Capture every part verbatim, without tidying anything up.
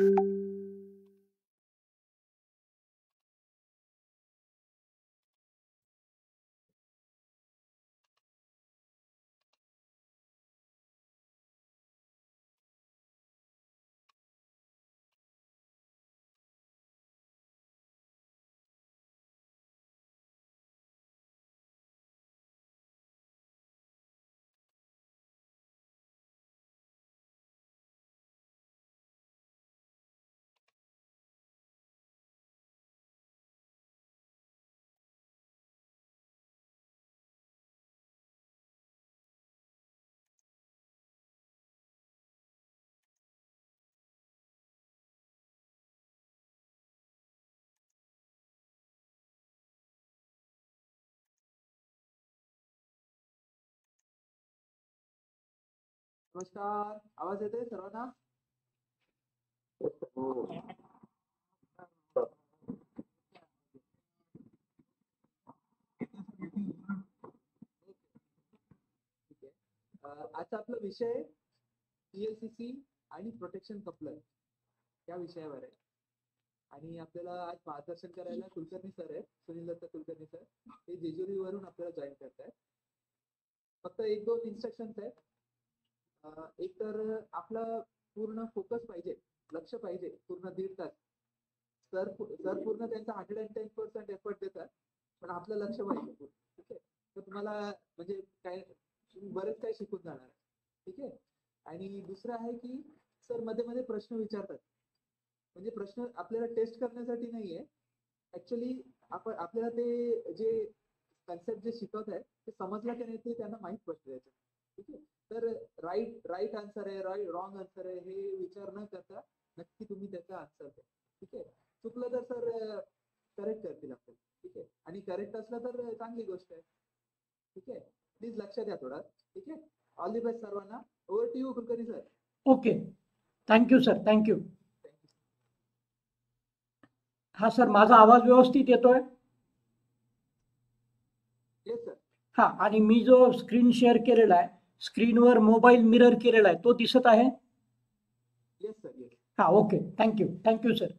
नमस्कार, आवाज येतोय सर्वांना? ठीक आहे. आजचा आपला विषय पी एल सी सी आणि प्रोटेक्शन कपलर या विषयावर आहे. आणि आपल्याला आज मार्गदर्शन करायला कुलकर्णी सर आहे, सुनील दत्त कुलकर्णी सर. हे जेजुरीवरून आपल्याला जॉईन करतायत. फक्त एक दोन इन्स्ट्रक्शन्स आहेत. एक तर आपला पूर्ण फोकस पाहिजे, लक्ष पाहिजे पूर्ण दीड तास. सर सर पूर्ण त्यांचा hundred and ten percent effort देतात, पण आपलं लक्ष पाहिजे. ठीक आहे. तर तुम्हाला म्हणजे काय बरेच काही शिकून जाणार. ठीक आहे. आणि दुसरं आहे की सर मध्ये मध्ये प्रश्न विचारतात. म्हणजे प्रश्न आपल्याला टेस्ट करण्यासाठी नाहीये, ऍक्च्युअली आपण आपल्याला ते जे कन्सेप्ट जे शिकवत आहे ते समजलं की नाही ते त्यांना माहीत पडतं. ठीक आहे. तर राईट राईट आन्सर आहे, राईट रॉंग आन्सर आहे हे विचार न करता नक्की तुम्ही त्याचा आन्सर द्या. ठीक आहे. चुकलं तर सर करेक्ट करतील आपल्याला. ठीक आहे. आणि करेक्ट असलं तर चांगली गोष्ट आहे. ठीक आहे. प्लीज लक्ष द्या थोडं. ठीक आहे. ऑल दी बेस्ट सर्वांना. Over to you Kulkarni sir. Okay, thank you sir, thank you. हा सर, माझा आवाज व्यवस्थित येतोय? Yes sir. हा, आणि मी जो स्क्रीन शेअर केलेला आहे, स्क्रीनवर मोबाईल मिरर केलेला आहे, तो दिसत आहे? Yes sir, yes. हा, okay, thank you, thank you sir.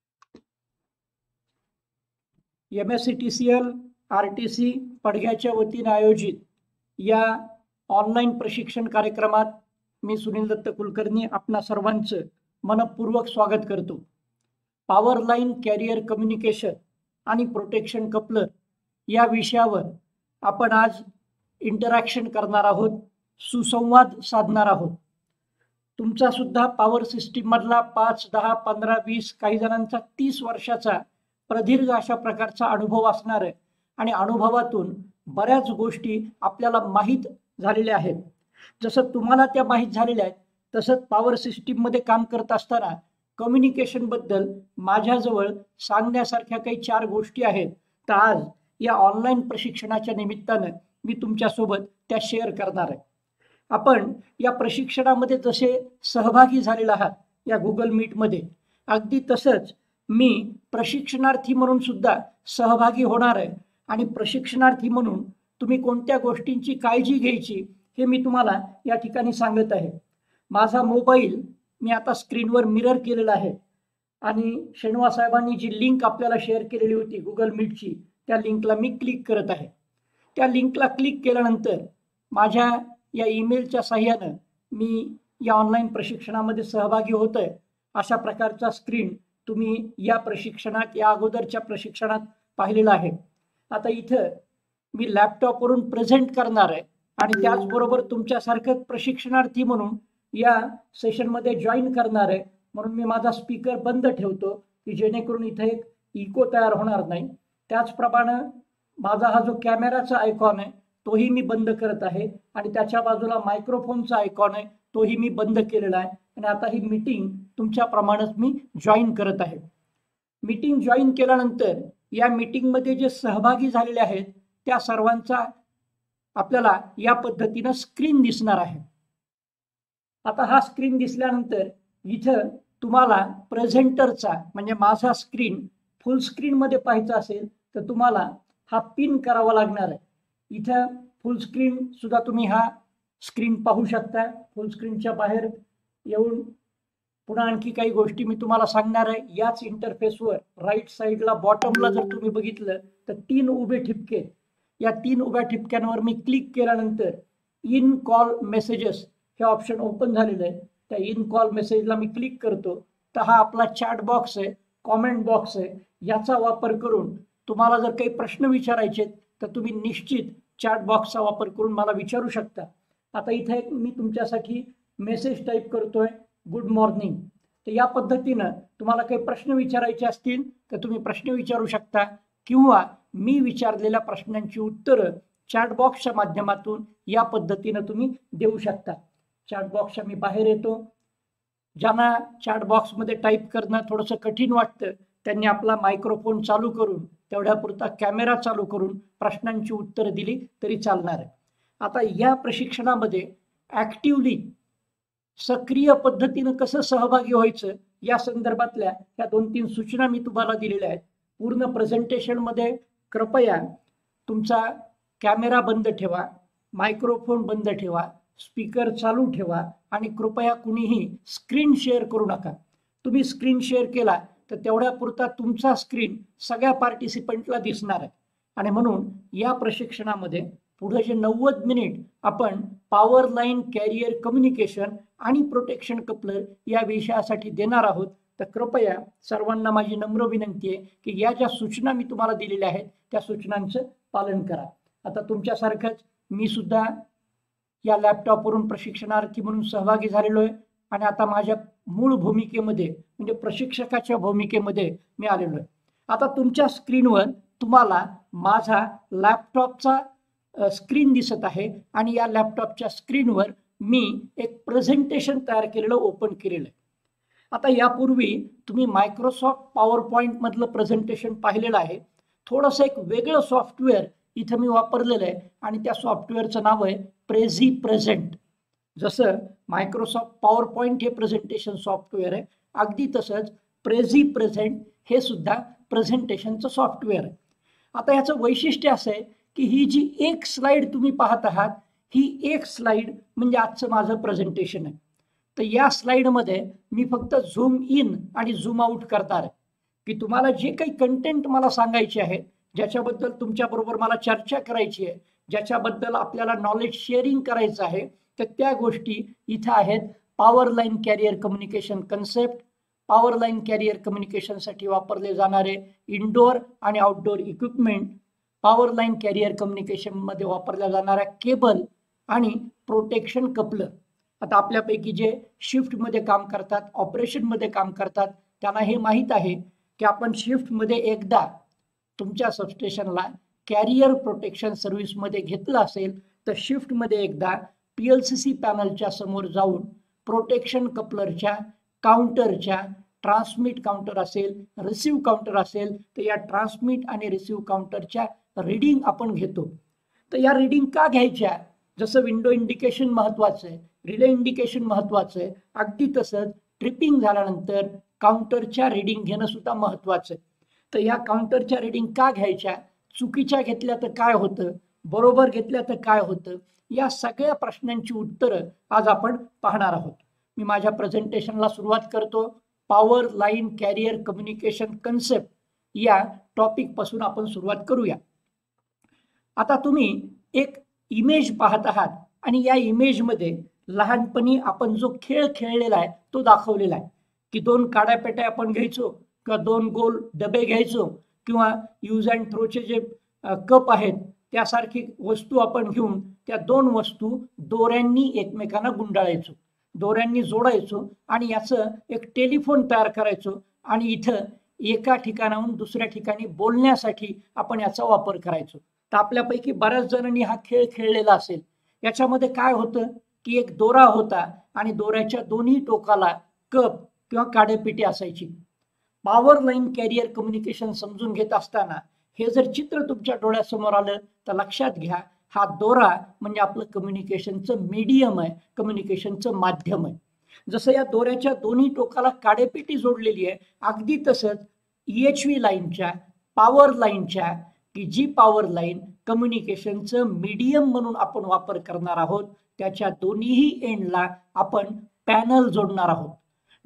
M S C T C L R T C पडघ्याच्या वतीने आयोजित या ऑनलाईन प्रशिक्षण कार्यक्रमात मी सुनील दत्त कुलकर्णी आपणा सर्वांचं मनपूर्वक स्वागत करतो. पॉवर लाईन कॅरियर कम्युनिकेशन आणि प्रोटेक्शन कपलर या विषयावर आपण आज इंटरॅक्शन करणार आहोत, सुसंवाद साधणार आहोत. तुमचा सुद्धा पॉवर सिस्टीम मधला पाच दहा पंधरा वीस काही जणांचा तीस वर्षाचा प्रदीर्घ अशा प्रकारचा अनुभव असणार आहे. आणि अनुभवातून बऱ्याच गोष्टी आपल्याला माहीत झालेल्या आहेत. जसं तुम्हाला त्या माहीत झालेल्या आहेत तसंच पॉवर सिस्टीम मध्ये काम करत असताना कम्युनिकेशन बद्दल माझ्याजवळ सांगण्यासारख्या काही चार गोष्टी आहेत. तर आज या ऑनलाईन प्रशिक्षणाच्या निमित्तानं मी तुमच्यासोबत त्या शेअर करणार आहे. आपण या प्रशिक्षणामध्ये जसे सहभागी झालेला आहात या गुगल मीटमध्ये, अगदी तसंच मी प्रशिक्षणार्थी म्हणून सुद्धा सहभागी होणार आहे. आणि प्रशिक्षणार्थी म्हणून तुम्ही कोणत्या गोष्टींची काळजी घ्यायची हे मी तुम्हाला या ठिकाणी सांगत आहे. माझा मोबाईल मी आता स्क्रीनवर मिरर केलेला आहे आणि शेणवा साहेबांनी जी लिंक आपल्याला शेअर केलेली होती गुगल मीटची, त्या लिंकला मी क्लिक करत आहे. त्या लिंकला क्लिक केल्यानंतर माझ्या या ईमेलच्या साह्यानं मी या ऑनलाईन प्रशिक्षणामध्ये सहभागी होत आहे. अशा प्रकारचा स्क्रीन तुम्ही या प्रशिक्षणात या अगोदरच्या प्रशिक्षणात पाहिलेला आहे. आता इथं मी लॅपटॉपवरून प्रेझेंट करणार आहे आणि त्याचबरोबर तुमच्यासारखं प्रशिक्षणार्थी म्हणून या सेशनमध्ये जॉईन करणार आहे. म्हणून मी माझा स्पीकर बंद ठेवतो की जेणेकरून इथं एक इको तयार होणार नाही. त्याचप्रमाणे माझा हा जो कॅमेराचा आयकॉन आहे तोही मी बंद करत आहे आणि त्याच्या बाजूला मायक्रोफोनचा आयकॉन आहे तोही मी बंद केलेला आहे. आणि आता ही मीटिंग तुमच्याप्रमाणेच मी जॉईन करत आहे. मीटिंग जॉईन केल्यानंतर या मीटिंगमध्ये जे सहभागी झालेले आहेत त्या सर्वांचा आपल्याला या पद्धतीनं स्क्रीन दिसणार आहे. आता हा स्क्रीन दिसल्यानंतर इथं तुम्हाला प्रेझेंटरचा म्हणजे माझा स्क्रीन फुल स्क्रीन मध्ये पाहायचा असेल तर तुम्हाला हा पिन करावा लागणार आहे. इथं फुल स्क्रीन सुद्धा तुम्ही हा स्क्रीन पाहू शकता. फुल स्क्रीनच्या बाहेर येऊन पुन्हा आणखी काही गोष्टी मी तुम्हाला सांगणार आहे. याच इंटरफेसवर राईट साईडला बॉटमला जर तुम्ही बघितलं तर तीन उभे ठिपके, या तीन उभ्या ठिपक्यांवर मी क्लिक केल्यानंतर इन कॉल मेसेजेस हे ऑप्शन ओपन झालेलं आहे. त्या इन कॉल मेसेजला मी क्लिक करतो तर हा आपला चॅट बॉक्स आहे, कॉमेंट बॉक्स आहे. याचा वापर करून तुम्हाला जर काही प्रश्न विचारायचे तर तुम्ही निश्चित चॅट बॉक्सचा वापर करून मला विचारू शकता. आता इथे एक मी तुमच्यासाठी मेसेज टाईप करतोय, गुड मॉर्निंग. तर या पद्धतीनं तुम्हाला काही प्रश्न विचारायचे असतील तर तुम्ही प्रश्न विचारू शकता किंवा मी विचारलेल्या प्रश्नांची उत्तरं चॅट बॉक्सच्या माध्यमातून या पद्धतीनं तुम्ही देऊ शकता. चॅट बॉक्सच्या मी बाहेर येतो. ज्यांना चॅट बॉक्समध्ये टाईप करणं थोडंसं कठीण वाटतं त्यांनी आपला मायक्रोफोन चालू करून तेवढ्यापुरता कॅमेरा चालू करून प्रश्नांची उत्तरं दिली तरी चालणार आहे. आता या प्रशिक्षणामध्ये ॲक्टिवली सक्रिय पद्धतीनं कसं सहभागी व्हायचं या संदर्भातल्या ह्या दोन तीन सूचना मी तुम्हाला दिलेल्या आहेत. पूर्ण प्रेझेंटेशनमध्ये कृपया तुमचा कॅमेरा बंद ठेवा, मायक्रोफोन बंद ठेवा, स्पीकर चालू ठेवा आणि कृपया कुणीही स्क्रीन शेअर करू नका. तुम्ही स्क्रीन शेअर केला तर तेवढ्यापुरता तुमचा स्क्रीन सगळ्या पार्टिसिपंटला दिसणार आहे. आणि म्हणून या प्रशिक्षणामध्ये पुढे जे नव्वद मिनिट आपण पॉवर लाईन कॅरियर कम्युनिकेशन आणि प्रोटेक्शन कपलर या विषयासाठी देणार आहोत. तर कृपया सर्वांना माझी नम्र विनंती आहे की या ज्या सूचना मी तुम्हाला दिलेल्या आहेत त्या सूचनांचं पालन करा. आता तुमच्यासारखंच मी सुद्धा या लॅपटॉपवरून प्रशिक्षणार्थी म्हणून सहभागी झालेलो आहे आणि आता माझ्या मूळ भूमिकेमध्ये म्हणजे प्रशिक्षकाच्या भूमिकेमध्ये मी आलेलो आहे. आता तुमच्या स्क्रीनवर तुम्हाला माझा लॅपटॉपचा स्क्रीन दिसत आहे आणि या लॅपटॉपच्या स्क्रीनवर मी एक प्रेझेंटेशन तयार केलेलं ओपन केलेलं आहे. आता यापूर्वी तुम्ही मायक्रोसॉफ्ट पॉवर पॉईंट मधलं प्रेझेंटेशन पाहिलेलं आहे. थोडंसं एक वेगळं सॉफ्टवेअर इथं मी वापरलेलं आहे आणि त्या सॉफ्टवेअरचं नाव आहे प्रेझी प्रेझेंट. जसं मायक्रोसॉफ्ट पॉवर पॉईंट हे प्रेझेंटेशन सॉफ्टवेअर आहे, अगदी तसंच प्रेझी प्रेझेंट हे सुद्धा प्रेझेंटेशनचं सॉफ्टवेअर आहे. आता याचं वैशिष्ट्य असं आहे की ही जी एक स्लाइड तुम्ही पाहत आहात ही एक स्लाइड म्हणजे आजचं माझं प्रेझेंटेशन आहे. तर या स्लाइडमध्ये मी फक्त झूम इन आणि झूम आउट करणार आहे की तुम्हाला जे काही कंटेंट मला सांगायचे आहे, ज्याच्याबद्दल तुमच्याबरोबर मला चर्चा करायची आहे, ज्याच्याबद्दल आपल्याला नॉलेज शेअरिंग करायचं आहे, तर त्या गोष्टी इथं आहेत. Power line carrier communication concept, power line carrier कम्युनिकेशनसाठी वापरले जाणारे इनडोअर आणि outdoor equipment, power line carrier कम्युनिकेशनमध्ये वापरल्या जाणाऱ्या केबल आणि प्रोटेक्शन कपलर. आता आपल्यापैकी जे शिफ्टमध्ये काम करतात, ऑपरेशनमध्ये काम करतात, त्यांना हे माहीत आहे की आपण शिफ्टमध्ये एकदा तुमच्या सबस्टेशनला कॅरियर प्रोटेक्शन सर्व्हिसमध्ये घेतलं असेल तर शिफ्टमध्ये एकदा पी एल सी सी पॅनलच्या समोर जाऊन प्रोटेक्शन कपलरच्या काउंटरच्या, ट्रान्समिट काउंटर असेल, रिसीव्ह काउंटर असेल तर या ट्रान्समिट आणि रिसीव्ह काउंटरच्या रीडिंग आपण घेतो. तर या रीडिंग का घ्यायच्या? जसं विंडो इंडिकेशन महत्त्वाचं आहे, रिले इंडिकेशन महत्त्वाचं आहे, अगदी तसंच ट्रिपिंग झाल्यानंतर काउंटरच्या रीडिंग घेणं सुद्धा महत्त्वाचं आहे. तर या काउंटरच्या रीडिंग का घ्यायच्या? चुकीच्या घेतल्या तर काय होतं, बरोबर घेतल्या तर काय होतं, या सगळ्या प्रश्नांची उत्तरं आज आपण पाहणार आहोत. मी माझ्या प्रेझेंटेशनला सुरुवात करतो. Power line carrier communication concept या टॉपिक पासून आपण सुरुवात करूया. आता तुम्ही एक इमेज पाहत आहात आणि या इमेजमध्ये लहानपणी आपण जो खेळ खेळलेला आहे तो दाखवलेला आहे की दोन काड्यापेट्या आपण घ्यायचो किंवा दोन गोल डबे घ्यायचो किंवा यूज अँड थ्रोचे जे कप आहेत त्यासारखी वस्तू आपण घेऊन त्या दोन वस्तू दोऱ्यांनी एकमेकांना गुंडाळायचो, दोऱ्यांनी जोडायचो आणि याचं एक टेलिफोन तयार करायचो आणि इथं एका ठिकाणाहून दुसऱ्या ठिकाणी बोलण्यासाठी आपण याचा वापर करायचो. तर आपल्यापैकी बऱ्याच जणांनी हा खेळ खेळलेला असेल. याच्यामध्ये काय होतं की एक दोरा होता आणि दोऱ्याच्या दोन्ही टोकाला कप किंवा काडेपिटी असायची. पॉवर लाईन कॅरियर कम्युनिकेशन समजून घेत असताना हे जर चित्र तुमच्या डोळ्यासमोर आलं तर लक्षात घ्या, हा दोरा म्हणजे आपलं कम्युनिकेशनचं मीडियम आहे, कम्युनिकेशनचं माध्यम आहे. जसं या दोऱ्याच्या दोन्ही टोकाला काडेपेटी जोडलेली आहे, अगदी तसंच ई एच व्ही लाईनच्या, पॉवर लाईनच्या, की जी पॉवर लाईन कम्युनिकेशनचं मीडियम म्हणून आपण वापर करणार आहोत, त्याच्या दोन्हीही एंडला आपण पॅनल जोडणार आहोत.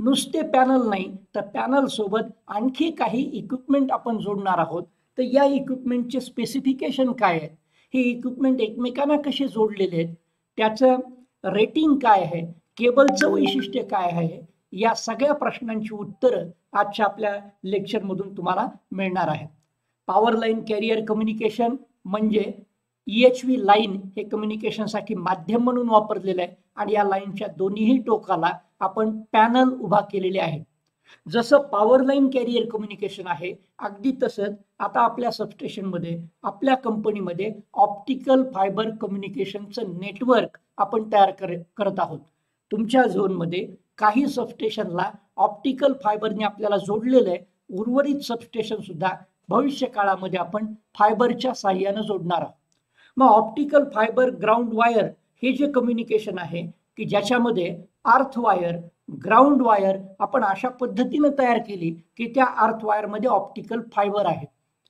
नुसते पॅनल नाही तर पॅनल सोबत आणखी काही इक्विपमेंट आपण जोडणार आहोत. तर या इक्विपमेंटचे स्पेसिफिकेशन काय आहेत, हे इक्विपमेंट एकमेकांना कसे जोडलेले आहेत, त्याचं रेटिंग काय आहे, केबलचं वैशिष्ट्य काय आहे, या सगळ्या प्रश्नांची उत्तरं आजच्या आपल्या लेक्चरमधून तुम्हाला मिळणार आहेत. पॉवर लाईन कॅरियर कम्युनिकेशन म्हणजे ई एच व्ही लाईन हे कम्युनिकेशनसाठी माध्यम म्हणून वापरलेलं आहे आणि या लाईनच्या दोन्हीही टोकाला आपण पॅनल उभा केलेले आहे. जसं पॉवर लाईन कॅरियर कम्युनिकेशन आहे अगदी तसंच आता आपल्या सबस्टेशनमध्ये आपल्या कंपनीमध्ये ऑप्टिकल फायबर कम्युनिकेशनचं नेटवर्क आपण तयार करत आहोत. तुमच्या झोनमध्ये काही सबस्टेशनला ऑप्टिकल फायबरने आपल्याला जोडलेलं आहे, उर्वरित सबस्टेशन सुद्धा भविष्य काळामध्ये आपण फायबरच्या साहाय्याने जोडणार आहोत. मग ऑप्टिकल फायबर ग्राउंड वायर हे जे कम्युनिकेशन आहे की ज्याच्यामध्ये अर्थ वायर ग्राउंड वायर आपण अशा पद्धतीने तयार केली की त्या अर्थ वायरमध्ये ऑप्टिकल फायबर आहे.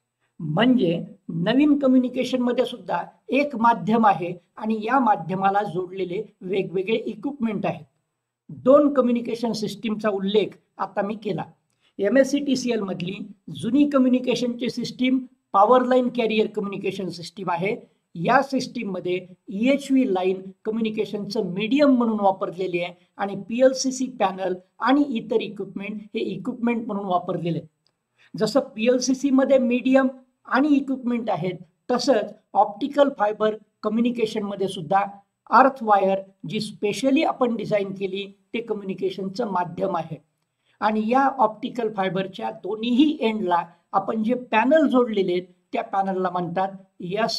म्हणजे नवीन कम्युनिकेशन मध्ये सुद्धा एक माध्यम आहे आणि या माध्यमाला जोडलेले वेगवेगळे इक्विपमेंट आहेत. दोन कम्युनिकेशन सिस्टीमचा उल्लेख आता मी केला. M S C T C L मधली जुनी कम्युनिकेशनची system power line carrier communication system आहे. या सिस्टीममध्ये ई एच व्ही लाईन कम्युनिकेशनचं मीडियम म्हणून वापरलेली आहे आणि P L C C panel आणि इतर इक्विपमेंट हे इक्विपमेंट म्हणून वापरलेले आहे. जसं पी एल सी सी मध्ये मीडियम आणि इक्विपमेंट आहेत तसंच ऑप्टिकल फायबर कम्युनिकेशनमध्ये सुद्धा अर्थ वायर जी स्पेशली आपण डिझाईन केली ते कम्युनिकेशनचं माध्यम आहे. आणि या ऑप्टिकल फायबरच्या दोन्हीही एंडला आपण जे पॅनल जोडलेले आहेत त्या पॅनलला म्हणतात एस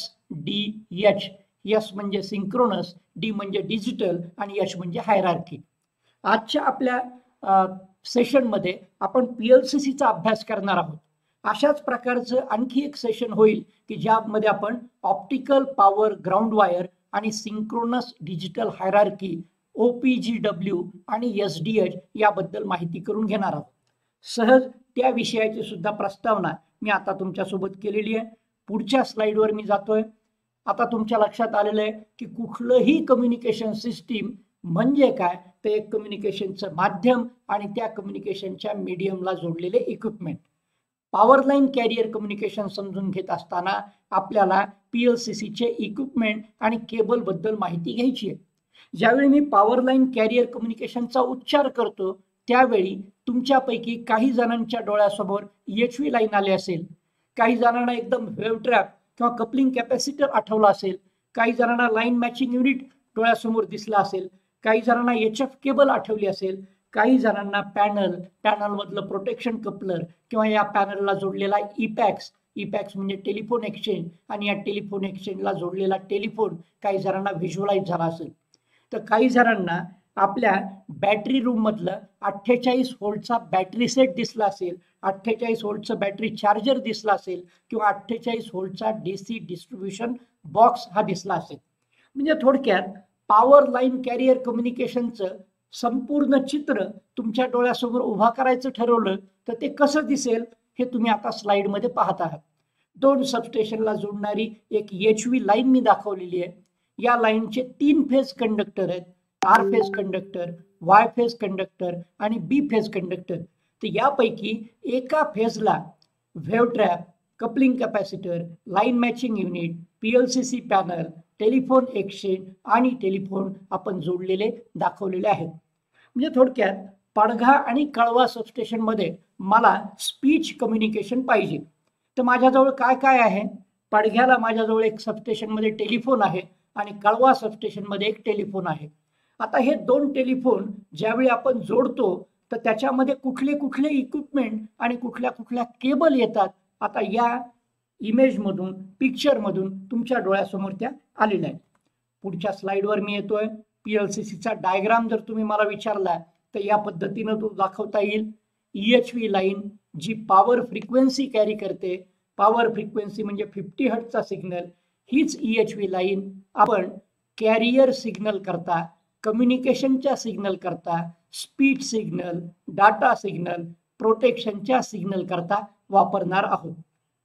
डी एच. एस म्हणजे सिंक्रोनस, डी म्हणजे डिजिटल आणि एच म्हणजे हायरार्की. आजच्या आपल्या सेशनमध्ये आपण पी एल सी सीचा अभ्यास करणार आहोत. अशाच प्रकारचं आणखी एक सेशन होईल की ज्यामध्ये आपण ऑप्टिकल पॉवर ग्राउंड वायर आणि synchronous digital hierarchy O P G W आणि एस डी एच याबद्दल माहिती करून घेणार आहोत. सहज त्या विषयाची सुद्धा प्रस्तावना मी आता तुमच्यासोबत केलेली आहे. पुढच्या स्लाइडवर मी जातोय. आता तुमच्या लक्षात आलेलं आहे की कुठलंही कम्युनिकेशन सिस्टीम म्हणजे काय, तर एक कम्युनिकेशनचं माध्यम आणि त्या कम्युनिकेशनच्या मीडियमला जोडलेले equipment. Power line carrier communication समजून घेत असताना आपल्याला पी एल सी सीचे इक्विपमेंट आणि केबल बद्दल माहिती घ्यायची आहे. ज्यावेळी मी पॉवर लाईन कॅरियर कम्युनिकेशनचा उच्चार करतो त्यावेळी तुमच्यापैकी काही जणांच्या डोळ्यासमोर ई एच व्ही लाईन आले असेल, काही जणांना एकदम वेव्ह ट्रॅप किंवा कपलिंग कॅपॅसिटर आठवला असेल, काही जणांना लाईन मॅचिंग युनिट डोळ्यासमोर दिसला असेल, काही जणांना एच एफ केबल आठवली असेल, काही जणांना पॅनल पॅनलमधलं प्रोटेक्शन कपलर किंवा या पॅनलला जोडलेला इपॅक्स इपॅक्स म्हणजे टेलिफोन एक्सचेंज आणि या टेलिफोन एक्सचेंजला जोडलेला टेलिफोन काही जणांना व्हिज्युअलाइज झाला असेल. तर काही जणांना आपल्या बॅटरी रूम मधलं अठ्ठेचाळीस व्होल्टचा बॅटरी सेट दिसला असेल, अठ्ठेचाळीस व्होल्टचा बॅटरी चार्जर दिसला असेल किंवा अठ्ठेचाळीस व्होल्टचा डी सी डिस्ट्रीब्युशन बॉक्स हा दिसला असेल. म्हणजे थोडक्यात पॉवर लाईन कॅरियर कम्युनिकेशनचं संपूर्ण चित्र तुमच्या डोळ्यासमोर उभा करायचं ठरवलं तर ते कसं दिसेल हे तुम्ही आता स्लाइडमध्ये पाहत आहात. दोन सबस्टेशनला जोडणारी एक एच व्ही लाईन मी दाखवलेली आहे. या लाईनचे तीन फेज कंडक्टर आहेत, R phase conductor, Y phase conductor आणि बी फेज कंडक्टर. तर यापैकी एका फेजला wave trap, coupling capacitor, line matching unit, P L C C panel, telephone exchange आणि टेलिफोन आपण जोडलेले दाखवलेले आहेत. म्हणजे थोडक्यात पाडघा आणि कळवा सबस्टेशनमध्ये मला स्पीच कम्युनिकेशन पाहिजे. तर माझ्याजवळ काय काय आहे? पाडघ्याला माझ्याजवळ एक सबस्टेशनमध्ये टेलिफोन आहे आणि कळवा सबस्टेशनमध्ये एक टेलिफोन आहे. आता हे दोन टेलिफोन ज्यावेळी आपण जोडतो तर त्याच्यामध्ये कुठले कुठले इक्विपमेंट आणि कुठल्या कुठल्या केबल येतात आता या इमेजमधून पिक्चरमधून तुमच्या डोळ्यासमोर त्या आलेल्या आहेत. पुढच्या स्लाइडवर मी येतोय. पी एल सी सीचा डायग्राम जर तुम्ही मला विचारला तर या पद्धतीनं तो दाखवता येईल. ई एच व्ही लाईन जी पॉवर फ्रिक्वेन्सी कॅरी करते, पॉवर फ्रिक्वेन्सी म्हणजे फिफ्टी हर्ट्जचा सिग्नल, हीच ई एच व्ही लाईन आपण कॅरियर सिग्नल करता, कम्युनिकेशनच्या सिग्नल करता, स्पीच सिग्नल, डाटा सिग्नल, प्रोटेक्शनच्या सिग्नल करता वापरणार आहोत.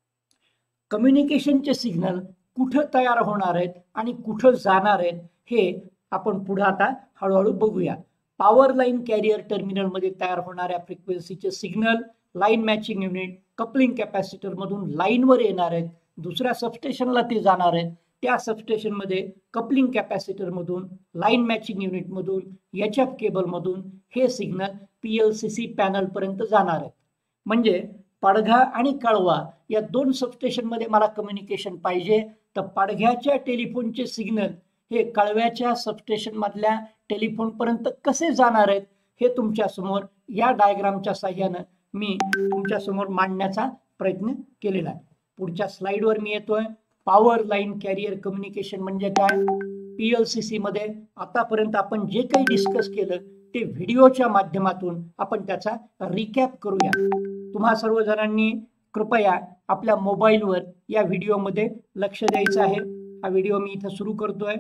कम्युनिकेशनचे सिग्नल कुठं तयार होणार आहेत आणि कुठं जाणार आहेत हे आपण पुढे आता हळूहळू बघूया. पॉवर लाईन कॅरियर टर्मिनलमध्ये तयार होणाऱ्या फ्रिक्वेन्सीचे signal line matching unit coupling capacitor मधून लाईनवर येणार आहेत, दुसऱ्या सबस्टेशनला ते जाणार आहेत, त्या सबस्टेशनमध्ये कपलिंग कॅपॅसिटर मधून लाईन मॅचिंग युनिट मधून एच एफ केबल मधून हे सिग्नल पीएलसीसी पॅनल पर्यंत जाणार आहेत. म्हणजे पडघा आणि कळवा या दोन सबस्टेशन मध्ये मला कम्युनिकेशन पाहिजे, तर पडघ्याच्या टेलिफोनचे सिग्नल हे कळव्याच्या सबस्टेशन मधल्या टेलिफोन पर्यंत कसे जाणार आहेत हे तुमच्या समोर या डायग्रामच्या साहाय्याने मी तुमच्या समोर मांडण्याचा प्रयत्न केलेला आहे. पुढच्या स्लाइडवर मी येतोय. पॉवर लाईन कॅरियर कम्युनिकेशन म्हणजे काय? पीएलसीसी मध्ये आतापर्यंत आपण जे काही डिस्कस केलं ते व्हिडिओच्या माध्यमातून आपण त्याचा रिकॅप करूया. तुम्हा सर्व जणांनी कृपया आपल्या मोबाईलवर या व्हिडिओमध्ये लक्ष द्यायचं आहे. हा व्हिडिओ मी इथं सुरू करतोय.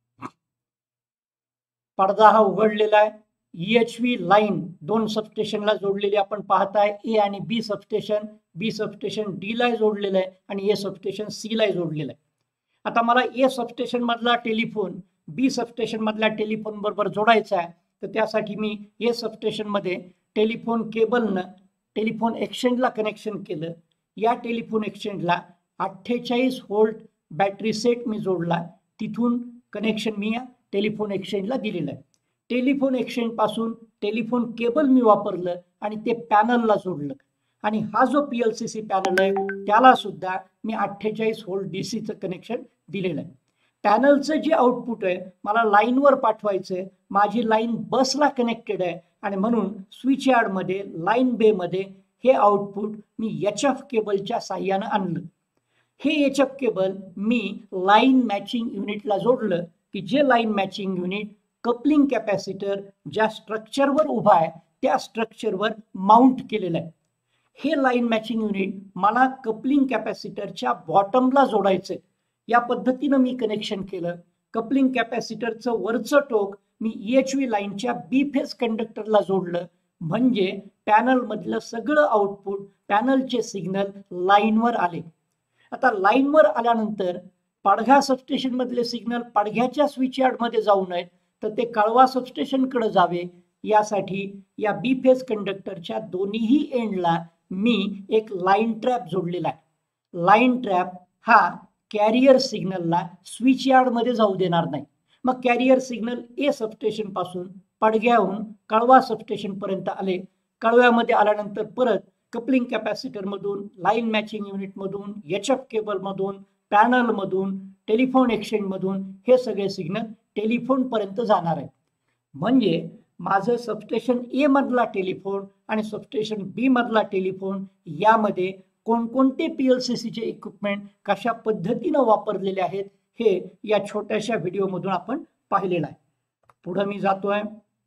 पडदा हा उघडलेला आहे. ईएचव्ही लाईन दोन सबस्टेशनला जोडलेली आपण पाहताय. ए आणि B substation, B substation D ला जोडलेलं आहे आणि ए सबस्टेशन सी ला जोडलेलं आहे. आता मला ए सबस्टेशन मधला टेलिफोन बी सबस्टेशन मधल्या टेलिफोन बरोबर जोडायचा आहे, तर त्यासाठी मी ए सबस्टेशन मध्ये टेलिफोन केबलनं टेलिफोन एक्सचेंजला कनेक्शन केलं. या टेलिफोन एक्सचेंजला अठ्ठेचाळीस व्होल्ट बॅटरी सेट मी जोडला. तिथून कनेक्शन मी या टेलिफोन एक्सचेंजला दिलेलं आहे. टेलिफोन एक्सचेंज पासून टेलिफोन केबल मी वापरलं आणि ते पॅनलला जोडलं. आणि हा जो पीएलसीसी पॅनल आहे त्याला सुद्धा मी अठ्ठेचाळीस व्होल्ट डीसीचं कनेक्शन दिलेलं आहे. पॅनलचं जे आउटपुट आहे मला लाईनवर पाठवायचं आहे. माझी लाईन बसला कनेक्टेड आहे आणि म्हणून स्विच यार्डमध्ये लाईन बे मध्ये हे आउटपुट मी एच एफ केबलच्या साह्यानं आणलं. हे एच एफ केबल मी लाईन मॅचिंग युनिटला जोडलं की जे line matching unit coupling capacitor ज्या स्ट्रक्चरवर उभा आहे त्या स्ट्रक्चरवर माउंट केलेलं आहे. हे लाईन मॅचिंग युनिट मला कपलिंग कॅपॅसिटरच्या बॉटमला जोडायचं आहे. या पद्धतीनं मी कनेक्शन केलं. कपलिंग कॅपॅसिटरचं वरचं टोक मी ईएचव्ही लाईनच्या बी फेज कंडक्टरला जोडलं. म्हणजे पॅनल मधलं सगळं आउटपुट पॅनलचे सिग्नल लाईनवर आले. आता लाईनवर आल्यानंतर पडघा सबस्टेशन मधले सिग्नल पडघ्याच्या स्विच यार्ड मध्ये जाऊ नयेत, तर ते कळवा सबस्टेशन कडे जावे. यासाठी या बी फेज कंडक्टरच्या दोन्ही एंडला मी एक लाईन ट्रॅप जोडलेला आहे. लाईन ट्रॅप हा कॅरियर सिग्नलला स्विच यार्ड मध्ये जाऊ देणार नाही. मग कॅरियर सिग्नल ए सबस्टेशन पासून पडघ्याहून कळवा सबस्टेशन पर्यंत आले. कळव्यामध्ये आल्यानंतर परत कपलिंग कॅपॅसिटर मधून लाईन मॅचिंग युनिट मधून एच एफ केबल मधून पॅनल मधून टेलिफोन एक्सचेंज मधून हे सगळे सिग्नल टेलिफोन पर्यंत जाणार आहेत. म्हणजे माझं सबस्टेशन ए मधला टेलिफोन आणि सबस्टेशन बी मधला टेलिफोन यामध्ये कोणकोणते पीएलसीसीचे इक्विपमेंट कशा पद्धतीनं वापरलेले आहेत हे या छोट्याशा व्हिडिओमधून आपण पाहिलेलं आहे. पुढे मी जातोय.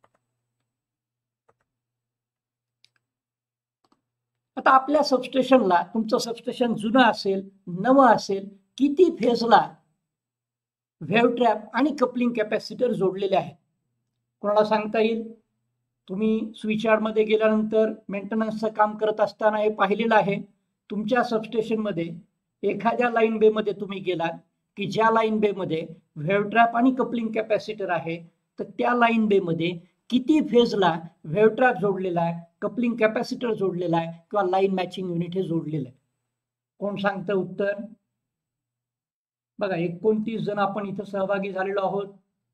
आता आपल्या सबस्टेशनला, तुमचं सबस्टेशन जुनं असेल नवं असेल, किती फेजला व्हेव ट्रॅप आणि कपलिंग कॅपॅसिटर जोडलेले आहेत कोणाला सांगता येईल? तुम्ही स्विच यार्ड मध्ये गेल्यानंतर मेंटेनन्सचं काम करत असताना हे पाहिलेलं आहे. तुमच्या सबस्टेशन मध्ये एखाद्या लाईन बे मध्ये तुम्ही गेलात की ज्या लाईन बे मध्ये व्हेव ट्रॅप आणि कपलिंग कॅपॅसिटर आहे, तर त्या लाईन बे मध्ये किती फेजला व्हेव ट्रॅप जोडलेला आहे, कपलिंग कॅपॅसिटर जोडलेला आहे किंवा लाईन मॅचिंग युनिट हे जोडलेलं आहे? कोण सांगतं उत्तर? बघा, एकोणतीस जण आपण इथं सहभागी झालेलो आहोत.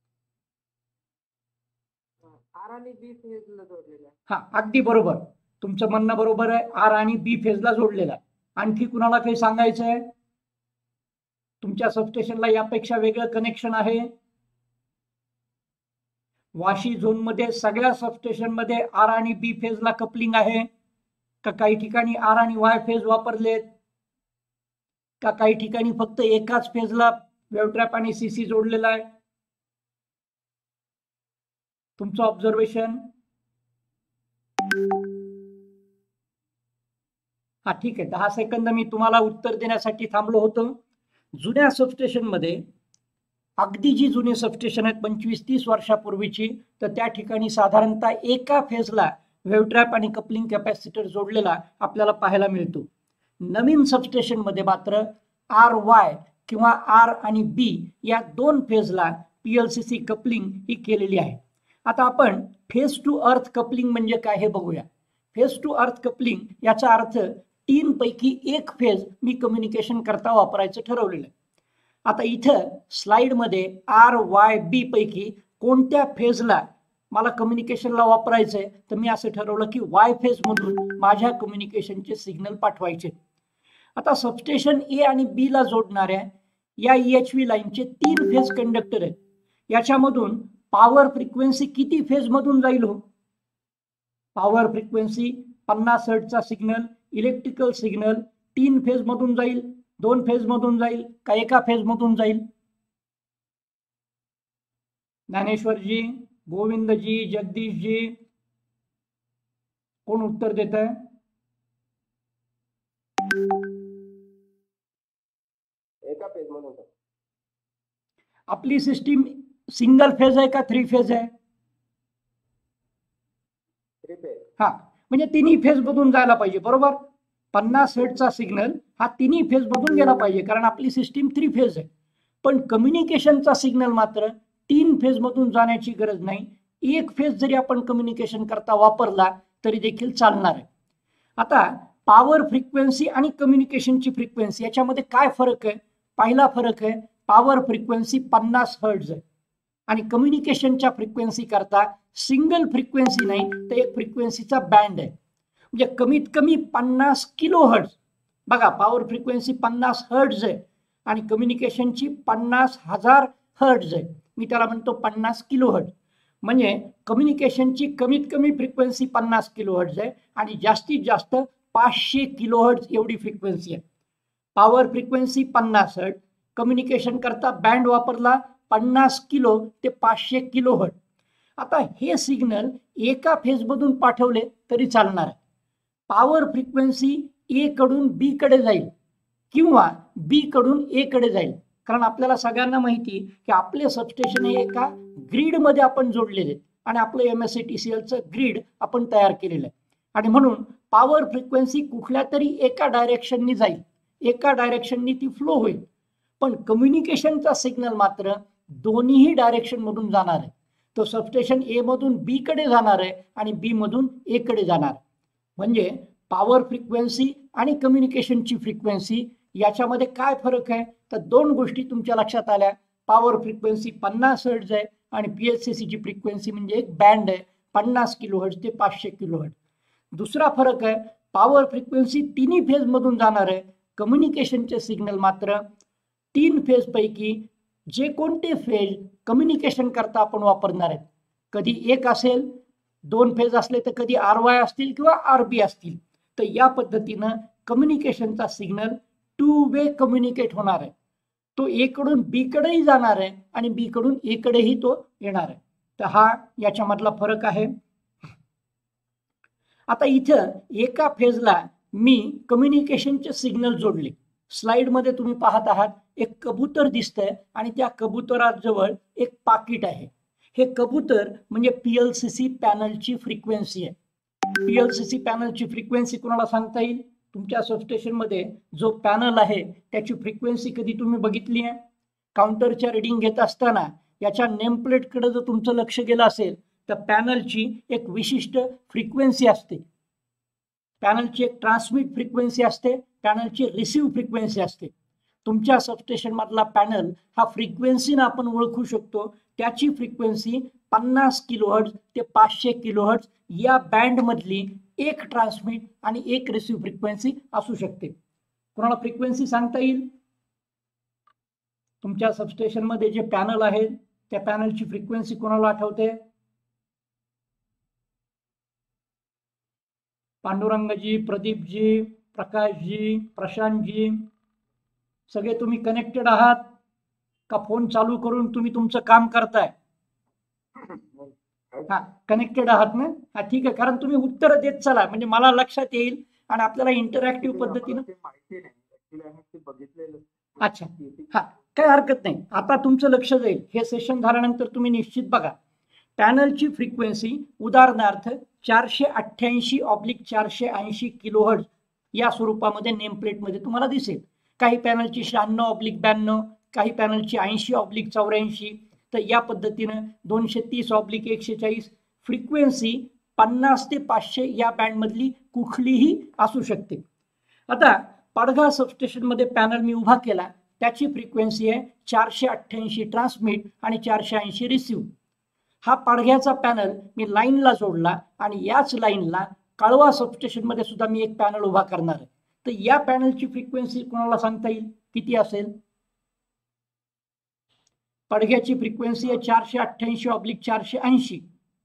आर आणि बी फेजला जोडलेला आहे. हा, अगदी बरोबर. तुमचं म्हणणं बरोबर आहे. आर आणि बी फेजला जोडलेला आहे. आणखी कुणाला काही सांगायचं आहे? तुमच्या सबस्टेशनला यापेक्षा वेगळं कनेक्शन आहे? वाशी झोन मध्ये सगळ्या सबस्टेशन मध्ये आर आणि बी फेजला कपलिंग आहे का? काही ठिकाणी आर आणि वाय फेज वापरलेत का? काही ठिकाणी फक्त एकाच फेजला वेव्ह ट्रॅप आणि सीसी जोडलेला आहे? तुमचं ऑब्झर्वेशन. हा, ठीक आहे. दहा सेकंद मी तुम्हाला उत्तर देण्यासाठी थांबलो होतो. जुन्या सबस्टेशन मध्ये, अगदी जी जुने सबस्टेशन आहेत पंचवीस तीस वर्षापूर्वीची, तर त्या ठिकाणी साधारणतः एका फेजला वेव्ह ट्रॅप आणि कपलिंग कॅपॅसिटर जोडलेला आपल्याला पाहायला मिळतो. नवीन सबस्टेशन मध्ये मात्र आर वाय किंवा आर आणि बी या दोन फेजला पीएलसीसी कपलिंग ही केलेली आहे. आता आपण फेज टू अर्थ कपलिंग म्हणजे काय हे बघूया. फेज टू अर्थ कपलिंग याचा अर्थ तीन पैकी एक फेज मी कम्युनिकेशन करता वापरायचं ठरवलेलं आहे. आता इथं स्लाइडमध्ये आर वाय बी पैकी कोणत्या फेजला मला कम्युनिकेशनला वापरायचंय, तर मी असं ठरवलं की वाय फेज मधून माझ्या कम्युनिकेशनचे सिग्नल पाठवायचे. आता सबस्टेशन ए आणि बी ला जोडणाऱ्या या ई एच व्ही लाईनचे तीन फेज कंडक्टर आहेत. याच्यामधून पॉवर फ्रिक्वेन्सी किती फेज मधून जाईल हो? पॉवर फ्रिक्वेन्सी पन्नास हर्ट्जचा सिग्नल, इलेक्ट्रिकल सिग्नल तीन फेज मधून जाईल, दोन फेज मधून जाईल का एका फेज मधून जाईल? ज्ञानेश्वरजी, गोविंदजी, जगदीशजी, कोण उत्तर देत आहे? एका फेज मधून. आपली सिस्टीम सिंगल फेज आहे का थ्री फेज आहे? Three phase. हा, म्हणजे तिन्ही फेज मधून जायला पाहिजे, बरोबर. पन्नास हर्ट्जचा सिग्नल हा तिन्ही फेज मधून गेला पाहिजे, कारण आपली सिस्टीम थ्री फेज आहे. पण कम्युनिकेशनचा सिग्नल मात्र तीन फेज मधून जाण्याची गरज नाही. एक फेज जरी आपण कम्युनिकेशन करता वापरला तरी देखील चालणार आहे. आता पॉवर फ्रिक्वेन्सी आणि कम्युनिकेशनची फ्रिक्वेन्सी याच्यामध्ये काय फरक आहे? पहिला फरक आहे, पॉवर फ्रिक्वेन्सी पन्नास हर्ट्ज आहे आणि कम्युनिकेशनच्या फ्रिक्वेन्सी करता सिंगल फ्रिक्वेन्सी नाही तर एक फ्रिक्वेन्सीचा बँड आहे. म्हणजे कमीत कमी पन्नास किलो हर्ट्ज. बघा, पॉवर फ्रिक्वेन्सी पन्नास हर्ट्ज आहे आणि कम्युनिकेशनची पन्नास हजार हर्ट्ज आहे. मी त्याला म्हणतो पन्नास किलो हर्ट्ज. म्हणजे कम्युनिकेशनची कमीत कमी फ्रिक्वेन्सी पन्नास किलो हर्ट्ज आहे आणि जास्तीत जास्त पाचशे किलो हर्ट्ज एवढी फ्रिक्वेन्सी आहे. पॉवर फ्रिक्वेन्सी पन्नास हर्ट्ज, कम्युनिकेशन करता बँड वापरला पन्नास किलो ते पाचशे किलो हर्ट्ज. आता हे सिग्नल एका फेजमधून पाठवले तरी चालणार आहे. पॉवर फ्रिक्वेन्सी ए कडून बी कडे जाईल किंवा बी कडून ए कडे जाईल, कारण आपल्याला सगळ्यांना माहिती की आपले सबस्टेशन हे एका ग्रीडमध्ये आपण जोडलेले आहेत आणि आपलं M S C T C एलचं ग्रीड आपण तयार केलेलं आहे आणि म्हणून पॉवर फ्रिक्वेन्सी कुठल्या तरी एका डायरेक्शननी जाईल, एका डायरेक्शननी ती फ्लो होईल. पण कम्युनिकेशनचा सिग्नल मात्र दोन्हीही डायरेक्शन मधून जाणार आहे. तो सबस्टेशन ए मधून बी कडे जाणार आहे आणि बी मधून ए कडे जाणार. म्हणजे पॉवर फ्रिक्वेन्सी आणि कम्युनिकेशनची फ्रिक्वेन्सी याच्यामध्ये काय फरक आहे? तर दोन गोष्टी तुमच्या लक्षात आल्या. पॉवर फ्रिक्वेन्सी पन्नास हर्ट्ज आहे आणि पी एच सी सी ची फ्रिक्वेन्सी म्हणजे एक बँड आहे पन्नास किलो हर्ट्ज ते पाचशे किलो हर्ट्ज. दुसरा फरक आहे, पॉवर फ्रिक्वेन्सी तिन्ही फेज मधून जाणार आहे, कम्युनिकेशनचे सिग्नल मात्र तीन फेज पैकी जे कोणते फेज कम्युनिकेशन करता आपण वापरणार आहेत, कधी एक असेल, दोन फेज असले तर कधी आर वाय असतील किंवा आर बी असतील, तर या पद्धतीनं कम्युनिकेशनचा सिग्नल टू वे कम्युनिकेट होणार आहे. तो ए कडून बी कडेही जाणार आहे आणि बी कडून ए कडेही तो येणार आहे. तर हा याच्यामधला फरक आहे. आता इथं एका फेजला मी कम्युनिकेशनचे सिग्नल जोडले. स्लाइडमध्ये तुम्ही पाहत आहात एक कबूतर दिसतंय आणि त्या कबुतराजवळ एक पाकिट आहे. हे कबूतर म्हणजे पीएलसीसी पॅनलची फ्रिक्वेन्सी आहे. पीएलसीसी पॅनलची फ्रिक्वेन्सी कोणाला सांगता येईल? तुमच्या सबस्टेशनमध्ये जो पॅनल आहे त्याची फ्रिक्वेन्सी कधी तुम्ही बघितली आहे? काउंटरच्या रिडिंग घेत असताना याच्या नेमप्लेटकडे जर तुमचं लक्ष गेलं असेल तर पॅनलची एक विशिष्ट फ्रिक्वेन्सी असते. पॅनलची एक ट्रान्समिट फ्रिक्वेन्सी असते, पॅनलची रिसीव्ह फ्रिक्वेन्सी असते. तुमच्या सबस्टेशन मधला पॅनल हा फ्रिक्वेन्सीनं आपण ओळखू शकतो. त्याची फ्रिक्वेन्सी पन्नास किलोहर्ट्ज ते पाचशे किलोहर्ट्ज या बँड मधली एक ट्रान्समिट आणि एक रिसीव्ह फ्रिक्वेन्सी असू शकते. कोणाला फ्रिक्वेन्सी सांगता येईल? तुमच्या सबस्टेशन मध्ये जे पॅनल आहे त्या पॅनलची फ्रिक्वेन्सी कोणाला आठवते? पांडुरंगजी, प्रदीपजी, प्रकाशजी, प्रशांतजी, सगळे तुम्ही कनेक्टेड आहात का? फोन चालू करून तुम्ही तुमचं काम करताय? हा, कनेक्टेड आहात ना? हा, ठीक आहे. कारण तुम्ही उत्तर देत चला, म्हणजे मला लक्षात येईल आणि आपल्याला इंटरॅक्टिव्ह पद्धतीनं. अच्छा, हा, काही हरकत नाही. आता तुमचं लक्ष जाईल. हे सेशन झाल्यानंतर तुम्ही निश्चित बघा. पॅनलची फ्रिक्वेन्सी उदाहरणार्थ चारशे अठ्ठ्याऐंशी ऑब्लिक चारशे ऐंशी किलोहर्ट्ज या स्वरूपामध्ये नेमप्लेटमध्ये तुम्हाला दिसेल. काही पॅनलची शहाण्णव ऑब्लिक ब्याण्णव, काही पॅनलची ऐंशी ऑब्लिक चौऱ्याऐंशी, तर या पद्धतीनं दोनशे तीस ऑब्लिक एकशे चाळीस फ्रिक्वेन्सी पन्नास ते पाचशे या बँडमधली कुठलीही असू शकते. आता पडघा सबस्टेशनमध्ये पॅनल मी उभा केला, त्याची फ्रिक्वेन्सी आहे चारशे अठ्ठ्याऐंशी ट्रान्समिट आणि चारशे ऐंशी रिसिव्ह. हा पडघ्याचा पॅनल मी लाईनला जोडला आणि याच लाईनला कळवा सबस्टेशनमध्ये सुद्धा मी एक पॅनल उभा करणार आहे. तर या पॅनलची फ्रिक्वेन्सी कोणाला सांगता येईल किती असेल? पडघ्याची फ्रिक्वेन्सी आहे चारशे अठ्ठ्याऐंशी ऑब्लिक चारशे ऐंशी.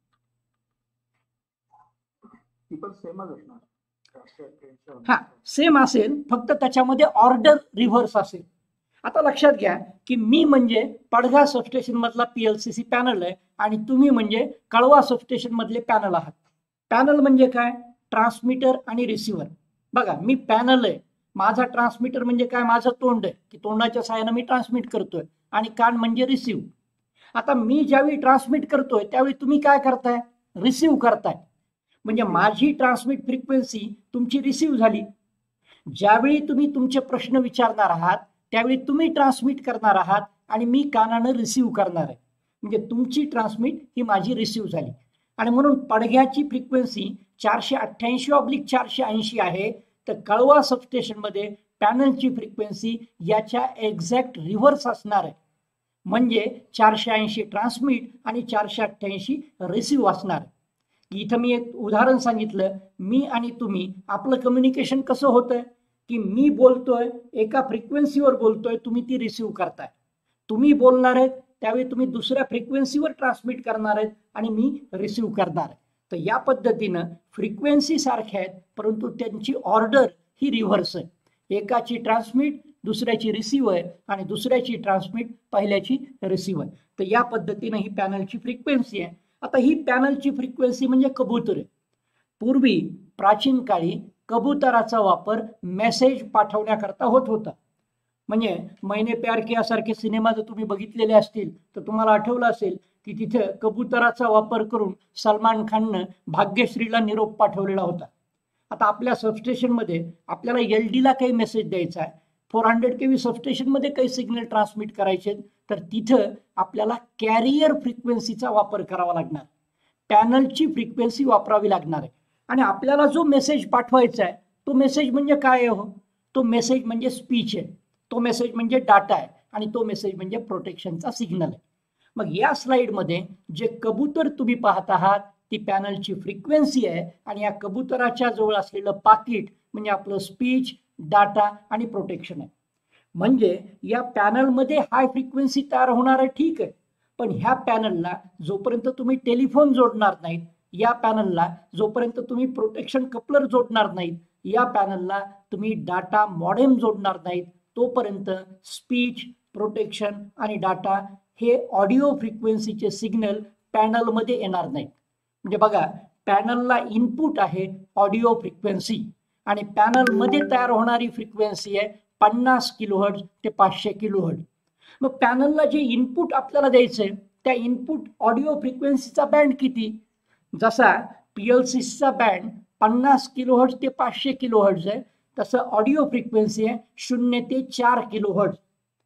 हा सेम असेल, फक्त त्याच्यामध्ये ऑर्डर रिव्हर्स असेल. आता लक्षात घ्या की मी म्हणजे पडघा सबस्टेशन मधला पीएलसीसी पॅनल आहे आणि तुम्ही म्हणजे कळवा सबस्टेशन मधले पॅनल आहात. पॅनल म्हणजे काय? ट्रान्समीटर आणि रिसिव्हर. बघा मी पॅनल आहे, माझा ट्रान्समीटर म्हणजे काय? माझं तोंड आहे की तोंडाच्या सहाय्याने मी ट्रान्समिट करतोय आणि कान म्हणजे रिसिव्ह. आता मी ज्यावेळी ट्रान्समिट करतोय त्यावेळी तुम्ही काय करताय? रिसिव्ह करताय. म्हणजे माझी ट्रान्समिट फ्रिक्वेन्सी तुमची रिसिव्ह झाली. ज्यावेळी तुम्ही तुमचे प्रश्न विचारणार आहात त्यावेळी तुम्ही ट्रान्समिट करणार आहात आणि मी कानानं रिसिव्ह करणार आहे. म्हणजे तुमची ट्रान्समिट ही माझी रिसिव्ह झाली. आणि म्हणून पडघ्याची फ्रिक्वेन्सी चारशे अठ्ठ्याऐंशी ऑब्लिक चारशे ऐंशी आहे, तर कळवा सबस्टेशनमध्ये पॅनलची फ्रिक्वेन्सी याच्या एक्झॅक्ट रिव्हर्स असणार आहे. म्हणजे चारशे ऐंशी ट्रान्समिट आणि चारशे अठ्ठ्याऐंशी रिसिव्ह असणार. इथं मी एक उदाहरण सांगितलं. मी आणि तुम्ही आपलं कम्युनिकेशन कसं होतंय की मी बोलतोय एका फ्रिक्वेन्सीवर बोलतोय, तुम्ही ती रिसिव्ह करताय. तुम्ही बोलणार आहेत त्यावेळी तुम्ही दुसऱ्या फ्रिक्वेन्सीवर ट्रान्समिट करणार आहेत आणि मी रिसिव्ह करणार आहे. तर या पद्धतीनं फ्रिक्वेन्सी सारख्या आहेत परंतु त्यांची ऑर्डर ही रिव्हर्स आहे. एकाची ट्रान्समिट दुसऱ्याची रिसिव्ह आहे आणि दुसऱ्याची ट्रान्समिट पहिल्याची रिसिव्ह आहे. तर या पद्धतीनं ही पॅनलची फ्रिक्वेन्सी आहे. आता ही पॅनलची फ्रिक्वेन्सी म्हणजे कबूतर आहे. पूर्वी प्राचीन काळी कबुतराचा वापर मेसेज पाठवण्याकरता होत होता. म्हणजे मैंने प्यार किया सारखे सिनेमा जर तुम्ही बघितलेले असतील तर तुम्हाला आठवलं असेल की तिथे कबुतराचा वापर करून सलमान खाननं भाग्यश्रीला निरोप पाठवलेला होता. आता आपल्या सबस्टेशनमध्ये आपल्याला एल डीला काही मेसेज द्यायचा आहे, फोर हंड्रेड के व्ही सबस्टेशनमध्ये काही सिग्नल ट्रान्समिट करायचे, तर तिथं आपल्याला कॅरियर फ्रिक्वेन्सीचा वापर करावा लागणार. पॅनलची फ्रिक्वेन्सी वापरावी लागणार आहे. आणि आपल्याला जो मेसेज पाठवायचा आहे तो मेसेज म्हणजे काय आहे हो? तो मेसेज म्हणजे स्पीच आहे, तो मेसेज म्हणजे डाटा आहे आणि तो मेसेज म्हणजे प्रोटेक्शनचा सिग्नल आहे. मग या स्लाइडमध्ये जे कबूतर तुम्ही पाहत आहात ती पॅनलची फ्रिक्वेन्सी आहे आणि या कबुतराच्या जवळ असलेलं पाकिट म्हणजे आपलं स्पीच, डाटा आणि प्रोटेक्शन आहे. म्हणजे या पॅनलमध्ये हाय फ्रिक्वेन्सी तयार होणार आहे, ठीक आहे, पण ह्या पॅनलला जोपर्यंत तुम्ही टेलिफोन जोडणार नाहीत, या पॅनलला जोपर्यंत तुम्ही प्रोटेक्शन कपलर जोडणार नाहीत, या पॅनलला तुम्ही डाटा मॉडेम जोडणार नाहीत, तोपर्यंत स्पीच, प्रोटेक्शन आणि डाटा हे ऑडिओ फ्रिक्वेन्सीचे सिग्नल पॅनलमध्ये येणार नाहीत. म्हणजे बघा, पॅनलला इनपुट आहे ऑडिओ फ्रिक्वेन्सी आणि पॅनलमध्ये तयार होणारी फ्रिक्वेन्सी आहे पन्नास किलोहर्ट्ज ते पाचशे किलोहर्ट्ज. मग पॅनलला जे इनपुट आपल्याला द्यायचंय त्या इनपुट ऑडिओ फ्रिक्वेन्सीचा बँड किती? जसा पीएलसीचा बँड पन्नास किलोहर्ट्ज ते पाचशे किलोहर्ट्ज आहे, तसं ऑडिओ फ्रिक्वेन्सी आहे शून्य ते चार किलोहर्ट्ज.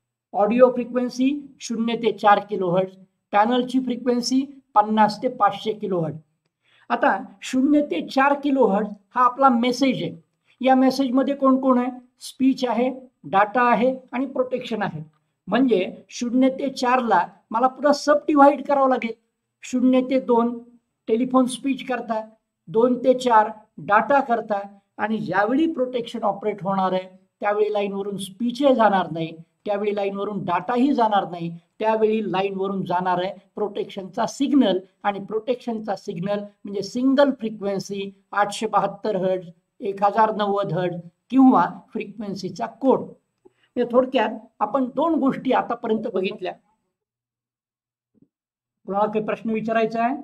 ऑडिओ फ्रिक्वेन्सी शून्य ते चार किलोहर्ट्ज, पॅनलची फ्रिक्वेन्सी पन्नास ते पाचशे किलोहर्ट्ज. आता शून्य ते चार किलोहर्ट्ज हा आपला मेसेज आहे. या मेसेजमध्ये कोण कोण आहे? स्पीच आहे, डाटा आहे आणि प्रोटेक्शन आहे. म्हणजे शून्य ते चारला मला पुन्हा सब डिव्हाइड करावं लागेल. शून्य ते दोन टेलिफोन स्पीच करता, दोन ते चार डाटा करता आणि ज्यावेळी प्रोटेक्शन ऑपरेट होणार आहे त्यावेळी लाईनवरून स्पीचही जाणार नाही, त्यावेळी लाईनवरून डाटाही जाणार नाही, त्यावेळी लाईनवरून जाणार आहे प्रोटेक्शनचा सिग्नल. आणि प्रोटेक्शनचा सिग्नल म्हणजे सिंगल फ्रिक्वेन्सी आठशे बहात्तर हर्ट्ज, एक हजार नव्वद हर्ट्ज किंवा फ्रिक्वेन्सीचा कोड. थोडक्यात आपण दोन गोष्टी आतापर्यंत बघितल्या. कोणाला काही प्रश्न विचारायचा आहे?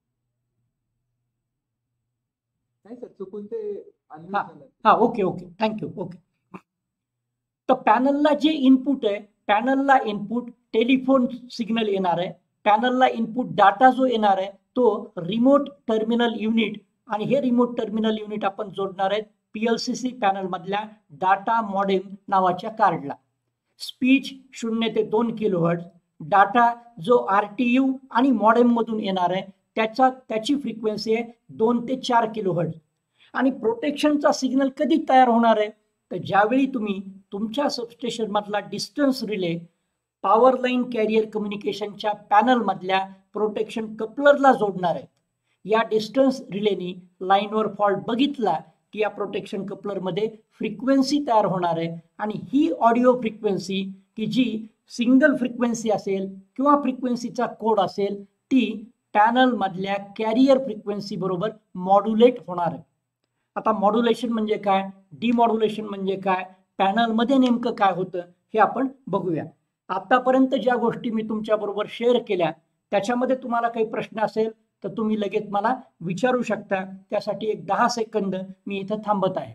नाही सर, चुकून ते unmute हा झालं. हा ओके ओके थँक्यू. ओके, तर पॅनलला जे इनपुट आहे, पॅनलला इनपुट टेलिफोन सिग्नल येणार आहे, पॅनलला इनपुट डाटा जो येणार आहे तो रिमोट टर्मिनल युनिट, आणि हे रिमोट टर्मिनल युनिट आपण जोडणार आहेत पीएलसीसी पॅनल मधल्या डाटा मॉडेम नावाच्या कार्डला. स्पीच शून्य ते दोन किलोहर्ट्ज, डाटा जो आर टी यू आणि मॉडेम मधून येणार आहे त्याचा त्याची फ्रिक्वेन्सी आहे दोन ते चार किलोहर्ट्ज. आणि प्रोटेक्शनचा सिग्नल कधी तयार होणार आहे तर ज्यावेळी तुम्ही तुमच्या सबस्टेशन मधला distance relay power line carrier कम्युनिकेशनच्या पॅनल मधल्या प्रोटेक्शन कपलरला जोडणार आहे. या डिस्टन्स रिलेनी लाईनवर फॉल्ट बघितला की या प्रोटेक्शन कपलर मध्ये फ्रिक्वेन्सी तयार होणार आहे आणि ही ऑडिओ फ्रिक्वेन्सी की जी सिंगल फ्रिक्वेन्सी असेल किंवा फ्रिक्वेन्सीचा कोड असेल ती पॅनल मधल्या कॅरियर फ्रिक्वेन्सी बरोबर मॉड्युलेट होणार आहे. आता मॉड्युलेशन म्हणजे काय, डिमॉड्युलेशन म्हणजे काय, पॅनल मध्ये नेमकं काय होतं हे आपण बघूया. आतापर्यंत ज्या गोष्टी मी तुमच्या बरोबर शेअर केल्या त्याच्यामध्ये तुम्हाला काही प्रश्न असेल तर तुम्ही लगेच मला विचारू शकता. त्यासाठी एक दहा सेकंद मी इथं थांबत आहे.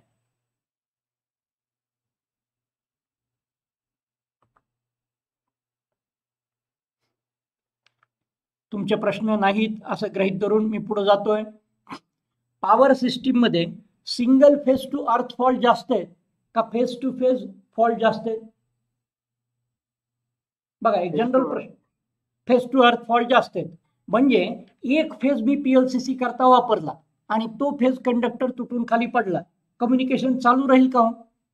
तुमचे प्रश्न नाहीत असं गृहीत धरून मी पुढे जातोय. पॉवर सिस्टीम मध्ये single phase to earth fault जास्त आहेत का फेज टू फेज फॉल्ट जास्त आहेत? बघा एक जनरल प्रश्न, फेज टू अर्थ फॉल्ट जास्त आहेत म्हणजे एक फेज मी पीएलसीसी करता वापरला आणि तो फेज कंडक्टर तुटून खाली पडला, कम्युनिकेशन चालू राहील का?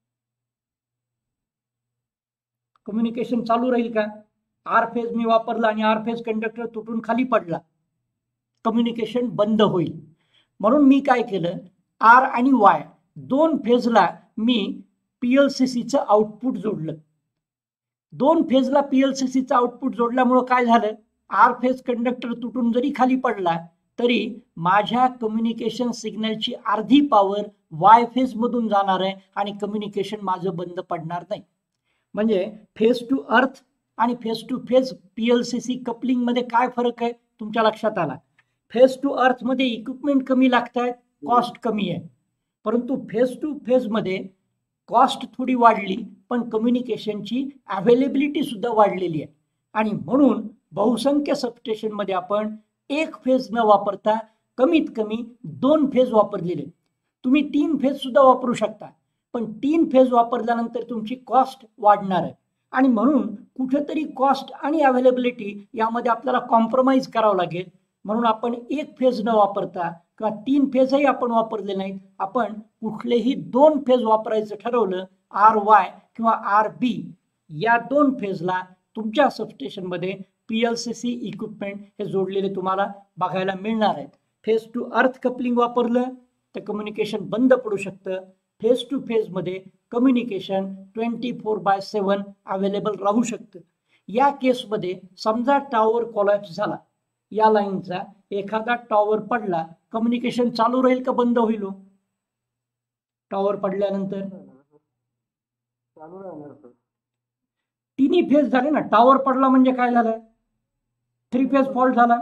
कम्युनिकेशन चालू राहील का? आर फेज मी वापरला आणि आर फेज कंडक्टर तुटून खाली पडला, कम्युनिकेशन बंद होईल. म्हणून मी काय केलं, आर आणि वाय दोन फेजला मी पीएलसीसीचं आउटपुट जोडलं. दोन फेजला पीएलसीसीचं आउटपुट जोडल्यामुळं काय झालं, आर फेज कंडक्टर तुटून जरी खाली पडला तरी माझ्या कम्युनिकेशन सिग्नलची अर्धी पॉवर वाय फेज मधून जाणार आहे आणि कम्युनिकेशन माझं बंद पडणार नाही. म्हणजे फेज टू अर्थ आणि phase to phase PLCC coupling मध्ये काय फरक आहे तुमच्या लक्षात आला. फेज टू अर्थ मध्ये इक्विपमेंट कमी लागत आहेत, कॉस्ट कमी आहे. परंतु फेज टू फेज मध्ये कॉस्ट थोडी वाढली पण कम्युनिकेशनची अवेलेबिलिटी सुद्धा वाढलेली आहे. आणि म्हणून बहुसंख्य सबस्टेशन मध्ये आपण एक फेज न वापरता कमीत कमी दोन फेज वापरलेले. तुम्ही तीन फेज सुद्धा वापरू शकता पण तीन फेज वापरल्यानंतर तुमची कॉस्ट वाढणार आहे आणि म्हणून कुठेतरी कॉस्ट आणि अवेलेबिलिटी यामध्ये आपल्याला कॉम्प्रोमाइज करावं लागेल. म्हणून आपण एक फेज न वापरता किंवा तीन फेजही आपण वापरले नाहीत, आपण कुठलेही दोन फेज वापरायचं ठरवलं, आर वाय किंवा आर बी या दोन फेजला तुमच्या सबस्टेशन मध्ये पीएलसीसी इक्विपमेंट हे जोडलेले तुम्हाला बघायला मिळणार आहेत. फेज टू अर्थ कपलिंग वापरलं तर कम्युनिकेशन बंद पडू शकतं. फेज टू फेज मध्ये communication twenty four by seven available राहू शकतं. या केसमध्ये समजा टॉवर कोलॅप्स झाला, या लाईनचा एखादा टॉवर पडला, कम्युनिकेशन चालू राहील का बंद होईल? टॉवर पडल्यानंतर चालू राहणार सर. तिन्ही फेज झाले ना. टॉवर पडला म्हणजे काय झालं, थ्री फेज फॉल्ट झाला.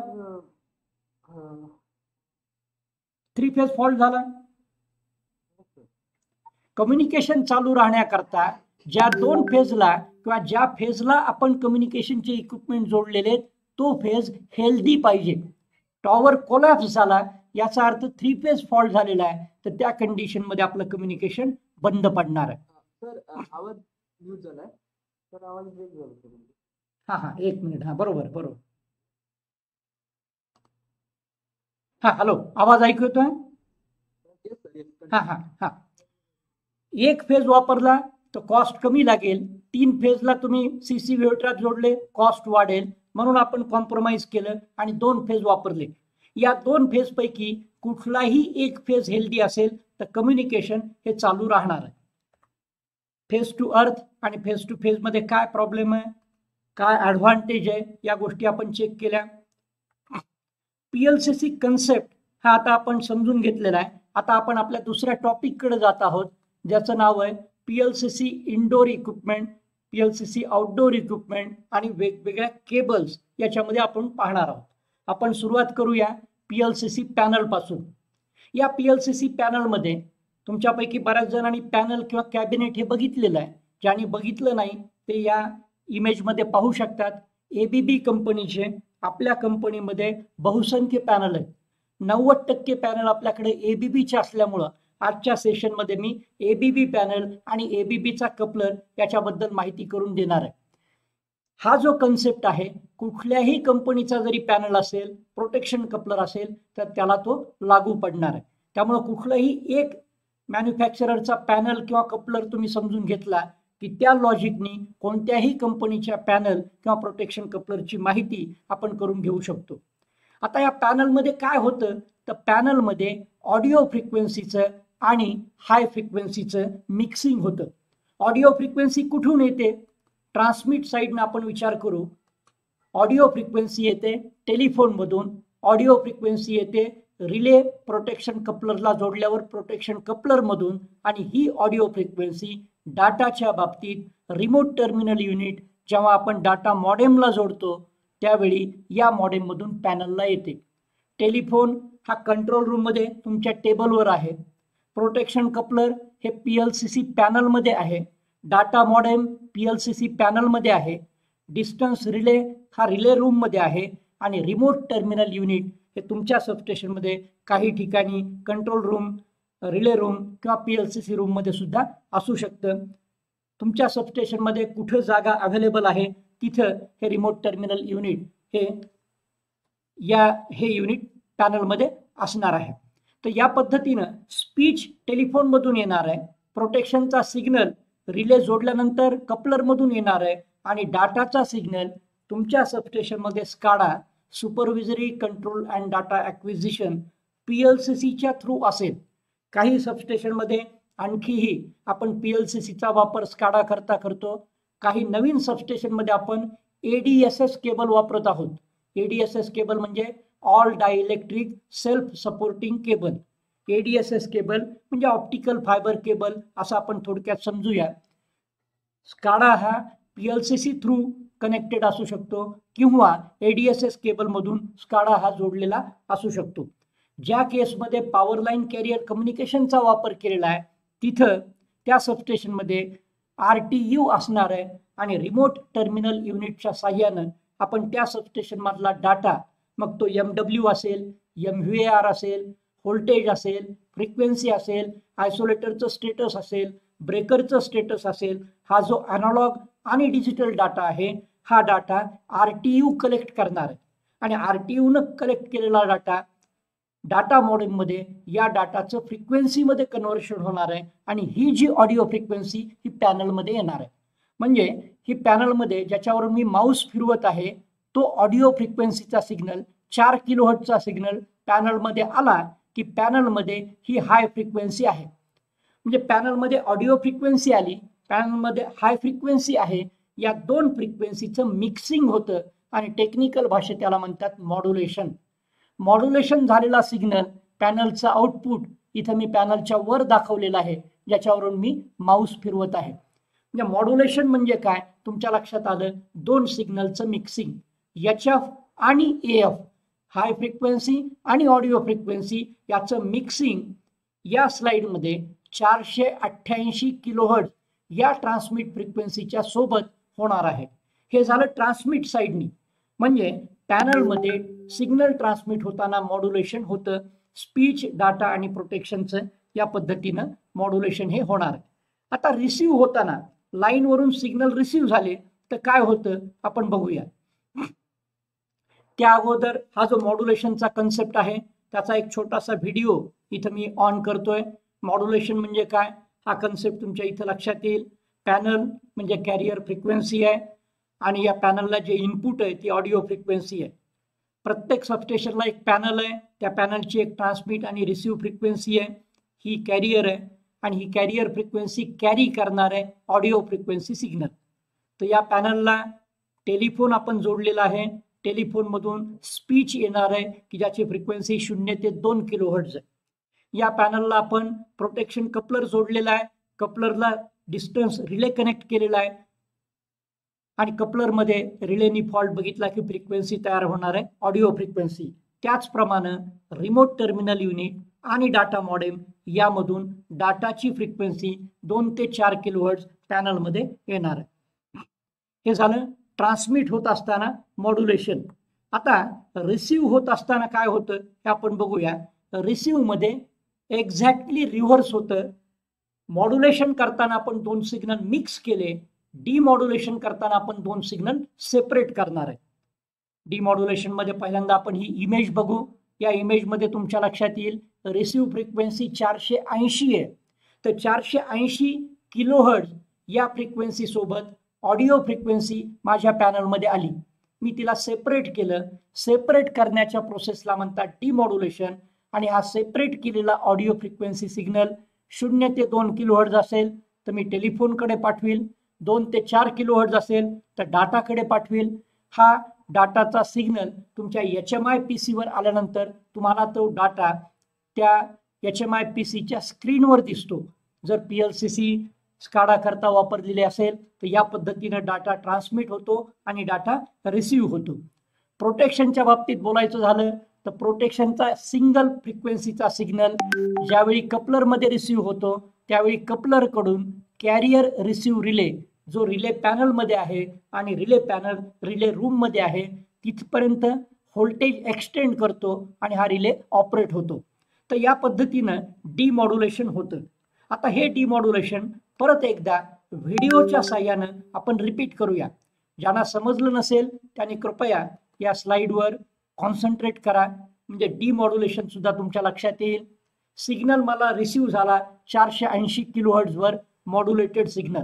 थ्री फेज फॉल्ट झाला. कम्युनिकेशन चालू राहण्याकरता ज्या दोन फेजला किंवा ज्या फेजला आपण कम्युनिकेशनचे इक्विपमेंट जोडलेले तो फेज हेल्दी पाहिजे. टॉवर कोलॅप्स झाला याचा अर्थ थ्री फेज फॉल्ट झालेला आहे तर त्या कंडिशन मध्ये आपलं कम्युनिकेशन बंद पडणार आहे. सर आवाज म्यूट झालाय. सर आवाज ब्रेक झाला सर. हा हा एक मिनिट. हा बरोबर बरोबर. हा हॅलो, आवाज ऐकू येतोय? Yes, sir, yes, continue. हा हा हा एक फेज वापरला तर कॉस्ट कमी लागेल. तीन फेजला तुम्ही सीसी वेव्हट्रॅप जोडले, कॉस्ट वाढेल. म्हणून आपण कॉम्प्रोमाइज केलं आणि दोन फेज वापरले. या दोन फेज पैकी कुठलाही एक फेज हेल्दी असेल तर कम्युनिकेशन हे चालू राहणार आहे. फेज टू अर्थ आणि फेज टू फेज मध्ये काय प्रॉब्लेम आहे, काय ॲडव्हान्टेज आहे, या गोष्टी आपण चेक केल्या. पीएलसीसी कन्सेप्ट हा आता आपण समजून घेतलेला आहे. आता आपण आपल्या दुसऱ्या टॉपिककडे जात आहोत ज्याचं नाव आहे PLCC indoor equipment, PLCC outdoor equipment आणि वेगवेगळ्या केबल्स याच्यामध्ये आपण पाहणार आहोत. आपण सुरुवात करूया पीएलसीसी पॅनल पासून. या पीएलसीसी पॅनल मध्ये तुमच्यापैकी बऱ्याच जणांनी पॅनल किंवा कॅबिनेट हे बघितलेलं आहे. ज्यांनी बघितलं नाही ते या इमेजमध्ये पाहू शकतात. एबीबी कंपनीचे आपल्या कंपनीमध्ये बहुसंख्य पॅनल आहेत. नव्वद टक्के पॅनल आपल्याकडे एबीबीचे असल्यामुळं आजच्या सेशनमध्ये मी एबीबी पॅनल आणि एबीबीचा कपलर याच्याबद्दल माहिती करून देणार आहे. हा जो कन्सेप्ट आहे कुठल्याही कंपनीचा जरी पॅनल असेल, प्रोटेक्शन कपलर असेल, तर त्याला तो लागू पडणार आहे. त्यामुळे कुठलाही एक मॅन्युफॅक्चररचा पॅनल किंवा कपलर तुम्ही समजून घेतला की त्या लॉजिकनी कोणत्याही कंपनीच्या पॅनल किंवा प्रोटेक्शन कपलरची माहिती आपण करून घेऊ शकतो. आता या पॅनलमध्ये काय होतं, तर पॅनलमध्ये ऑडिओ फ्रिक्वेन्सीचं आणि हाय फ्रिक्वेन्सीचं मिक्सिंग होतं. ऑडिओ फ्रिक्वेन्सी कुठून येते, ट्रान्समिट साईडनं आपण विचार करू. ऑडिओ फ्रिक्वेन्सी येते टेलिफोनमधून, ऑडिओ फ्रिक्वेन्सी येते रिले प्रोटेक्शन कपलरला जोडल्यावर प्रोटेक्शन कपलरमधून, आणि ही ऑडिओ फ्रिक्वेन्सी डाटाच्या बाबतीत रिमोट टर्मिनल युनिट जेव्हा आपण डाटा मॉडेमला जोडतो त्यावेळी या मॉडेममधून पॅनलला येते. टेलिफोन हा कंट्रोल रूममध्ये तुमच्या टेबलवर आहे. प्रोटेक्शन कपलर हे पी एल सी सी पॅनलमध्ये आहे. Data modem P L C C पॅनलमध्ये आहे. डिस्टन्स रिले हा रिले रूममध्ये आहे. आणि रिमोट टर्मिनल युनिट हे तुमच्या सबस्टेशनमध्ये काही ठिकाणी कंट्रोल रूम, रिले रूम किंवा पी एल सी सी रूममध्ये सुद्धा असू शकतं. तुमच्या सबस्टेशनमध्ये कुठं जागा अवेलेबल आहे तिथं हे रिमोट टर्मिनल युनिट हे या हे युनिट पॅनलमध्ये असणार आहे. तर या पद्धतीनं स्पीच टेलिफोनमधून येणार आहे, प्रोटेक्शनचा सिग्नल रिले जोडल्यानंतर कपलरमधून येणार आहे, आणि डाटाचा सिग्नल तुमच्या सबस्टेशनमध्ये SCADA supervisory control and data acquisition P L C सीच्या थ्रू असेल. काही सबस्टेशनमध्ये आणखीही आपण पी एल सी सीचा वापर स्काडा करता करतो. काही नवीन सबस्टेशनमध्ये आपण A D S S cable वापरत आहोत. A D S S cable म्हणजे all dielectric self supporting cable. A D S S cable म्हणजे ऑप्टिकल फायबर केबल असं आपण थोडक्यात समजूया. स्काडा हा P L C C through connected असू शकतो किंवा ए डी एस एस केबलमधून स्काडा हा जोडलेला असू शकतो. ज्या केसमध्ये पॉवर लाईन कॅरियर कम्युनिकेशनचा वापर केलेला आहे तिथं त्या सबस्टेशनमध्ये आर टी यू असणार आहे, आणि रिमोट टर्मिनल युनिटच्या साह्यानं आपण त्या सबस्टेशनमधला डाटा, मग तो एम डब्ल्यू असेल, एम व्ही ए आर असेल, व्होल्टेज असेल, फ्रिक्वेन्सी असेल, आयसोलेटरचं स्टेटस असेल, ब्रेकरचं स्टेटस असेल, हा जो ॲनालॉग आणि डिजिटल डाटा आहे हा data R T U collect करणार आहे. आणि आर टी यूनं कलेक्ट केलेला डाटा डाटा मॉडेममध्ये या डाटाचं फ्रिक्वेन्सीमध्ये कन्व्हर्शन होणार आहे, आणि ही जी ऑडिओ फ्रिक्वेन्सी ही पॅनलमध्ये येणार आहे. म्हणजे ही पॅनलमध्ये ज्याच्यावर मी माऊस फिरवत आहे तो ऑडिओ फ्रिक्वेन्सीचा सिग्नल, चार किलोहर्टचा सिग्नल पॅनलमध्ये आला की पॅनलमध्ये ही हाय फ्रिक्वेन्सी आहे. म्हणजे पॅनलमध्ये ऑडिओ फ्रिक्वेन्सी आली, पॅनलमध्ये हाय फ्रिक्वेन्सी आहे, या दोन फ्रिक्वेन्सीचं मिक्सिंग होतं, आणि टेक्निकल भाषेत त्याला म्हणतात मॉड्युलेशन. मॉड्युलेशन झालेला सिग्नल पॅनलचा आउटपुट इथं मी पॅनलच्या वर दाखवलेला आहे ज्याच्यावरून मी माऊस फिरवत आहे. म्हणजे मॉड्युलेशन म्हणजे काय, तुमच्या लक्षात आलं, दोन सिग्नलचं मिक्सिंग, एच एफ आणि ए एफ, हाय फ्रिक्वेन्सी आणि ऑडिओ फ्रिक्वेन्सी याचं मिक्सिंग या स्लाइडमध्ये चारशे अठ्ठ्याऐंशी किलोहर्ट्ज या ट्रान्समिट फ्रिक्वेन्सीच्या सोबत होणार आहे. हे झालं ट्रान्समिट साईडनी. म्हणजे पॅनलमध्ये सिग्नल ट्रान्समिट होताना मॉड्युलेशन होतं. स्पीच, डाटा आणि प्रोटेक्शनचं या पद्धतीनं मॉड्युलेशन हे होणार आहे. आता रिसीव्ह होताना लाईनवरून सिग्नल रिसीव्ह झाले तर काय होतं आपण बघूया. त्या अगोदर हा जो मॉड्युलेशनचा कन्सेप्ट आहे त्याचा एक छोटासा व्हिडिओ इथं मी ऑन करतोय. मॉड्युलेशन म्हणजे काय हा कन्सेप्ट तुमच्या इथं लक्षात येईल. पॅनल म्हणजे कॅरियर फ्रिक्वेन्सी आहे, आणि या पॅनलला जे इनपुट आहे ती ऑडिओ फ्रिक्वेन्सी आहे. प्रत्येक सबस्टेशनला एक पॅनल आहे, त्या पॅनलची एक ट्रान्समिट आणि रिसीव्ह फ्रिक्वेन्सी आहे, ही कॅरियर आहे, आणि ही कॅरियर फ्रिक्वेन्सी कॅरी करणार आहे ऑडिओ फ्रिक्वेन्सी सिग्नल. तर या पॅनलला टेलिफोन आपण जोडलेला आहे. टेलिफोनमधून स्पीच येणार आहे की ज्याची फ्रिक्वेन्सी शून्य ते दोन किलोहर्ट्ज आहे. या पॅनलला आपण प्रोटेक्शन कपलर जोडलेला आहे. कपलरला डिस्टन्स रिले कनेक्ट केलेला आहे, आणि कपलरमध्ये रिलेनी फॉल्ट बघितला की फ्रिक्वेन्सी तयार होणार आहे ऑडिओ फ्रिक्वेन्सी. त्याचप्रमाणे रिमोट टर्मिनल युनिट आणि डाटा मॉडेम यामधून डाटाची फ्रिक्वेन्सी दोन ते चार किलोहर्ट्ज पॅनलमध्ये येणार आहे. हे झालं ट्रान्समिट होत असताना मॉड्युलेशन. आता रिसीव्ह होत असताना काय होतं हे आपण बघूया. रिसीव्हमध्ये एक्झॅक्टली रिव्हर्स होतं. मॉड्युलेशन करताना आपण दोन सिग्नल मिक्स केले, डिमॉड्युलेशन करताना आपण दोन सिग्नल सेपरेट करणार आहे. डिमॉड्युलेशन मध्ये पहिल्यांदा आपण ही इमेज बघू. या इमेज मध्ये तुमच्या लक्षात येईल रिसिव्ह फ्रिक्वेन्सी चारशे ऐंशी आहे. तर चारशे ऐंशी किलोहर्ट्ज या फ्रिक्वेन्सी सोबत ऑडिओ फ्रिक्वेन्सी माझ्या पॅनलमध्ये आली. मी तिला सेपरेट केलं. सेपरेट करण्याच्या प्रोसेसला म्हणतात डिमॉड्युलेशन. आणि हा सेपरेट केलेला ऑडिओ फ्रिक्वेन्सी सिग्नल शून्य ते दोन किलोहर्ट्ज असेल तर मी टेलिफोनकडे पाठवील. दोन ते चार किलोहर्ट्ज असेल तर डाटाकडे पाठवील. हा डाटाचा सिग्नल तुमच्या एच एम आय पी सीवर आल्यानंतर तुम्हाला तो डाटा त्या एच एम आय पी सीच्या स्क्रीनवर दिसतो. जर P L C C SCADA करता वापरलेले असेल तर या पद्धतीनं डाटा ट्रान्समिट होतो आणि डाटा रिसिव्ह होतो. प्रोटेक्शनच्या बाबतीत बोलायचं झालं तर प्रोटेक्शनचा सिंगल फ्रिक्वेन्सीचा सिग्नल ज्यावेळी कपलरमध्ये रिसिव्ह होतो त्यावेळी कपलरकडून कॅरियर रिसिव्ह रिले जो रिले पॅनलमध्ये आहे आणि रिले पॅनल रिले रूममध्ये आहे तिथपर्यंत व्होल्टेज एक्सटेंड करतो आणि हा रिले ऑपरेट होतो. तर या पद्धतीनं डिमॉड्युलेशन होतं. आता हे डिमॉड्युलेशन परत एकदा व्हिडिओच्या साह्यानं आपण रिपीट करूया. ज्यांना समजलं नसेल त्यांनी कृपया या स्लाइडवर कॉन्सन्ट्रेट करा म्हणजे डिमॉड्युलेशन सुद्धा तुमच्या लक्षात येईल. सिग्नल मला रिसिव्ह झाला चारशे ऐंशी किलोहर्ट्जवर मॉड्युलेटेड सिग्नल.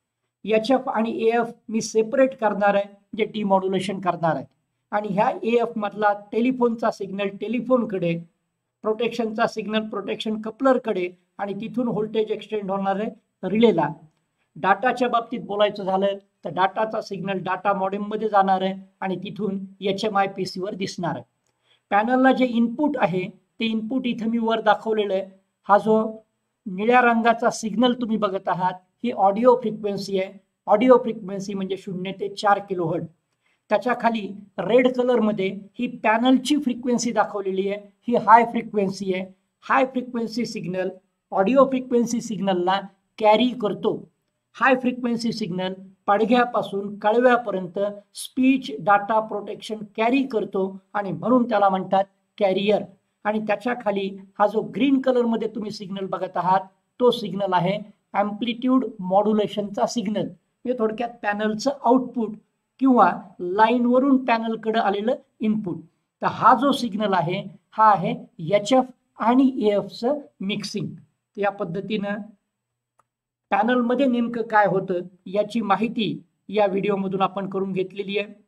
एच एफ आणि ए एफ मी सेपरेट करणार आहे म्हणजे डिमॉड्युलेशन करणार आहे. आणि ह्या ए एफ मधला टेलिफोनचा सिग्नल टेलिफोनकडे, प्रोटेक्शनचा सिग्नल प्रोटेक्शन कपलरकडे आणि तिथून व्होल्टेज एक्सटेंड होणार आहे रिलेला. डाटाच्या बाबतीत बोलायचं झालं तर डाटाचा सिग्नल डाटा मॉडेममध्ये जाणार आहे आणि तिथून एच एम आय पी सीवर दिसणार आहे. पॅनलला जे इनपुट आहे ते इनपुट इथं मी वर दाखवलेलं आहे. हा जो निळ्या रंगाचा सिग्नल तुम्ही बघत आहात ही ऑडिओ फ्रिक्वेन्सी आहे. ऑडिओ फ्रिक्वेन्सी म्हणजे शून्य ते चार किलोहर्ट्ज. त्याच्या खाली रेड कलरमध्ये ही पॅनलची फ्रिक्वेन्सी दाखवलेली आहे. ही हाय फ्रिक्वेन्सी आहे. High frequency signal audio frequency सिग्नलला कॅरी करतो. हाय फ्रिक्वेन्सी सिग्नल पडघ्यापासून कळव्यापर्यंत स्पीच डाटा प्रोटेक्शन कॅरी करतो आणि म्हणून त्याला म्हणतात कॅरियर. आणि त्याच्या खाली हा जो ग्रीन कलरमध्ये तुम्ही सिग्नल बघत आहात तो सिग्नल आहे ॲम्प्लिट्यूड मॉड्युलेशनचा सिग्नल. म्हणजे थोडक्यात पॅनलचं आउटपुट किंवा लाईनवरून पॅनलकडे आलेलं इनपुट. तर हा जो सिग्नल आहे हा आहे एच एफ आणि ए एफचं मिक्सिंग. या पद्धतीनं पॅनलमध्ये नेमकं काय होतं याची माहिती या व्हिडिओमधून आपण करून घेतलेली आहे.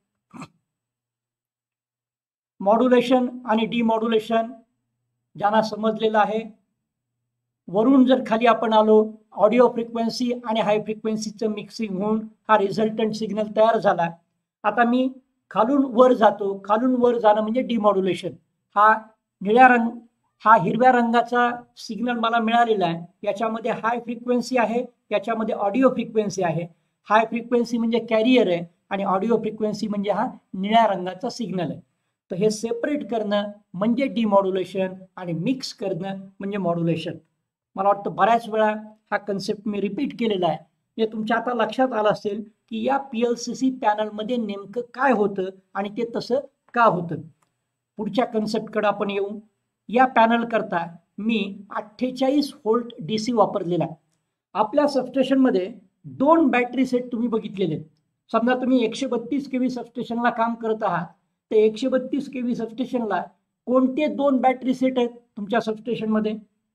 मॉड्युलेशन आणि डिमॉड्युलेशन ज्यांना समजलेलं आहे. वरून जर खाली आपण आलो ऑडिओ फ्रिक्वेन्सी आणि हाय फ्रिक्वेन्सीचं मिक्सिंग होऊन हा रिझल्टंट सिग्नल तयार झाला. आता मी खालून वर जातो. खालून वर जाणं म्हणजे डिमॉड्युलेशन. हा निळ्या रंग हा हिरव्या रंगाचा सिग्नल मला मिळालेला आहे. याच्यामध्ये हाय फ्रिक्वेन्सी आहे, याच्यामध्ये ऑडिओ फ्रिक्वेन्सी आहे. हाय फ्रिक्वेन्सी म्हणजे कॅरियर आहे आणि ऑडिओ फ्रिक्वेन्सी म्हणजे हा निळ्या रंगाचा सिग्नल आहे. तर हे सेपरेट करणं म्हणजे डिमॉड्युलेशन आणि मिक्स करणं म्हणजे मॉड्युलेशन. मला वाटतं बऱ्याच वेळा हा कन्सेप्ट मी रिपीट केलेला आहे. हे तुमच्या आता लक्षात आलं असेल की या पी एल सी सी पॅनलमध्ये नेमकं काय होतं आणि ते तसं का होतं. पुढच्या कन्सेप्टकडे आपण येऊ. या पॅनल करता मी अठ्ठेचाळीस व्होल्ट डी सी वापरलेला आहे. आपल्या सबस्टेशनमध्ये दोन बॅटरी सेट तुम्ही बघितलेले आहेत. समजा तुम्ही एकशे बत्तीस के व्ही सबस्टेशनला काम करत आहात तर एकशे बत्तीस के व्ही सबस्टेशनला कोणते दोन बॅटरी सेट आहेत तुमच्या सबस्टेशनमध्ये?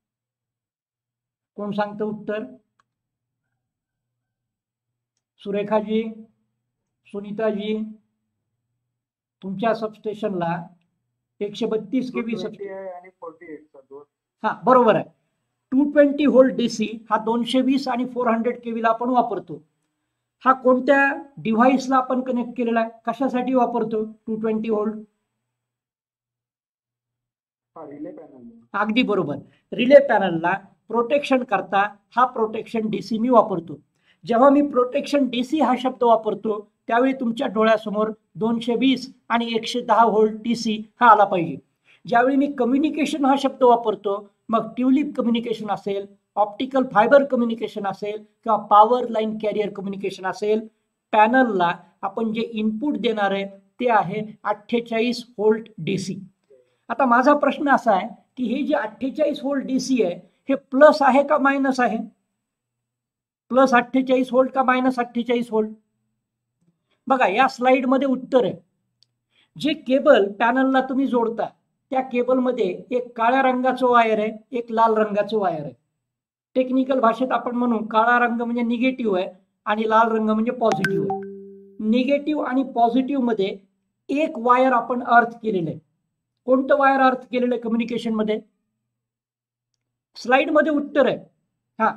कोण सांगतं उत्तर? सुरेखाजी, सुनीताजी, तुमच्या सबस्टेशनला एकशे बत्तीस के व्ही सबस्टेशन आणि फोर्टी एट चा दोन. हा बरोबर आहे. टू ट्वेंटी व्होल्ट डीसी हा दोनशे वीस आणि फोर हंड्रेड केवीला आपण वापरतो. हा कोणत्या डिव्हाइसला आपण कनेक्ट केलेला आहे? कशासाठी वापरतो two twenty volt? Relay panel. अगदी बरोबर. रिले पॅनलला प्रोटेक्शन करता हा प्रोटेक्शन डीसी मी वापरतो. जेव्हा मी प्रोटेक्शन डीसी हा शब्द वापरतो त्यावेळी तुमच्या डोळ्यासमोर दोनशे वीस आणि एकशे दहा व्होल्ट डीसी हा आला पाहिजे. ज्यावेळी मी कम्युनिकेशन हा शब्द वापरतो मग ट्यूलिप कम्युनिकेशन असेल, ऑप्टिकल फायबर कम्युनिकेशन असेल किंवा पॉवर लाईन कॅरियर कम्युनिकेशन असेल, पॅनलला आपण जे इनपुट देणार आहे ते आहे अठ्ठेचाळीस व्होल्ट डीसी. आता माझा प्रश्न असा आहे की हे जे अठ्ठेचाळीस व्होल्ट डीसी आहे हे प्लस आहे का मायनस आहे? प्लस अठ्ठेचाळीस व्होल्ट का मायनस अठ्ठेचाळीस व्होल्ट? बघा या स्लाइडमध्ये उत्तर आहे. जे केबल पॅनलला तुम्ही जोडता त्या केबलमध्ये एक काळ्या रंगाचं वायर आहे, एक लाल रंगाचं वायर आहे. टेक्निकल भाषेत आपण म्हणू काळा रंग म्हणजे निगेटिव्ह आहे आणि लाल रंग म्हणजे पॉझिटिव्ह आहे. निगेटिव्ह आणि पॉझिटिव्ह मध्ये एक वायर आपण अर्थ केलेलं आहे. कोणतं वायर अर्थ केलेलं आहे कम्युनिकेशन मध्ये? स्लाइड मध्ये उत्तर आहे. हा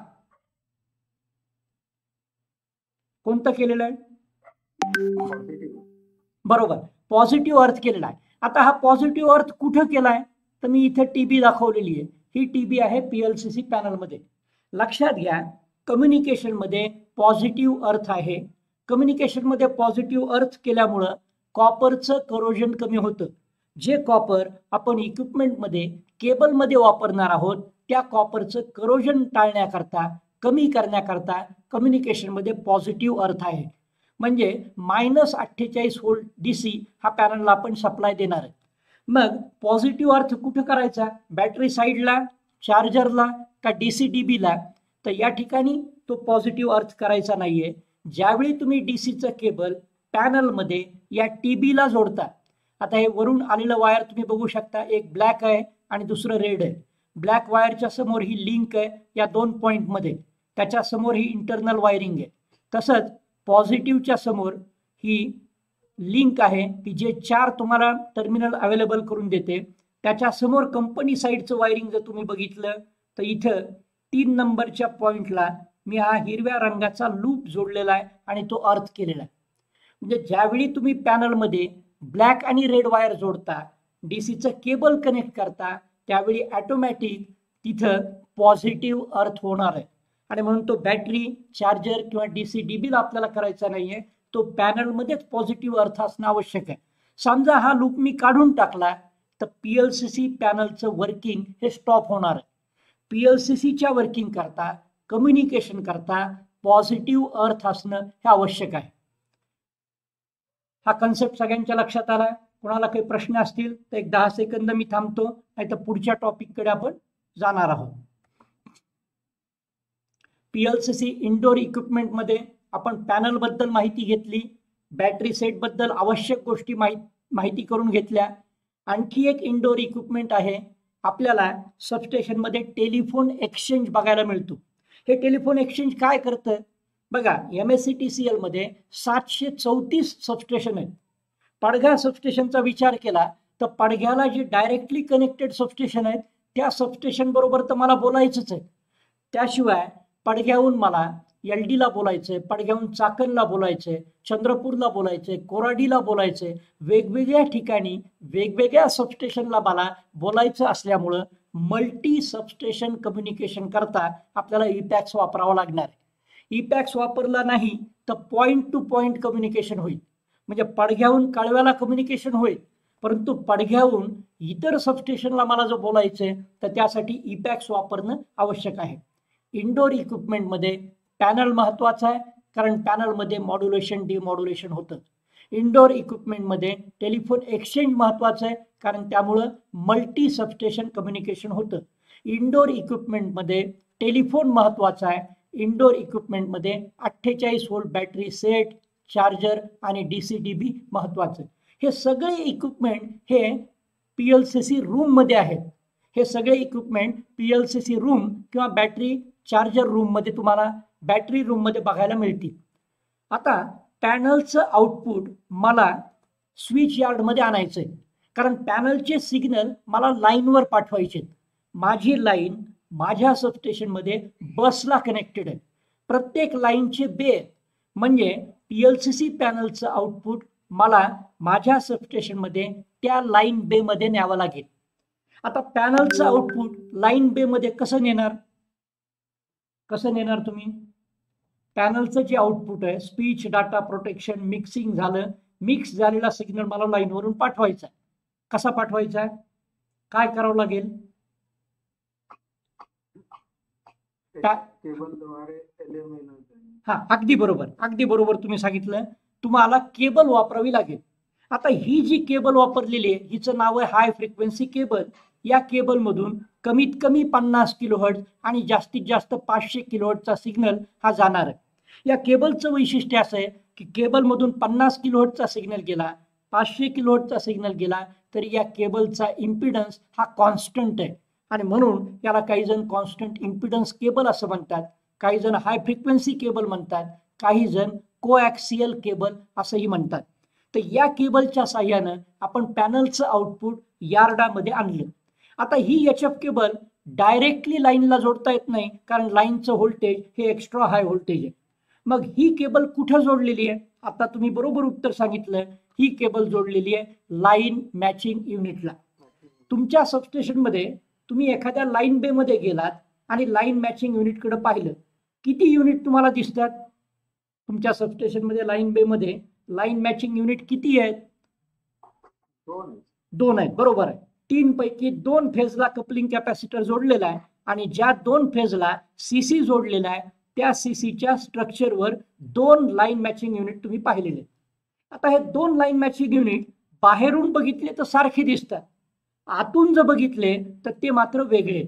कोणतं केलेलं आहे? पॉझिटिव्ह. बरोबर, पॉझिटिव्ह अर्थ केलेला आहे. आता हा पॉझिटिव्ह अर्थ कुठं केलाय तर मी इथे टीबी दाखवलेली आहे. ही टीबी आहे पीएलसीसी पॅनलमध्ये. लक्षात घ्या कम्युनिकेशन मध्ये पॉझिटिव्ह अर्थ आहे. कम्युनिकेशन मध्ये पॉझिटिव्ह अर्थ केल्यामुळं कॉपरचं करोजन कमी होतं. जे कॉपर आपण इक्विपमेंटमध्ये केबलमध्ये वापरणार आहोत त्या कॉपरचं करोजन टाळण्याकरता कमी करण्याकरता कम्युनिकेशनमध्ये पॉझिटिव्ह अर्थ आहे. म्हणजे मायनस अठ्ठेचाळीस व्होल्ट डी सी हा पॅनलला आपण सप्लाय देणार आहे. मग पॉझिटिव्ह अर्थ कुठं करायचा? बॅटरी साईडला, चार्जरला का डी सी डी बीला? तर या ठिकाणी तो पॉझिटिव्ह अर्थ करायचा नाहीये. ज्यावेळी तुम्ही डी सीचं केबल पॅनलमध्ये या टी बीला जोडता, आता हे वरून आलेलं वायर तुम्ही बघू शकता, एक ब्लॅक आहे आणि दुसरं रेड आहे. ब्लॅक वायरच्या समोर ही लिंक आहे या दोन पॉईंटमध्ये, त्याच्या समोर ही इंटरनल वायरिंग आहे. तसंच पॉझिटिव्हच्या समोर ही लिंक आहे की जे चार तुम्हाला टर्मिनल अवेलेबल करून देते. त्याच्या समोर कंपनी साईडचं वायरिंग जर तुम्ही बघितलं तर इथं तीन नंबरच्या पॉइंटला मी हा हिरव्या रंगाचा लूप जोडलेला आहे आणि तो अर्थ केलेला आहे. म्हणजे ज्यावेळी तुम्ही पॅनलमध्ये ब्लॅक आणि रेड वायर जोडता, डीसीचं केबल कनेक्ट करता, त्यावेळी ऑटोमॅटिक तिथं पॉझिटिव्ह अर्थ होणार आहे. आणि म्हणून तो बॅटरी, चार्जर किंवा डी सी डी बीला आपल्याला करायचा नाहीये, तो पॅनलमध्येच पॉझिटिव्ह अर्थ असणं आवश्यक आहे. समजा हा लूप मी काढून टाकला तर पीएलसीसी पॅनलचं वर्किंग हे स्टॉप होणार आहे. पीएलसीसीच्या वर्किंग करता, कम्युनिकेशन करता पॉझिटिव्ह अर्थ असणं हे आवश्यक आहे. हा कन्सेप्ट सगळ्यांच्या लक्षात आला? कोणाला काही प्रश्न असतील तर एक दहा सेकंद मी थांबतो, नाही तर पुढच्या टॉपिककडे आपण जाणार आहोत. पीएलसीसी इंडोर इक्विपमेंटमध्ये आपण पॅनल बद्दल माहिती घेतली, बॅटरी सेट बद्दल आवश्यक गोष्टी माहिती करून घेतल्या. आणखी एक इंडोर इक्विपमेंट आहे, आपल्याला सबस्टेशनमध्ये टेलिफोन एक्सचेंज बघायला मिळतो. हे टेलिफोन एक्सचेंज काय करतं? बघा M S C T C एलमध्ये सातशे चौतीस सबस्टेशन आहेत. पडघा सबस्टेशनचा विचार केला तर पडघ्याला जे डायरेक्टली कनेक्टेड सबस्टेशन आहेत त्या सबस्टेशन बरोबर तर मला बोलायचंच आहे. त्याशिवाय पडघ्याहून मला एल डीला बोलायचंय, पडघ्याहून चाकणला बोलायचंय, चंद्रपूरला बोलायचंय, कोराडीला बोलायचंय. वेगवेगळ्या ठिकाणी वेगवेगळ्या सबस्टेशनला मला बोलायचं असल्यामुळं मल्टी सबस्टेशन कम्युनिकेशन करता आपल्याला ईपॅक्स वापरावा लागणार आहे. ईपॅक्स वापरला नाही तर पॉईंट टू पॉईंट कम्युनिकेशन होईल. म्हणजे पडघ्याहून कळव्याला कम्युनिकेशन होईल, परंतु पडघ्याहून इतर सबस्टेशनला मला जर बोलायचंय तर त्यासाठी ईपॅक्स वापरणं आवश्यक आहे. इंडोर इक्विपमेंटमध्ये पॅनल महत्त्वाचा आहे, कारण पॅनलमध्ये मॉड्युलेशन डिमॉड्युलेशन होतं. इंडोर इक्विपमेंटमध्ये टेलिफोन एक्सचेंज महत्त्वाचं आहे, कारण त्यामुळं मल्टी सबस्टेशन कम्युनिकेशन होतं. इंडोर इक्विपमेंटमध्ये टेलिफोन महत्त्वाचा आहे. इंडोर इक्विपमेंटमध्ये अठ्ठेचाळीस व्होल्ट बॅटरी सेट, चार्जर आणि डी सी डी बी महत्त्वाचं. हे सगळे इक्विपमेंट हे पी एल सी सी रूममध्ये आहेत. हे सगळे equipment P L C C room किंवा बॅटरी चार्जर रूममध्ये तुम्हाला बॅटरी रूममध्ये बघायला मिळतील. आता पॅनलचं आउटपुट मला स्विच यार्डमध्ये आणायचं आहे, कारण पॅनलचे सिग्नल मला लाईनवर पाठवायचे. माझी लाईन माझ्या सबस्टेशनमध्ये बसला कनेक्टेड आहे. प्रत्येक लाईनचे बे म्हणजे पी एल सी सी पॅनलचं आउटपुट मला माझ्या सबस्टेशनमध्ये त्या लाईन बेमध्ये न्यावं लागेल. आता पॅनलचं आउटपुट लाईन बेमध्ये कसं नेणार? कसं नेणार तुम्ही? पॅनलचं जे आउटपुट आहे, स्पीच डाटा प्रोटेक्शन मिक्सिंग झालं, मिक्स झालेला सिग्नल मला लाईनवरून पाठवायचा आहे. कसा पाठवायचा आहे? काय करावं लागेल? हा अगदी बरोबर, अगदी बरोबर तुम्ही सांगितलं. तुम्हाला केबल वापरावी लागेल. आता ही जी केबल वापरलेली आहे हिचं नाव आहे हाय फ्रिक्वेन्सी केबल. या केबलमधून कमीत कमी पन्नास किलोहर्ट्ज आणि जास्तीत जास्त पाचशे किलोहर्ट्जचा सिग्नल हा जाणार आहे। या केबलचं वैशिष्ट्य असं आहे की केबलमधून पन्नास किलोहर्ट्जचा सिग्नल गेला, पाचशे किलोहर्ट्जचा सिग्नल गेला तरी या केबलचा इम्पिडन्स हा कॉन्स्टंट आहे आणि म्हणून याला काही जण कॉन्स्टंट इम्पिडन्स केबल असं म्हणतात, काही जण हाय फ्रिक्वेन्सी केबल म्हणतात, काही जण कोॲक्सियल केबल असंही म्हणतात। तर या केबलच्या साह्यानं आपण पॅनलचं आउटपुट यार्डामध्ये आणलं। आता ही एच एफ केबल डायरेक्टली लाईनला जोडता येत नाही कारण लाईनचं व्होल्टेज हे एक्स्ट्रा हाय व्होल्टेज आहे। मग ही केबल कुठं जोडलेली आहे? आता तुम्ही बरोबर उत्तर सांगितलं, ही केबल जोडलेली आहे लाईन मॅचिंग युनिटला। तुमच्या सबस्टेशनमध्ये तुम्ही एखाद्या लाईन बे मध्ये गेलात आणि लाईन मॅचिंग युनिटकडे पाहिलं, किती युनिट तुम्हाला दिसतात? तुमच्या सबस्टेशनमध्ये लाईन बे मध्ये लाईन मॅचिंग युनिट किती आहेत? दोन आहे. दोन आहेत, बरोबर आहे। तीन पैकी दोन फेजला कपलिंग कॅपॅसिटर जोडलेला आहे आणि ज्या दोन फेजला सीसी जोडलेला आहे त्या सीसीच्या स्ट्रक्चरवर दोन लाईन मॅचिंग युनिट तुम्ही पाहिलेले। आता हे दोन लाईन मॅचिंग युनिट बाहेरून बघितले तर सारखे दिसतात, आतून जर बघितले तर ते मात्र वेगळे।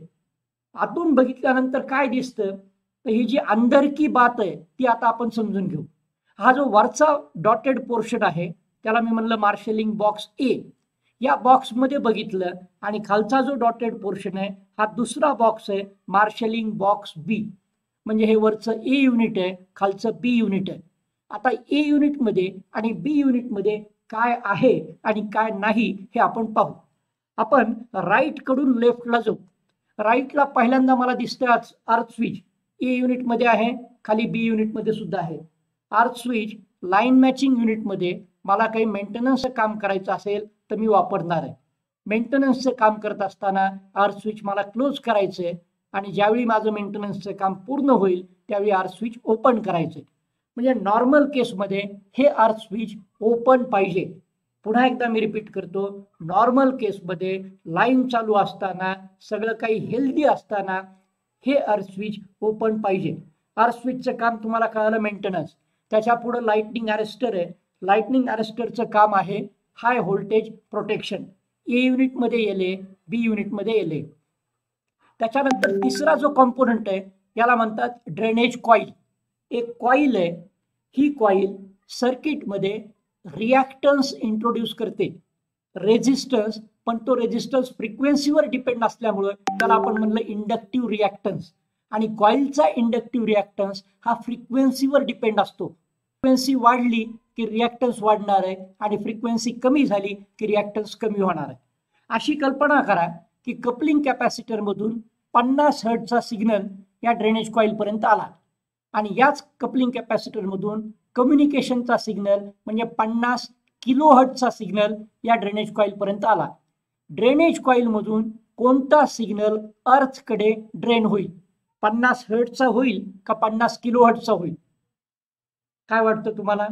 आतून बघितल्यानंतर काय दिसतं तर ही जी अंदर की बात आहे ती आता आपण समजून घेऊ। हा जो वरचा डॉटेड पोर्शन आहे त्याला मी म्हणलं मार्शलिंग बॉक्स ए, या बॉक्समध्ये बघितलं आणि खालचा जो डॉटेड पोर्शन आहे हा दुसरा बॉक्स आहे मार्शलिंग बॉक्स बी, म्हणजे हे वरचं ए युनिट आहे, खालचं बी युनिट आहे। आता ए युनिटमध्ये आणि बी युनिटमध्ये काय आहे आणि काय नाही हे आपण पाहू। आपण राईट कडून लेफ्टला जाऊ। राईटला पहिल्यांदा मला दिसतं अर्थ स्विच ए युनिटमध्ये आहे, खाली बी युनिटमध्ये सुद्धा आहे। अर्थ स्विच लाईन मॅचिंग युनिटमध्ये मला काही मेंटेनन्सचं काम करायचं असेल तर मी वापरणार आहे। मेंटेनन्सचं काम करत असताना अर्थ स्विच मला क्लोज करायचं आहे आणि ज्यावेळी माझं मेंटेनन्सचं काम पूर्ण होईल त्यावेळी अर्थ स्विच ओपन करायचं आहे। म्हणजे नॉर्मल केसमध्ये हे अर्थ स्विच ओपन पाहिजे। पुन्हा एकदा मी रिपीट करतो, नॉर्मल केसमध्ये लाईन चालू असताना सगळं काही हेल्दी असताना हे अर्थ स्विच ओपन पाहिजे। अर्थ स्विचचं काम तुम्हाला कळालं मेंटेनन्स, त्याच्या पुढे लाइटनिंग अरेस्टर आहे। लाइटनिंग अरेस्टरचं काम आहे हाय व्होल्टेज प्रोटेक्शन, ए युनिटमध्ये येले, बी युनिटमध्ये येले। त्याच्यानंतर तिसरा जो कॉम्पोनंट आहे याला म्हणतात ड्रेनेज कॉईल। एक कॉईल आहे, ही कॉईल सर्किटमध्ये रिॲक्टन्स इंट्रोड्यूस करते, रेझिस्टन्स, पण तो रेझिस्टन्स फ्रिक्वेन्सीवर डिपेंड असल्यामुळे त्याला आपण म्हणलं इंडक्टिव्ह रिॲक्टन्स। आणि कॉईलचा इंडक्टिव्ह रिॲक्टन्स हा फ्रिक्वेन्सीवर डिपेंड असतो। फ्रिक्वेन्सी वाढली की रिॲक्टन्स वाढणार आहे आणि फ्रिक्वेन्सी कमी झाली की रिॲक्टन्स कमी होणार आहे। अशी कल्पना करा की कपलिंग कॅपॅसिटरमधून पन्नास हर्ट्जचा सिग्नल या ड्रेनेज कॉईलपर्यंत आला आणि याच कपलिंग कॅपॅसिटरमधून कम्युनिकेशनचा सिग्नल म्हणजे पन्नास किलो हर्ट्जचा सिग्नल या ड्रेनेज कॉईलपर्यंत आला। ड्रेनेज कॉईलमधून कोणता सिग्नल अर्थकडे ड्रेन होईल? पन्नास हर्ट्जचा होईल का पन्नास किलो हर्ट्जचा होईल? काय वाटतं तुम्हाला?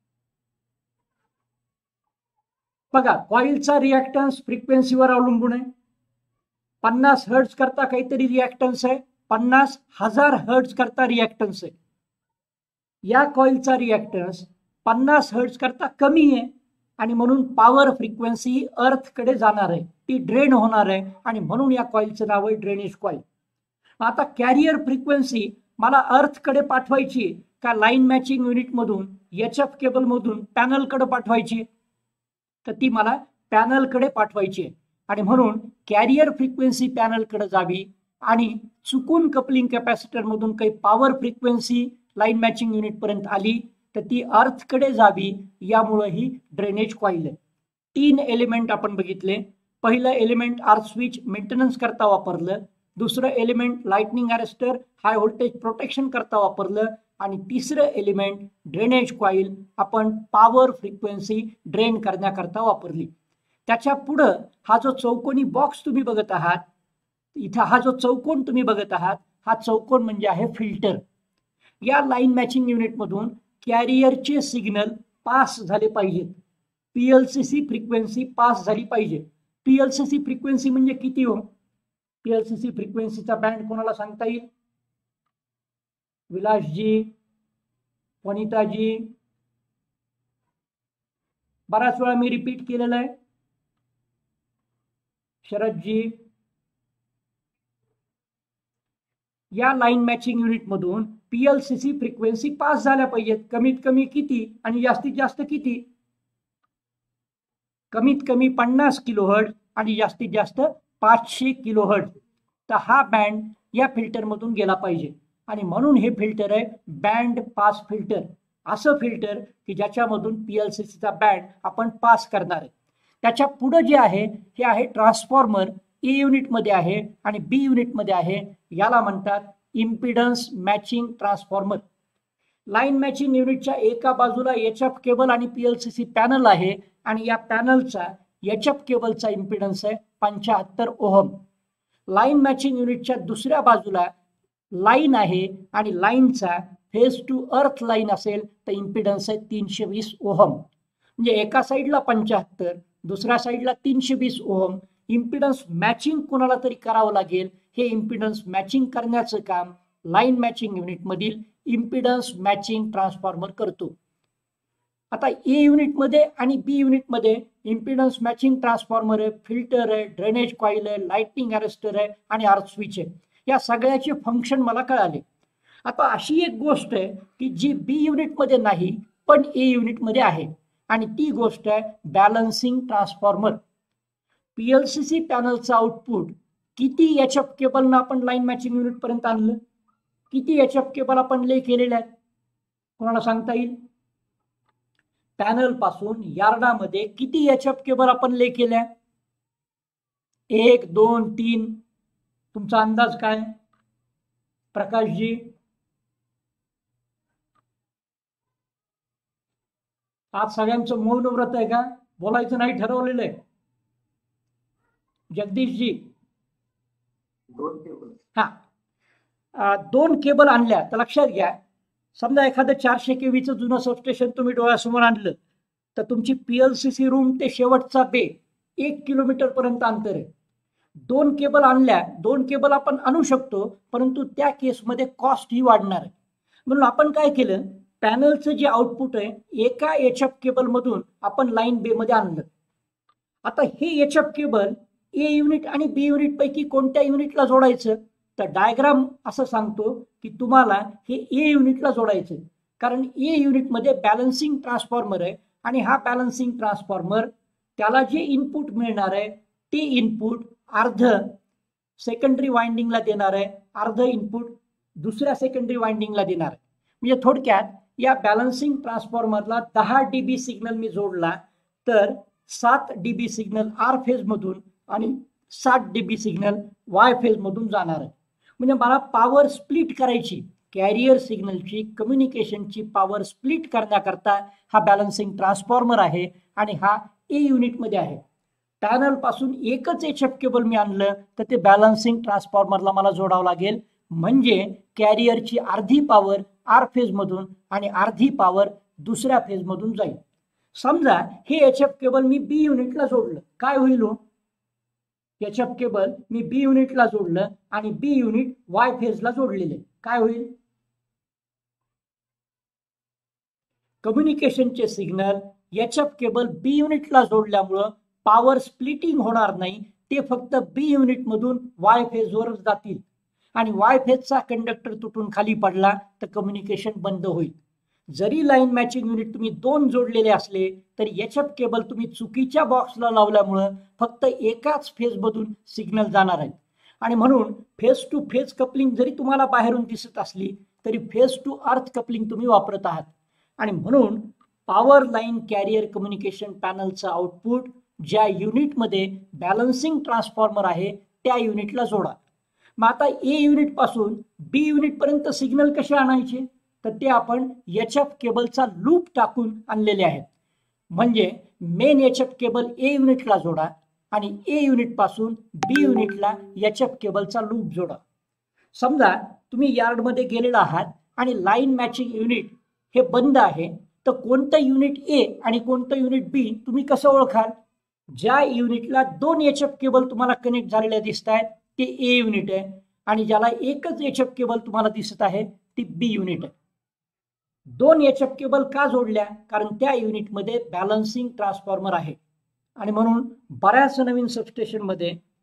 बघा, कॉईलचा रिॲक्टन्स फ्रिक्वेन्सीवर अवलंबून आहे। पन्नास हर्ट्ज करता काहीतरी रिॲक्टन्स आहे, पन्नास हजार हर्ट्ज करता रिॲक्टन्स आहे। या कॉईलचा रिॲक्टन्स पन्नास हर्ट्ज करता कमी आहे आणि म्हणून पॉवर फ्रिक्वेन्सी अर्थकडे जाणार आहे, ती ड्रेन होणार आहे आणि म्हणून या कॉईलचं नाव आहे ड्रेनेज कॉईल। आता कॅरियर फ्रिक्वेन्सी मला अर्थकडे पाठवायची का लाईन मॅचिंग युनिटमधून एच एफ केबलमधून पॅनलकडे पाठवायची? तर ती मला पॅनलकडे पाठवायची आहे आणि म्हणून कॅरियर फ्रिक्वेन्सी पॅनलकडे जावी आणि चुकून कपलिंग कॅपॅसिटरमधून काही पॉवर फ्रिक्वेन्सी लाईन मॅचिंग युनिटपर्यंत आली तर ती अर्थकडे जावी, यामुळे ही ड्रेनेज कॉईल आहे। तीन एलिमेंट आपण बघितले। पहिलं एलिमेंट अर्थ स्विच मेंटेनन्स करता वापरलं, दुसरं element lightning arrester high voltage protection करता वापरलं आणि तिसरं एलिमेंट ड्रेनेज कॉईल आपण पॉवर फ्रिक्वेन्सी ड्रेन करण्याकरता वापरली। त्याच्या पुढं हा जो चौकोनी बॉक्स तुम्ही बघत आहात, इथं हा जो चौकोन तुम्ही बघत आहात, हा चौकोन म्हणजे आहे फिल्टर। या लाईन मॅचिंग युनिटमधून कॅरियरचे सिग्नल पास झाले पाहिजेत, पीएलसीसी फ्रिक्वेन्सी पास झाली पाहिजे। पीएलसीसी फ्रिक्वेन्सी म्हणजे किती हो? पीएलसीसी फ्रिक्वेन्सीचा बँड कोणाला सांगता येईल? विलासजी, वनिताजी, बराच वेळा मी रिपीट केलेलं आहे। शरदजी, या लाईन मॅचिंग युनिट मधून पीएलसीसी फ्रिक्वेन्सी पास झाल्या पाहिजेत. कमीत कमी किती आणि जास्तीत जास्त किती? कमीत कमी पन्नास किलोहर्ट्ज आणि जास्तीत जास्त पाचशे किलोहर्ट्ज. तर हा बँड या फिल्टर मधून गेला पाहिजे आणि म्हणून हे फिल्टर आहे बँड पास फिल्टर. असं फिल्टर की ज्याच्यामधून पीएलसीसीचा बँड आपण पास करणार आहे. त्याच्या पुढे जे आहे हे आहे ट्रान्सफॉर्मर. ए युनिट मध्ये आहे आणि बी युनिट मध्ये आहे. याला म्हणतात impedance matching transformer. Line matching युनिटच्या एका बाजूला एचएफ केबल आणि पीएलसीसी पॅनल आहे आणि या पॅनलचा एचएफ केबलचा इम्पिडन्स आहे पंच्याहत्तर ओहम. लाईन मॅचिंग युनिटच्या दुसऱ्या बाजूला लाईन आहे आणि लाईनचा फेस टू अर्थ लाईन असेल तर इम्पिडन्स आहे तीनशे वीस ओहम. म्हणजे एका साईडला पंच्याहत्तर, दुसऱ्या साईडला तीनशे वीस ओहम. इम्पिडन्स मॅचिंग कोणाला तरी करावं लागेल. हे इम्पिडन्स मॅचिंग करण्याचं काम लाईन मॅचिंग युनिट मधील इम्पिडन्स मॅचिंग ट्रान्सफॉर्मर करतो. आता ए युनिट मध्ये आणि बी युनिट मध्ये इम्पिडन्स मॅचिंग ट्रान्सफॉर्मर आहे, फिल्टर आहे, ड्रेनेज कॉईल आहे, लाइटनिंग अरेस्टर आहे आणि अर्थ स्विच आहे. या सगळ्याचे फंक्शन मला कळाले. आता अशी एक गोष्ट आहे की जी बी युनिट मध्ये नाही पण ए युनिट मध्ये आहे आणि ती गोष्ट आहे बॅलन्सिंग ट्रान्सफॉर्मर. पीएलसीसी पॅनलचं आउटपुट किती एचएफ केबलनं आपण लाईन मॅचिंग युनिट पर्यंत आणलं? किती एचएफ केबल आपण ले केलेले आहेत? कोणाला सांगता येईल? पॅनल पासून यार्डामध्ये किती एचएफ केबल आपण ले केल्या? एक, दोन, तीन. तुमचा अंदाज काय प्रकाशजी? आज सगळ्यांचं मौन व्रत आहे का? बोलायचं नाही ठरवलेलं आहे? जगदीशजी दोन केबल. हा, दोन केबल आणल्या तर लक्षात घ्या, समजा एखादं चारशे केवीचं जुनं सबस्टेशन तुम्ही डोळ्यासमोर आणलं तर तुमची पीएलसीसी रूम ते शेवटचा बे एक किलोमीटर पर्यंत अंतर आहे. दोन केबल आणल्या, दोन केबल आपण आणू शकतो परंतु त्या केसमध्ये कॉस्ट ही वाढणार आहे. म्हणून आपण काय केलं, पॅनलचं जे आउटपुट आहे एका एचएफ केबल मधून आपण लाईन बे मध्ये आणलं. आता हे एचएफ केबल ए युनिट आणि बी युनिट पैकी कोणत्या युनिटला जोडायचं? तर डायग्राम असं सांगतो की तुम्हाला हे ए युनिटला जोडायचं, कारण ए युनिट मध्ये बॅलन्सिंग ट्रान्सफॉर्मर आहे आणि हा बॅलन्सिंग ट्रान्सफॉर्मर त्याला जे इनपुट मिळणार आहे ते इनपुट अर्ध सेकंडरी वाइंडिंगला देणार आहे, अर्ध इनपुट दुसऱ्या सेकंडरी वाइंडिंगला देणार आहे. म्हणजे थोडक्यात या बॅलन्सिंग ट्रान्सफॉर्मरला दहा डीबी सिग्नल मी जोडला तर सात डीबी सिग्नल आर फेज मधून आणि सात डीबी सिग्नल वाय फेज मधून जाणार आहे. म्हणजे मला पॉवर स्प्लिट करायची, कॅरियर सिग्नलची कम्युनिकेशनची पॉवर स्प्लिट करण्याकरता हा बॅलन्सिंग ट्रान्सफॉर्मर आहे आणि हा ए युनिट मध्ये आहे. पॅनल पासून एकच एचएफ केबल मी आणलं तर ते बॅलन्सिंग ट्रान्सफॉर्मरला मला जोडावं लागेल. म्हणजे कॅरियरची अर्धी पॉवर आर फेज मधून आणि अर्धी पॉवर दुसऱ्या फेज मधून जाईल. समजा हे एचएफ केबल मी बी युनिटला जोडलं, काय होईल? एचएफ केबल मी बी युनिटला जोडलं आणि बी युनिट वाय फेजला जोडलेले, काय होईल? कम्युनिकेशनचे सिग्नल एचएफ केबल बी युनिटला जोडल्यामुळं पॉवर स्प्लिटिंग होणार नाही, ते फक्त बी युनिट मधून वाय फेजवर जातील आणि वाय फेजचा कंडक्टर तुटून खाली पडला तर कम्युनिकेशन बंद होईल. जरी लाईन मॅचिंग युनिट तुम्ही दोन जोडलेले असले तरी एचएफ केबल तुम्ही चुकीच्या बॉक्सला लावल्यामुळं फक्त एकाच फेज मधून सिग्नल जाणार आहेत आणि म्हणून फेज टू फेज कपलिंग जरी तुम्हाला बाहेरून दिसत असली तरी फेज टू अर्थ कपलिंग तुम्ही वापरत आहात. आणि म्हणून पॉवर लाईन कॅरियर कम्युनिकेशन पॅनलचं आउटपुट ज्या युनिटमध्ये बॅलन्सिंग ट्रान्सफॉर्मर आहे त्या युनिटला जोडा. मग आता ए युनिट पासून बी युनिट पर्यंत सिग्नल कसे आणायचे? तर ते आपण एचएफ केबलचा लूप टाकून आणलेले आहेत. म्हणजे मेन एचएफ केबल ए युनिटला जोडा आणि ए युनिट पासून बी युनिटला एचएफ केबलचा लूप जोडा. समजा तुम्ही यार्डमध्ये गेलेला आहात आणि लाईन मॅचिंग युनिट हे बंद आहे तर कोणतं युनिट ए आणि कोणतं युनिट बी तुम्ही कसं ओळखाल? ज्या युनिटला दोन एचएफ केबल तुम्हाला कनेक्ट झालेल्या दिसत आहेत ते ए युनिट आहे आणि ज्याला एकच एचएफ केबल तुम्हाला दिसत आहे ती बी युनिट आहे. दोन एचएफ केबल का जोडल्या? कारण त्या युनिटमध्ये बॅलन्सिंग ट्रान्सफॉर्मर आहे आणि म्हणून बऱ्याच नवीन सबस्टेशन मध्ये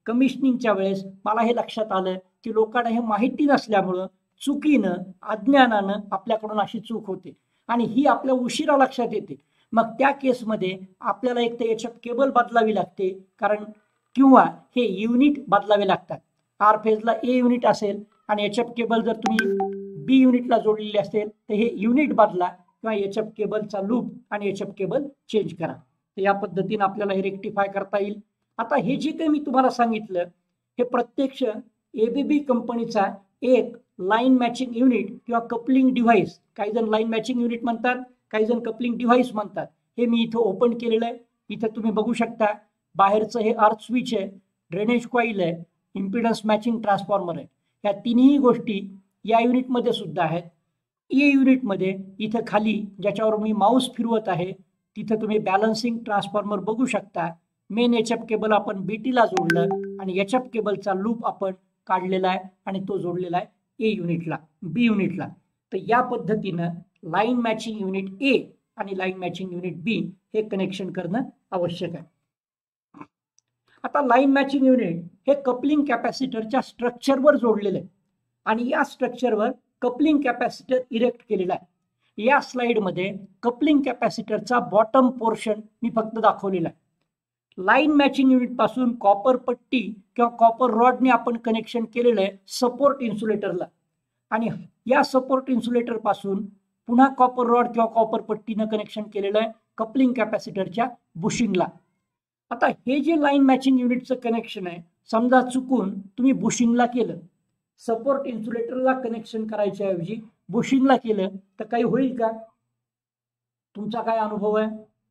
कमिशनिंगच्या वेळेस मला हे लक्षात आलं की लोकांना हे माहिती नसल्यामुळं चुकीनं अज्ञानानं आपल्याकडून अशी चूक होते आणि ही आपल्या उशिरा लक्षात येते. मग त्या केसमध्ये आपल्याला एक तर एच एफ केबल बदलावी लागते, कारण किंवा हे युनिट बदलावे लागतात. आर फेजला ए युनिट असेल आणि एच एफ केबल जर तुम्ही बी युनिटला जोडलेली असेल तर हे युनिट बदला किंवा एच एफ केबलचा लूप आणि एच एफ केबल चेंज करा. तर या पद्धतीने आपल्याला हे रेक्टिफाय करता येईल. आता हे जे काही मी तुम्हाला सांगितलं हे प्रत्यक्ष एबीबी कंपनीचा एक लाईन मॅचिंग युनिट किंवा कपलिंग डिव्हाइस, काही जण लाईन मॅचिंग युनिट म्हणतात, काही जण कपलिंग डिव्हाइस म्हणतात, हे मी इथं ओपन केलेलं आहे. इथं तुम्ही बघू शकता बाहेरचं हे अर्थ स्विच आहे, ड्रेनेज कॉईल आहे, इम्पिडन्स मॅचिंग ट्रान्सफॉर्मर आहे. या तिन्ही गोष्टी या युनिटमध्ये सुद्धा आहेत. ए युनिटमध्ये इथं खाली ज्याच्यावर मी माऊस फिरवत आहे तिथं तुम्ही बॅलन्सिंग ट्रान्सफॉर्मर बघू शकता. मेन एच एफ केबल आपण बीटीला जोडलं आणि एच एफ केबलचा लूप आपण काढलेला आहे आणि तो जोडलेला आहे ए युनिटला, बी युनिटला. तर या पद्धतीनं लाईन मॅचिंग युनिट ए आणि लाईन मॅचिंग युनिट बी हे कनेक्शन करणं आवश्यक आहे. आता लाईन मॅचिंग युनिट हे कपलिंग कॅपॅसिटरच्या स्ट्रक्चरवर जोडलेलं आहे आणि या स्ट्रक्चरवर कपलिंग कॅपॅसिटर इरेक्ट केलेला आहे. या स्लाइडमध्ये कपलिंग कॅपॅसिटरचा बॉटम पोर्शन मी फक्त दाखवलेला आहे. लाईन मॅचिंग युनिट पासून कॉपर पट्टी किंवा कॉपर रॉडने आपण कनेक्शन केलेलं आहे सपोर्ट इन्सुलेटरला आणि या सपोर्ट इन्सुलेटर पासून पुन्हा कॉपर रॉड किंवा कॉपर पट्टीनं कनेक्शन केलेलं आहे कपलिंग कॅपॅसिटरच्या बुशिंगला. आता हे जे लाईन मॅचिंग युनिटचं कनेक्शन आहे, समजा चुकून तुम्ही बुशिंगला केलं, सपोर्ट इन्सुलेटरला कनेक्शन करायच्या ऐवजी बुशिंगला केलं तर काही होईल का? तुमचा काय अनुभव आहे?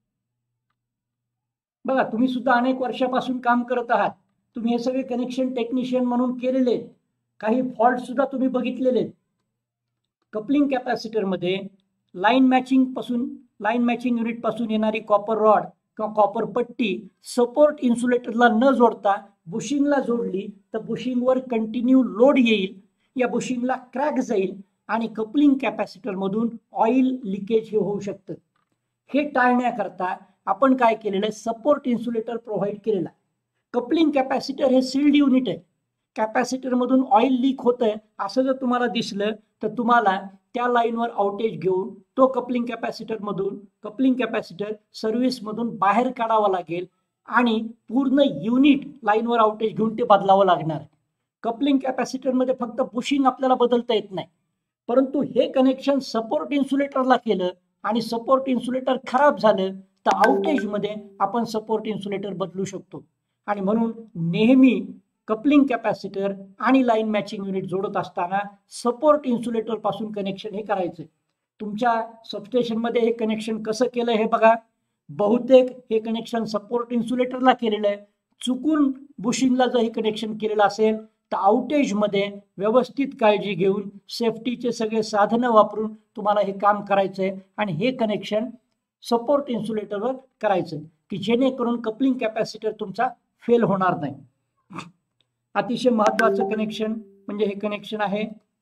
बघा, तुम्ही सुद्धा अनेक वर्षापासून काम करत आहात, तुम्ही हे सगळे कनेक्शन टेक्निशियन म्हणून केलेले आहेत, काही फॉल्ट सुद्धा तुम्ही बघितलेले आहेत. कपलिंग कॅपॅसिटरमध्ये लाईन मॅचिंग पासून लाईन मॅचिंग युनिट पासून येणारी कॉपर रॉड किंवा कॉपर पट्टी सपोर्ट इन्सुलेटरला न जोडता बुशिंगला जोडली तर बुशिंगवर कंटिन्यू लोड येईल, या बुशिंगला क्रॅक जाईल आणि कपलिंग कॅपॅसिटरमधून ऑइल लिकेज हे होऊ शकतं. हे टाळण्याकरता आपण काय केलेलं आहे, सपोर्ट इन्सुलेटर प्रोव्हाइड केलेला. कपलिंग कॅपॅसिटर हे सील्ड युनिट आहे. कॅपॅसिटरमधून ऑइल लीक होतंय असं जर तुम्हाला दिसलं तर तुम्हाला त्या लाईनवर आउटेज घेऊन तो कपलिंग कॅपॅसिटरमधून कपलिंग कॅपॅसिटर सर्व्हिसमधून बाहेर काढावा लागेल आणि पूर्ण युनिट लाईनवर आउटेज घेऊन ते बदलावं लागणार आहे. कपलिंग कॅपॅसिटरमध्ये फक्त बुशिंग आपल्याला बदलता येत नाही, परंतु हे कनेक्शन सपोर्ट इन्सुलेटरला केलं आणि सपोर्ट इन्सुलेटर खराब झालं तर आउटेजमध्ये आपण सपोर्ट इन्सुलेटर बदलू शकतो. आणि म्हणून नेहमी कपलिंग कॅपॅसिटर आणि लाईन मॅचिंग युनिट जोडत असताना सपोर्ट इन्सुलेटर पासून कनेक्शन हे करायचं. तुमच्या सबस्टेशनमध्ये हे कनेक्शन कसं केलं हे बघा. बहुतेक हे कनेक्शन सपोर्ट इन्सुलेटरला केलेलं आहे. चुकून बुशिंगला जर हे कनेक्शन केलेलं असेल तर आउटेजमध्ये व्यवस्थित काळजी घेऊन सेफ्टीचे सगळे साधनं वापरून तुम्हाला हे काम करायचं आहे आणि हे कनेक्शन सपोर्ट इन्सुलेटरवर करायचं की जेणेकरून कपलिंग कॅपॅसिटर तुमचा फेल होणार नाही. अतिशय महत्वाचं कनेक्शन म्हणजे हे कनेक्शन आहे.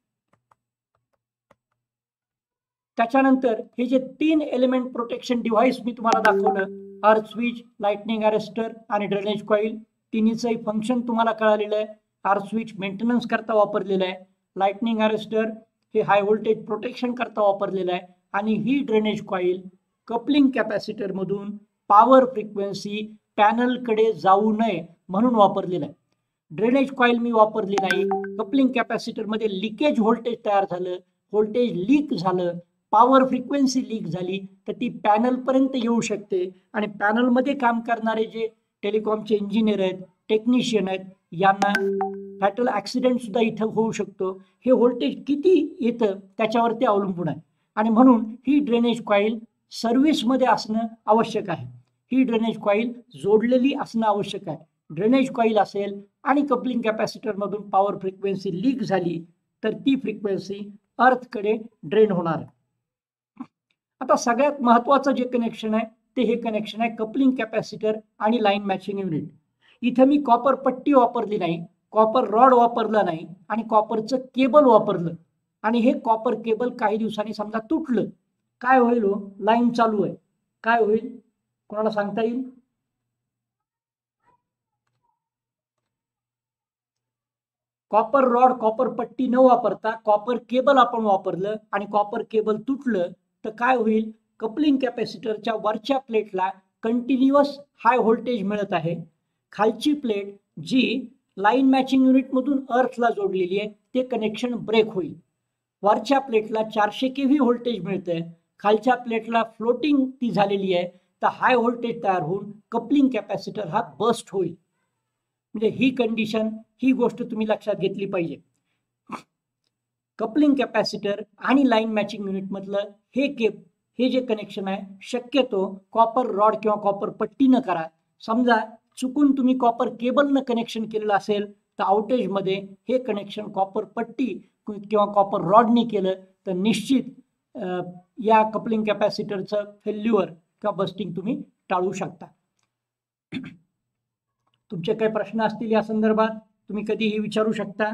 त्याच्यानंतर हे जे तीन एलिमेंट प्रोटेक्शन डिव्हाइस मी तुम्हाला दाखवलं, अर्थ स्विच, लाइटनिंग अरेस्टर आणि ड्रेनेज कॉईल, तिन्हीचंही फंक्शन तुम्हाला कळालेलं आहे. अर्थ स्विच मेंटेनन्स करता वापरलेलं आहे, लाइटनिंग अरेस्टर हे हाय व्होल्टेज प्रोटेक्शन करता वापरलेलं आहे आणि ही ड्रेनेज कॉईल कपलिंग कॅपॅसिटर मधून पॉवर फ्रिक्वेन्सी पॅनलकडे जाऊ नये म्हणून वापरलेलं आहे. ड्रेनेज कॉईल मी वापरली नाही. कपलिंग कॅपॅसिटर मध्ये लिकेज व्होल्टेज तयार झालं, व्होल्टेज लीक झालं, पॉवर फ्रिक्वेन्सी लीक झाली तर ती पॅनल पर्यंत येऊ शकते आणि पॅनलमध्ये काम करणारे जे टेलिकॉमचे इंजिनियर आहेत, टेक्निशियन आहेत, यांना फॅटल ऍक्सिडेंट सुद्धा इथं होऊ शकतो. हे व्होल्टेज किती येतं त्याच्यावरती अवलंबून आहे आणि म्हणून ही ड्रेनेज कॉईल सर्व्हिसमध्ये असणं आवश्यक आहे. ही ड्रेनेज कॉईल जोडलेली असणं आवश्यक आहे. ड्रेनेज कॉईल असेल आणि कपलिंग कॅपॅसिटर मधून पॉवर फ्रिक्वेन्सी लीक झाली तर ती फ्रिक्वेन्सी अर्थकडे ड्रेन होणार. आता सगळ्यात महत्वाचं जे कनेक्शन आहे ते हे कनेक्शन आहे कपलिंग कॅपॅसिटर आणि लाईन मॅचिंग युनिट. इथं मी कॉपर पट्टी वापरली नाही, कॉपर रॉड वापरला नाही आणि कॉपरचं केबल वापरलं आणि हे कॉपर केबल काही दिवसांनी समजा तुटलं, काय होईल हो? लाईन चालू आहे, काय होईल कोणाला सांगता येईल? कॉपर रॉड कॉपर पट्टी न वापरता कॉपर केबल आपण वापरलं आणि कॉपर केबल तुटलं तर काय होईल, कपलिंग कॅपॅसिटरच्या वरच्या प्लेटला कंटिन्युअस हाय व्होल्टेज मिळत आहे, खालची प्लेट जी लाईन मॅचिंग युनिटमधून अर्थला जोडलेली आहे ते कनेक्शन ब्रेक होईल. वरच्या प्लेटला चारशे के व्ही व्होल्टेज मिळतंय, खालच्या प्लेटला फ्लोटिंग ती झालेली आहे, तर हाय व्होल्टेज तयार होऊन कपलिंग कॅपॅसिटर हा बस्ट होईल. म्हणजे ही कंडिशन, ही गोष्ट तुम्ही लक्षात घेतली पाहिजे. कपलिंग कॅपॅसिटर आणि लाईन मॅचिंग युनिट मधलं हे केप हे जे कनेक्शन आहे शक्यतो कॉपर रॉड किंवा कॉपर पट्टीनं करा. समजा चुकून तुम्ही कॉपर केबलनं कनेक्शन केलेलं असेल तर आउटेजमध्ये हे कनेक्शन कॉपर पट्टी किंवा कॉपर रॉडने केलं तर निश्चित या कपलिंग कॅपॅसिटरचं फेल्युअर किंवा बस्टिंग तुम्ही टाळू शकता. तुमचे काही प्रश्न असतील या संदर्भात तुम्ही कधीही विचारू शकता.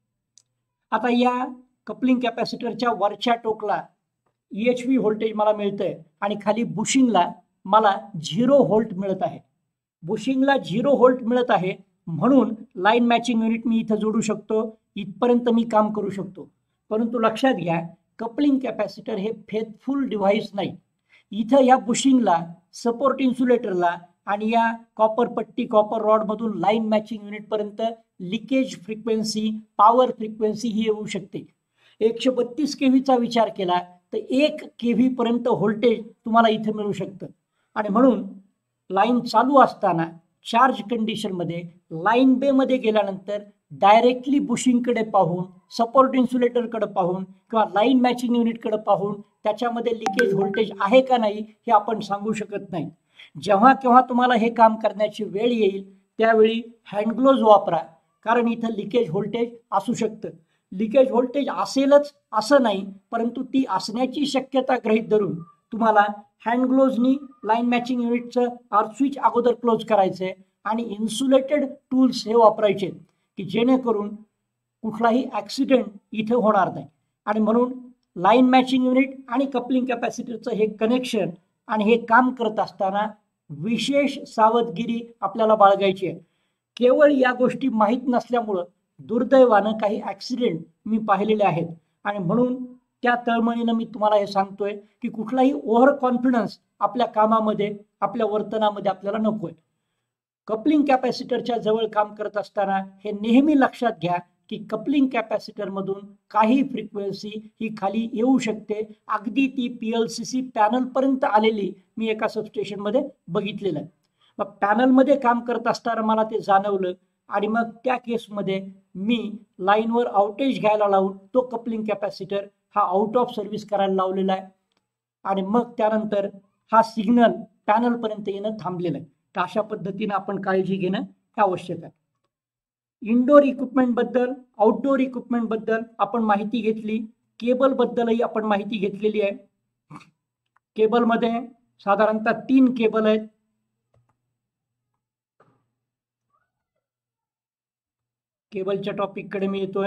आता या कपलिंग कॅपॅसिटरच्या वरच्या टोकला ई एच व्ही व्होल्टेज मला मिळतंय आणि खाली बुशिंगला मला झिरो व्होल्ट मिळत आहे. बुशिंगला झिरो व्होल्ट मिळत आहे म्हणून लाईन मॅचिंग युनिट मी इथं जोडू शकतो, इथपर्यंत मी काम करू शकतो. परंतु लक्षात घ्या, कपलिंग कॅपॅसिटर हे फेथफुल डिव्हाइस नाही. इथं या बुशिंगला, सपोर्ट इन्सुलेटरला आणि या कॉपर पट्टी कॉपर रॉडमधून लाईन मॅचिंग युनिटपर्यंत लिकेज फ्रिक्वेन्सी, पॉवर फ्रिक्वेन्सी ही येऊ शकते. एकशे बत्तीस के व्हीचा विचार केला तर एक के व्ही पर्यंत व्होल्टेज तुम्हाला इथे मिळू शकतं. आणि म्हणून लाईन चालू असताना चार्ज कंडिशनमध्ये लाईन बेमध्ये गेल्यानंतर डायरेक्टली बुशिंगकडे पाहून, सपोर्ट इन्सुलेटरकडे पाहून किंवा लाईन मॅचिंग युनिटकडे पाहून त्याच्यामध्ये लिकेज व्होल्टेज आहे का नाही हे आपण सांगू शकत नाही. जेव्हा केव्हा तुम्हाला हे काम करण्याची वेळ येईल त्यावेळी हँडग्लोव्ज वापरा, कारण इथं लिकेज व्होल्टेज असू शकतं. लिकेज व्होल्टेज असेलच असं नाही, परंतु ती असण्याची शक्यता गृहीत धरून तुम्हाला हँडग्लोव्जनी लाईन मॅचिंग युनिटचं अर्थ स्विच अगोदर क्लोज करायचं आहे आणि इन्सुलेटेड टूल्स हे वापरायचे की जेणेकरून कुठलाही ॲक्सिडेंट इथे होणार नाही. आणि म्हणून लाईन मॅचिंग युनिट आणि कपलिंग कॅपॅसिटरचं हे कनेक्शन आणि हे काम करत असताना विशेष सावधगिरी आपल्याला बाळगायची आहे. केवळ या गोष्टी माहीत नसल्यामुळं दुर्दैवानं काही ॲक्सिडेंट मी पाहिलेले आहेत आणि म्हणून त्या तळमळीनं मी तुम्हाला हे सांगतोय की कुठलाही ओव्हर कॉन्फिडन्स आपल्या कामामध्ये, आपल्या वर्तनामध्ये आपल्याला नको आहे. कपलिंग कॅपॅसिटरच्या जवळ काम करत असताना हे नेहमी लक्षात घ्या की कपलिंग कॅपॅसिटरमधून काही फ्रिक्वेन्सी ही खाली येऊ शकते. अगदी ती पी एल सी सी पॅनलपर्यंत आलेली मी एका सबस्टेशनमध्ये बघितलेलं आहे. मग पॅनलमध्ये काम करत असताना मला ते जाणवलं आणि मग त्या केसमध्ये मी लाईनवर आउटेज घ्यायला लावून तो कपलिंग कॅपॅसिटर हा आउट ऑफ सर्व्हिस करायला लावलेला आहे आणि मग त्यानंतर हा सिग्नल पॅनलपर्यंत येणं थांबलेलं आहे. तर अशा पद्धतीनं आपण काळजी घेणं आवश्यक आहे. इनडोअर इक्विपमेंटबद्दल, आउटडोअर इक्विपमेंटबद्दल आपण माहिती घेतली. केबलबद्दलही आपण माहिती घेतलेली आहे. केबलमध्ये साधारणतः तीन केबल आहेत. केबलच्या टॉपिककडे मी येतोय.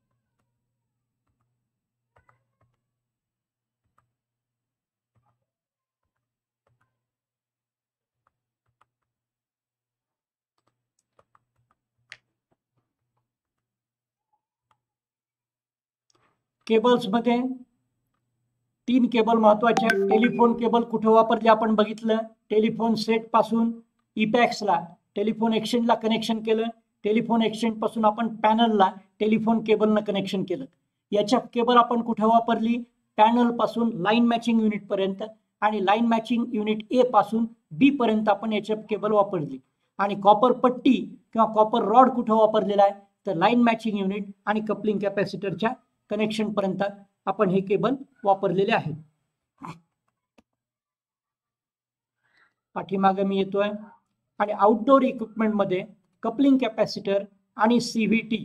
केबल्समध्ये तीन केबल महत्वाचे आहेत. टेलिफोन केबल कुठे वापरली आपण बघितलं. टेलिफोन सेट पासून इपॅक्सला टेलिफोन एक्सचेंजला कनेक्शन केलं. टेलिफोन एक्सचेंज पासून आपण पॅनलला टेलिफोन केबलनं कनेक्शन केलं. याच्या केबल आपण कुठे वापरली, पॅनल पासून लाईन मॅचिंग युनिट पर्यंत आणि लाईन मॅचिंग युनिट ए पासून बी पर्यंत आपण याच्या केबल वापरली. आणि कॉपर पट्टी किंवा कॉपर रॉड कुठे वापरलेला आहे तर लाईन मॅचिंग युनिट आणि कपलिंग कॅपॅसिटरच्या कनेक्शन पर्यंत आपण हे केबल वापरलेले आहेत. पाठीमागे मी येतोय. आणि आउटडोअर इक्विपमेंट मध्ये कपलिंग कॅपॅसिटर आणि सी व्ही टी.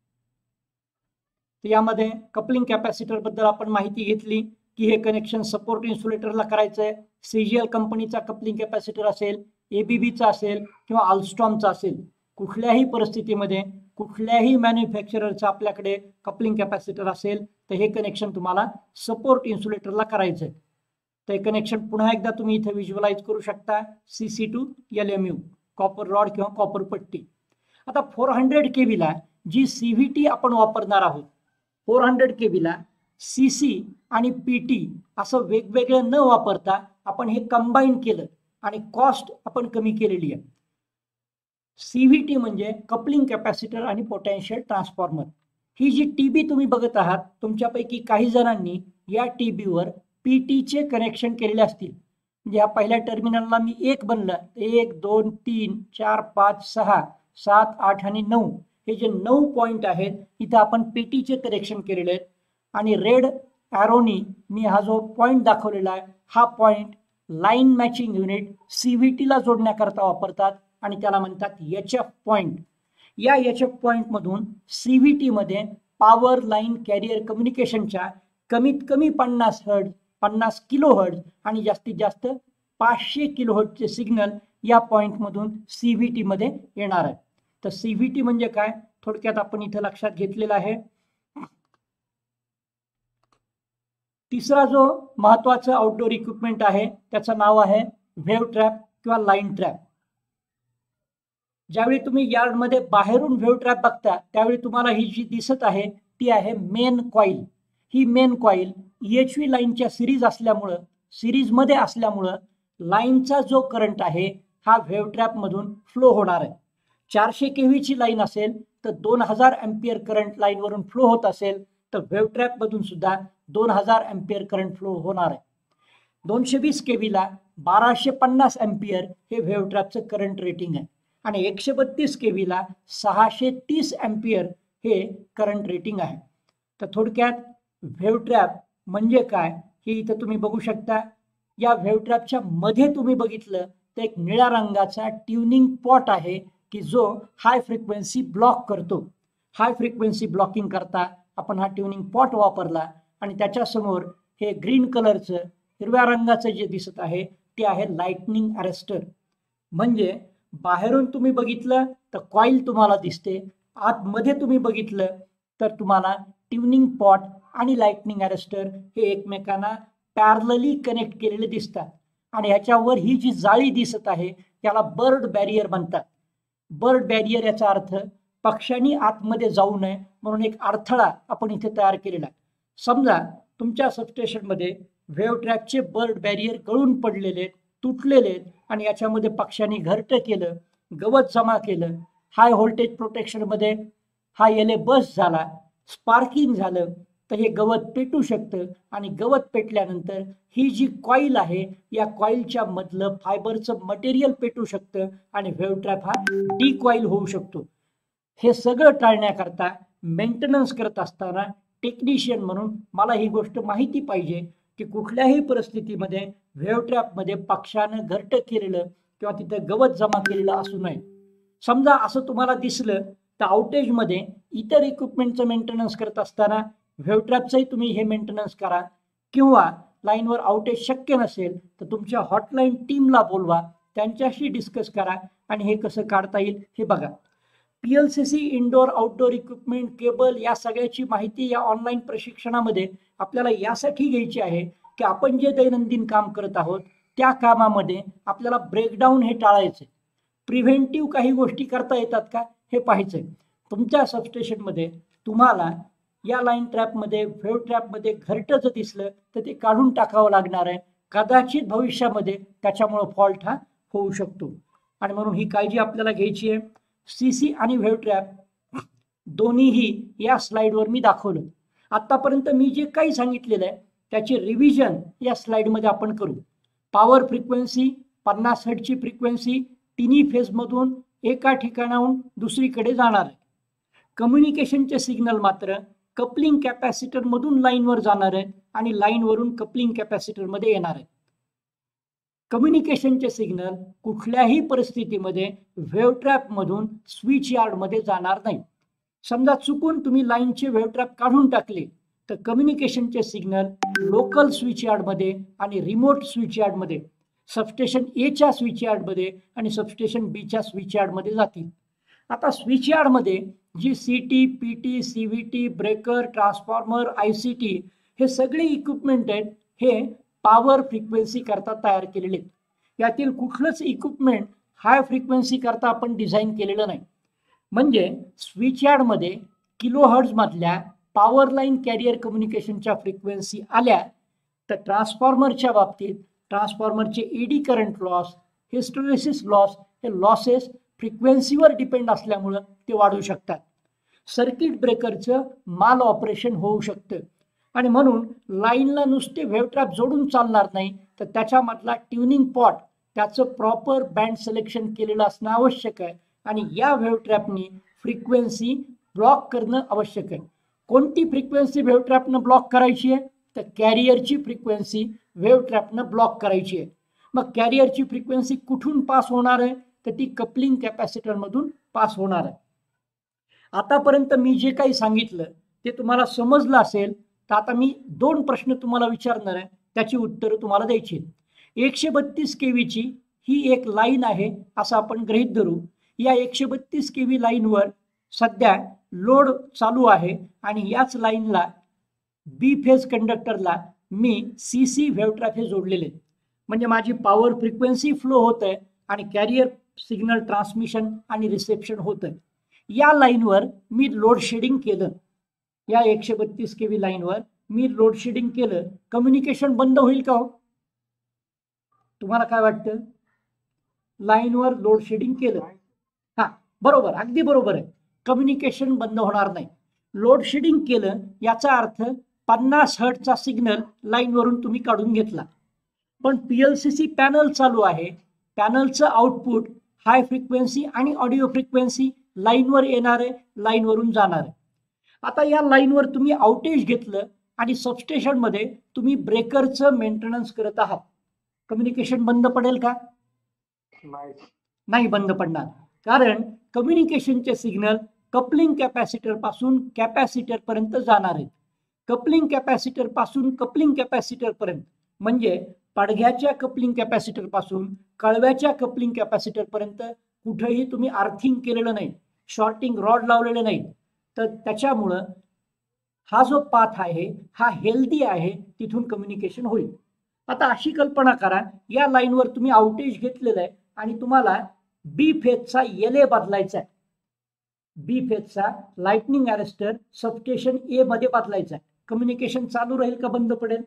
यामध्ये कपलिंग कॅपॅसिटर बद्दल आपण माहिती घेतली की हे कनेक्शन सपोर्ट इन्सुलेटरला करायचं आहे. सीजीएल कंपनीचा कपलिंग कॅपॅसिटर असेल, एबीबीचा असेल किंवा अल्स्टॉमचा असेल, कुठल्याही परिस्थितीमध्ये कुठल्याही मॅन्युफॅक्चररचा आपल्याकडे कपलिंग कॅपॅसिटर असेल तर हे कनेक्शन तुम्हाला सपोर्ट इन्सुलेटरला करायचं आहे. तर हे कनेक्शन पुन्हा एकदा तुम्ही इथे व्हिज्युअलाइज करू शकता. C C to L M U, copper rod किंवा कॉपर पट्टी. आता फोर हंड्रेड के व्हीला जी सी व्ही टी आपण वापरणार आहोत फोर हंड्रेड के बीला सी सी आणि पी टी असं वेगवेगळं न वापरता आपण हे कंबाईन केलं आणि कॉस्ट आपण कमी केलेली आहे. सी व्ही टी म्हणजे कपलिंग कॅपॅसिटर आणि पोटेन्शियल ट्रान्सफॉर्मर. ही जी टी बी तुम्ही बघत आहात, तुमच्यापैकी काही जणांनी या टी बीवर पी टीचे कनेक्शन केलेले असतील. म्हणजे या पहिल्या टर्मिनलला मी एक बनलं, एक दोन तीन चार पाच सहा सात आठ आणि नऊ हे जे नऊ पॉईंट आहेत इथं आपण पी टीचे कनेक्शन केलेले आहेत. आणि रेड ॲरोनी मी हा जो पॉईंट दाखवलेला आहे हा point line matching unit C V टीला जोडण्याकरता वापरतात आणि त्याला म्हणतात एच एफ पॉईंट. या एच एफ पॉईंटमधून सी व्ही टीमध्ये पॉवर लाईन कॅरियर कम्युनिकेशनच्या कमीत कमी पन्नास हर्ट्ज पन्नास किलो हर्ट्ज आणि जास्तीत जास्त पाचशे किलो हर्ट्जचे सिग्नल या पॉईंटमधून सी व्ही टीमध्ये येणार आहे. तर सी व्ही टी म्हणजे काय थोडक्यात आपण इथं लक्षात घेतलेलं आहे. तिसरा जो महत्वाचा आउटडोर इक्विपमेंट आहे त्याचं नाव आहे व्हेव ट्रॅप किंवा लाईन ट्रॅप. ज्यावेळी तुम्ही यार्डमध्ये बाहेरून व्हेव ट्रॅप बघता त्यावेळी तुम्हाला ही जी दिसत आहे ती आहे मेन कॉईल. ही main coil E H V लाईनच्या सिरीज असल्यामुळं सिरीजमध्ये असल्यामुळं लाईनचा जो करंट आहे हा व्हेव ट्रॅपमधून फ्लो होणार आहे. चारशे के व्हीची लाईन असेल तर दोन हजार एम्पियर करंट लाईनवरून फ्लो होत असेल तर व्हेव ट्रॅपमधून सुद्धा दोन हजार एम्पियर करंट फ्लो होणार आहे. दोनशे वीस के व्हीला बाराशे पन्नास एम्पियर हे व्हेव ट्रॅपचं करंट रेटिंग आहे आणि एकशे बत्तीस के व्हीला सहाशे तीस एम्पियर हे करंट रेटिंग आहे. तर थोडक्यात व्हेव ट्रॅप म्हणजे काय हे इथं तुम्ही बघू शकता. या व्हेव ट्रॅपच्या मध्ये तुम्ही बघितलं तर एक निळ्या रंगाचा ट्युनिंग पॉट आहे की जो हाय फ्रिक्वेन्सी ब्लॉक करतो. हाय फ्रिक्वेन्सी ब्लॉकिंग करता आपण हा ट्युनिंग पॉट वापरला आणि त्याच्यासमोर हे ग्रीन कलरचं हिरव्या रंगाचं जे दिसत आहे ते आहे लाइटनिंग अरेस्टर. म्हणजे बाहेरून तुम्ही बघितलं तर कॉईल तुम्हाला दिसते, आतमध्ये तुम्ही बघितलं तर तुम्हाला ट्युनिंग पॉट आणि लाइटनिंग अरेस्टर हे एकमेकांना पॅरलली कनेक्ट केलेले दिसतात. आणि ह्याच्यावर ही जी जाळी दिसत आहे त्याला बर्ड बॅरियर म्हणतात. बर्ड बॅरियर याचा अर्थ पक्ष्यांनी आतमध्ये जाऊ नये म्हणून एक अडथळा आपण इथे तयार केलेला आहे. समजा तुमच्या सबस्टेशनमध्ये व्हेव ट्रॅपचे बर्ड बॅरियर गळून पडलेले तुटलेले आहेत आणि याच्यामध्ये पक्ष्यांनी घरटं केलं, गवत जमा केलं, हाय व्होल्टेज प्रोटेक्शनमध्ये हा एले बस झाला, स्पार्किंग झालं तर हे गवत पेटू शकतं आणि गवत पेटल्यानंतर ही जी कॉईल आहे या कॉईलच्या मधलं फायबरचं मटेरियल पेटू शकतं आणि व्हेव ट्रॅप हा डी कॉईल होऊ शकतो. हे सगळं टाळण्याकरता मेंटेनन्स करत असताना टेक्निशियन म्हणून मला ही गोष्ट माहिती पाहिजे की कुठल्याही परिस्थितीमध्ये व्हेव ट्रॅपमध्ये पक्षानं घरटं केलेलं किंवा तिथं गवत जमा केलेलं असू नये. समजा असं तुम्हाला दिसलं तर आउटेजमध्ये इतर इक्विपमेंटचं मेंटेनन्स करत असताना व्हेव ट्रॅपचंही तुम्ही हे मेंटेनन्स करा किंवा लाईनवर आउटेज शक्य नसेल तर तुमच्या हॉटलाईन टीमला बोलवा, त्यांच्याशी डिस्कस करा आणि हे कसं काढता येईल हे बघा. P L C C indoor outdoor equipment cable या सगळ्याची माहिती या ऑनलाईन प्रशिक्षणामध्ये आपल्याला यासाठी घ्यायची आहे की आपण जे दैनंदिन काम करत आहोत त्या कामामध्ये आपल्याला ब्रेकडाऊन हे टाळायचं. प्रिव्हेंटिव्ह काही गोष्टी करता येतात का हे पाहायचं आहे. तुमच्या सबस्टेशनमध्ये तुम्हाला या लाईन ट्रॅपमध्ये व्हेव ट्रॅपमध्ये घरटं जर दिसलं तर ते काढून टाकावं लागणार आहे. कदाचित भविष्यामध्ये त्याच्यामुळं फॉल्ट हा होऊ शकतो आणि म्हणून ही काळजी आपल्याला घ्यायची आहे. सी सी आणि व्हेव ट्रॅप दोन्हीही या स्लाइडवर मी दाखवलं. आतापर्यंत मी जे काही सांगितलेलं आहे त्याची रिव्हिजन या स्लाइडमध्ये आपण करू. पॉवर फ्रिक्वेन्सी पन्नास हर्ट्जची फ्रिक्वेन्सी तिन्ही फेजमधून एका ठिकाणाहून दुसरीकडे जाणार आहे. कम्युनिकेशनचे सिग्नल मात्र कपलिंग कॅपॅसिटरमधून लाईनवर जाणार आहेत आणि लाईनवरून कपलिंग कॅपॅसिटरमध्ये येणार आहे. कम्युनिकेशनचे सिग्नल कुठल्याही परिस्थितीमध्ये व्हेव ट्रॅपमधून स्विच यार्डमध्ये जाणार नाही. समजा चुकून तुम्ही लाईनचे व्हेव ट्रॅप काढून टाकले तर कम्युनिकेशनचे सिग्नल लोकल स्विच यार्डमध्ये आणि रिमोट स्विच यार्डमध्ये, सबस्टेशन एच्या स्विच यार्डमध्ये आणि सबस्टेशन बीच्या स्विच यार्डमध्ये जातील. आता स्विच यार्डमध्ये जी C T, P T, C V T, breaker, transformer, I C T हे सगळे इक्विपमेंट आहेत हे पॉवर फ्रिक्वेन्सी करता तयार केलेले आहेत. यातील कुठलंच इक्विपमेंट हाय फ्रिक्वेन्सी करता आपण डिझाईन केलेलं नाही. म्हणजे स्विच यार्डमध्ये किलो हर्ट्ज मधल्या पॉवर लाईन कॅरियर कम्युनिकेशनच्या फ्रिक्वेन्सी आल्या तर ट्रान्सफॉर्मरच्या बाबतीत ट्रान्सफॉर्मरचे eddy current loss, hysteresis loss हे लॉसेस फ्रिक्वेन्सीवर डिपेंड असल्यामुळं ते वाढू शकतात. सर्किट ब्रेकरचं माल ऑपरेशन होऊ शकतं आणि म्हणून लाईनला नुसते वेव्ह ट्रॅप जोडून चालणार नाही, तर त्याच्यामधला ट्युनिंग पॉट त्याचं प्रॉपर बँड सिलेक्शन केलेलं असणं आवश्यक आहे आणि या वेव्ह ट्रॅपनी फ्रिक्वेन्सी ब्लॉक करणं आवश्यक आहे. कोणती फ्रिक्वेन्सी वेव्ह ट्रॅपनं ब्लॉक करायची आहे? तर कॅरियरची फ्रिक्वेन्सी वेव्ह ट्रॅपनं ब्लॉक करायची आहे. मग कॅरियरची फ्रिक्वेन्सी कुठून पास होणार आहे? तर ती कपलिंग कॅपॅसिटरमधून पास होणार आहे. आतापर्यंत मी जे काही सांगितलं ते तुम्हाला समजलं असेल तर आता मी दोन प्रश्न तुम्हाला विचारणार आहे, त्याची उत्तरं तुम्हाला द्यायची. एकशे बत्तीस केवीची ही एक लाईन आहे असं आपण गृहीत धरू. या एकशे बत्तीस केवी लाईनवर सध्या लोड चालू आहे आणि याच लाईनला बी फेज कंडक्टरला मी सी सी व्हेव्ह ट्रॅप हे जोडलेले आहेत. म्हणजे माझी पॉवर फ्रिक्वेन्सी फ्लो होत आहे आणि कॅरियर सिग्नल ट्रान्समिशन आणि रिसेप्शन होत आहे. या लाईनवर मी लोड शेडिंग केलं, या एकशे बत्तीस केवी लाईनवर मी लोड शेडिंग केलं, कम्युनिकेशन बंद होईल का हो? तुम्हाला काय वाटतं? लाईनवर लोड शेडिंग केलं, हा बरोबर, अगदी बरोबर आहे, कम्युनिकेशन बंद होणार नाही. लोड शेडिंग केलं याचा अर्थ पन्नास हर्ट्जचा सिग्नल लाईनवरून तुम्ही काढून घेतला. पण पीएलसीसी पॅनल चालू आहे, पॅनलचं आउटपुट हाय फ्रिक्वेन्सी आणि ऑडिओ फ्रिक्वेन्सी लाईनवर येणार आहे, लाईनवरून जाणार आहे. आता या लाईनवर तुम्ही आउटेज घेतलं आणि सबस्टेशनमध्ये तुम्ही ब्रेकरचं मेंटेनन्स करत आहात, कम्युनिकेशन बंद पडेल का? नाही बंद पडणार, कारण कम्युनिकेशनचे सिग्नल कपलिंग कॅपॅसिटर पासून कॅपॅसिटर पर्यंत जाणार आहेत. कपलिंग कॅपॅसिटर पासून कपलिंग कॅपॅसिटर पर्यंत म्हणजे पडघ्याच्या कपलिंग कॅपॅसिटर पासून कळव्याच्या कपलिंग कॅपॅसिटर पर्यंत कुठेही तुम्ही आर्थिंग केलेलं नाही, शॉर्टिंग रॉड लावलेले नाही, तर त्याच्यामुळं हा जो पाथ आहे हा हेल्दी आहे, तिथून कम्युनिकेशन होईल. आता अशी कल्पना करा, या लाईनवर तुम्ही आउटेज घेतलेलं आहे आणि तुम्हाला बी फेजचा एल बदलायचा आहे. बी फेजचा लाइटनिंग अरेस्टर सबस्टेशन ए मध्ये बदलायचा आहे. कम्युनिकेशन चालू राहील का बंद पडेल?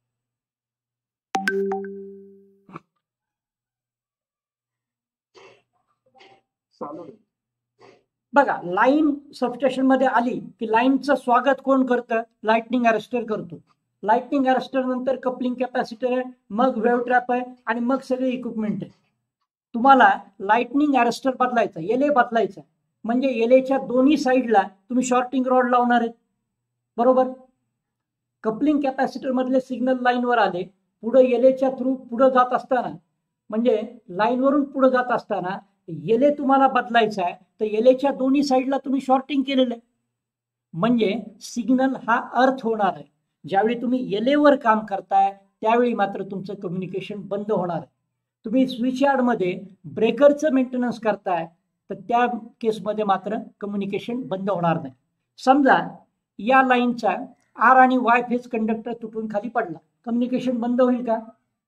चालू बघा, लाईन सबस्टेशन मध्ये आली की लाईनचं स्वागत कोण करतं? लाइटनिंग अरेस्टर करतो. लाइटनिंग अरेस्टर नंतर कपलिंग कॅपॅसिटर आहे, मग वेव्ह ट्रॅप आहे आणि मग सगळे इक्विपमेंट आहे. तुम्हाला लाइटनिंग अरेस्टर बदलायचा, एलए बदलायचा, म्हणजे एलएच्या दोन्ही साईडला तुम्ही शॉर्टिंग रॉड लावणार आहेत, बरोबर. कपलिंग कॅपॅसिटर मधले सिग्नल लाईनवर आले, पुढे एलएच्या थ्रू पुढे जात असताना, म्हणजे लाईनवरून पुढे जात असताना एलए तुम्हाला बदलायचा आहे, तर एलएच्या दोन्ही साईडला तुम्ही शॉर्टिंग केलेलं आहे, म्हणजे सिग्नल हा अर्थ होणार आहे. ज्यावेळी तुम्ही एलएवर काम करताय त्यावेळी मात्र तुमचं कम्युनिकेशन बंद होणार आहे. तुम्ही स्विच यार्डमध्ये ब्रेकरचं मेंटेनन्स करताय तर त्या केसमध्ये मात्र कम्युनिकेशन बंद होणार नाही. समजा या लाईनचा आर आणि वाय फेज कंडक्टर तुटून खाली पडला, कम्युनिकेशन बंद होईल का?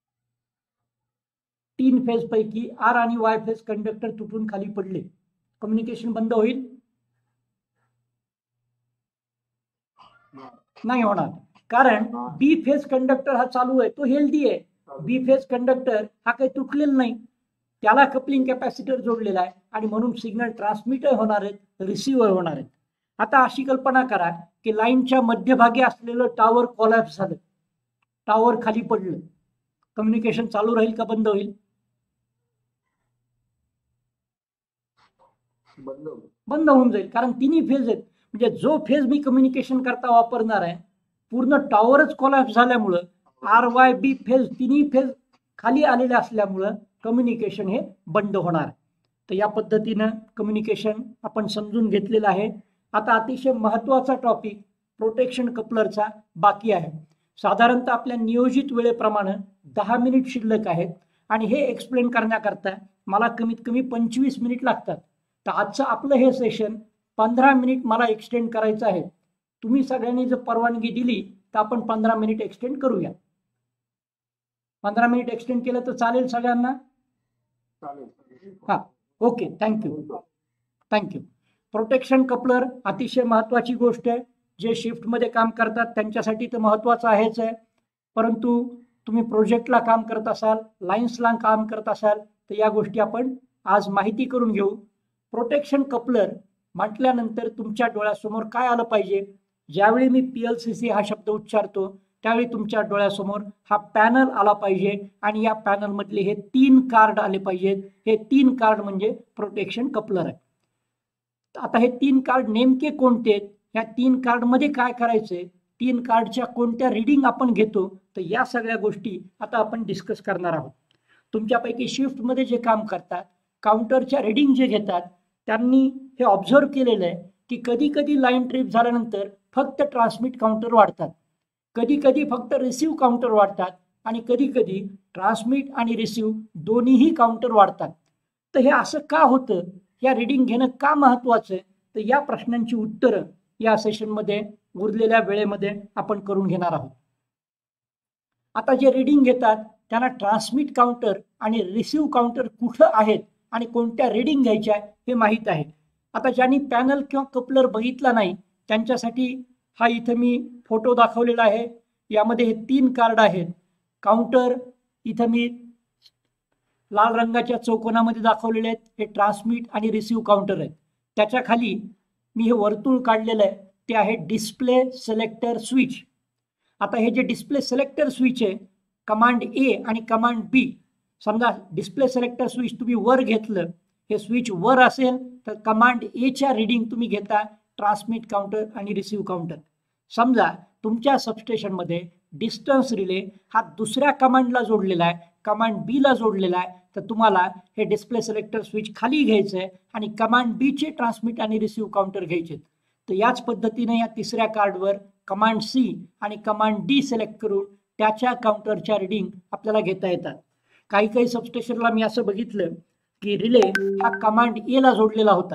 तीन फेज पैकी आर आणि वाय फेज कंडक्टर तुटून खाली पडले, कम्युनिकेशन बंद होईल? नाही होणार, कारण बी फेज कंडक्टर हा चालू आहे, तो हेल्दी आहे. बी फेज कंडक्टर हा काही तुटलेला नाही, त्याला कपलिंग कॅपॅसिटर जोडलेला आहे आणि म्हणून सिग्नल ट्रान्समिट होणार आहेत, रिसिव्ह होणार आहेत. आता अशी कल्पना करा की लाईनच्या मध्यभागी असलेलं टॉवर कोलॅप्स झालं, टॉवर खाली पडलं, कम्युनिकेशन चालू राहील का बंद होईल? बंद बंद होऊन जाईल, कारण तिन्ही फेज आहेत. म्हणजे जो फेज मी कम्युनिकेशन करता वापरणार आहे, पूर्ण टॉवरच कोलॅप्स झाल्यामुळं आर वाय बी फेज तिन्ही फेज खाली आलेले असल्यामुळं कम्युनिकेशन हे बंद होणार. तर या पद्धतीनं कम्युनिकेशन आपण समजून घेतलेलं आहे. आता अतिशय महत्त्वाचा टॉपिक प्रोटेक्शन कपलरचा बाकी आहे. साधारणतः आपल्या नियोजित वेळेप्रमाणे दहा मिनिट शिल्लक आहेत आणि हे एक्सप्लेन करण्याकरता मला कमीत कमी पंचवीस मिनिट लागतात. तर आजचं आपलं हे सेशन पंधरा मिनिट मला एक्सटेंड करायचं आहे. तुम्ही सगळ्यांनी जर परवानगी दिली तर आपण पंधरा मिनिट एक्सटेंड करूया. पंधरा मिनिट एक्सटेंड केलं तर चालेल सगळ्यांना? चालेल. हां, okay, thank you thank you. Protection coupler अतिशय महत्त्वाची गोष्ट आहे. जे शिफ्टमध्ये काम करतात त्यांच्यासाठी तर महत्त्वाचं आहेच आहे, परंतु तुम्ही प्रोजेक्टला काम करत असाल, लाईन्सला काम करत असाल तर या गोष्टी आपण आज माहिती करून घेऊ. प्रोटेक्शन कपलर म्हटल्यानंतर तुमच्या डोळ्यासमोर काय आलं पाहिजे? ज्यावेळी मी पी एल सी सी हा शब्द उच्चारतो त्यावेळी तुमच्या डोळ्यासमोर हा पॅनल आला पाहिजे आणि या पॅनलमधले हे तीन कार्ड आले पाहिजेत. हे तीन कार्ड म्हणजे प्रोटेक्शन कपलर आहे. आता हे तीन कार्ड नेमके कोणते आहेत? या तीन कार्डमध्ये काय करायचंय? तीन कार्डच्या कोणत्या रीडिंग आपण घेतो? तर या सगळ्या गोष्टी आता आपण डिस्कस करणार आहोत. तुमच्यापैकी शिफ्टमध्ये जे काम करतात, काउंटरच्या रीडिंग जे घेतात, त्यांनी हे ऑब्झर्व केलेलं आहे की कधी कधी लाईन ट्रिप झाल्यानंतर फक्त ट्रान्समिट काउंटर वाढतात, कधी कधी फक्त रिसीव्ह काउंटर वाढतात आणि कधी कधी ट्रान्समिट आणि रिसीव्ह दोन्हीही काउंटर वाढतात. तर हे असं का होतं? या रीडिंग घेणं का महत्त्वाचं आहे? तर या प्रश्नांची उत्तरं या सेशनमध्ये उरलेल्या वेळेमध्ये आपण करून घेणार आहोत. आता जे रीडिंग घेतात त्यांना ट्रान्समिट काउंटर आणि रिसीव्ह काउंटर कुठं आहेत आणि कोणत्या रीडिंग घ्यायच्या हे माहीत आहे. आता ज्यांनी पॅनल किंवा कपलर बघितला नाही त्यांच्यासाठी हा इथं मी फोटो दाखवलेला आहे. यामध्ये हे तीन कार्ड आहेत. काउंटर इथं मी लाल रंगाच्या चौकोनामध्ये दाखवलेले आहेत. हे ट्रान्समिट आणि रिसीव्ह काउंटर आहेत. त्याच्या खाली मी हे वर्तुळ काढलेलं आहे ते आहे डिस्प्ले सिलेक्टर स्विच. आता हे जे डिस्प्ले सिलेक्टर स्विच आहे, कमांड ए आणि कमांड बी. समजा डिस्प्ले सिलेक्टर स्विच तुम्ही वर घेतलं, हे स्विच वर असेल तर कमांड एच्या रीडिंग तुम्ही घेता ट्रान्समिट काउंटर आणि रिसीव्ह काउंटर. समजा तुमच्या सबस्टेशनमध्ये डिस्टन्स रिले हा दुसऱ्या कमांडला जोडलेला आहे, कमांड बीला जोडलेला आहे, तर तुम्हाला हे डिस्प्ले सिलेक्टर स्विच खाली घ्यायचं आहे आणि कमांड बीचे ट्रान्समिट आणि रिसीव्ह काउंटर घ्यायचे. तर याच पद्धतीने या तिसऱ्या कार्डवर कमांड सी आणि कमांड डी सिलेक्ट करून त्याच्या काउंटरच्या रीडिंग आपल्याला घेता येतात. काही काही सबस्टेशनला मी असं बघितलं की रिले हा कमांड एला जोडलेला होता.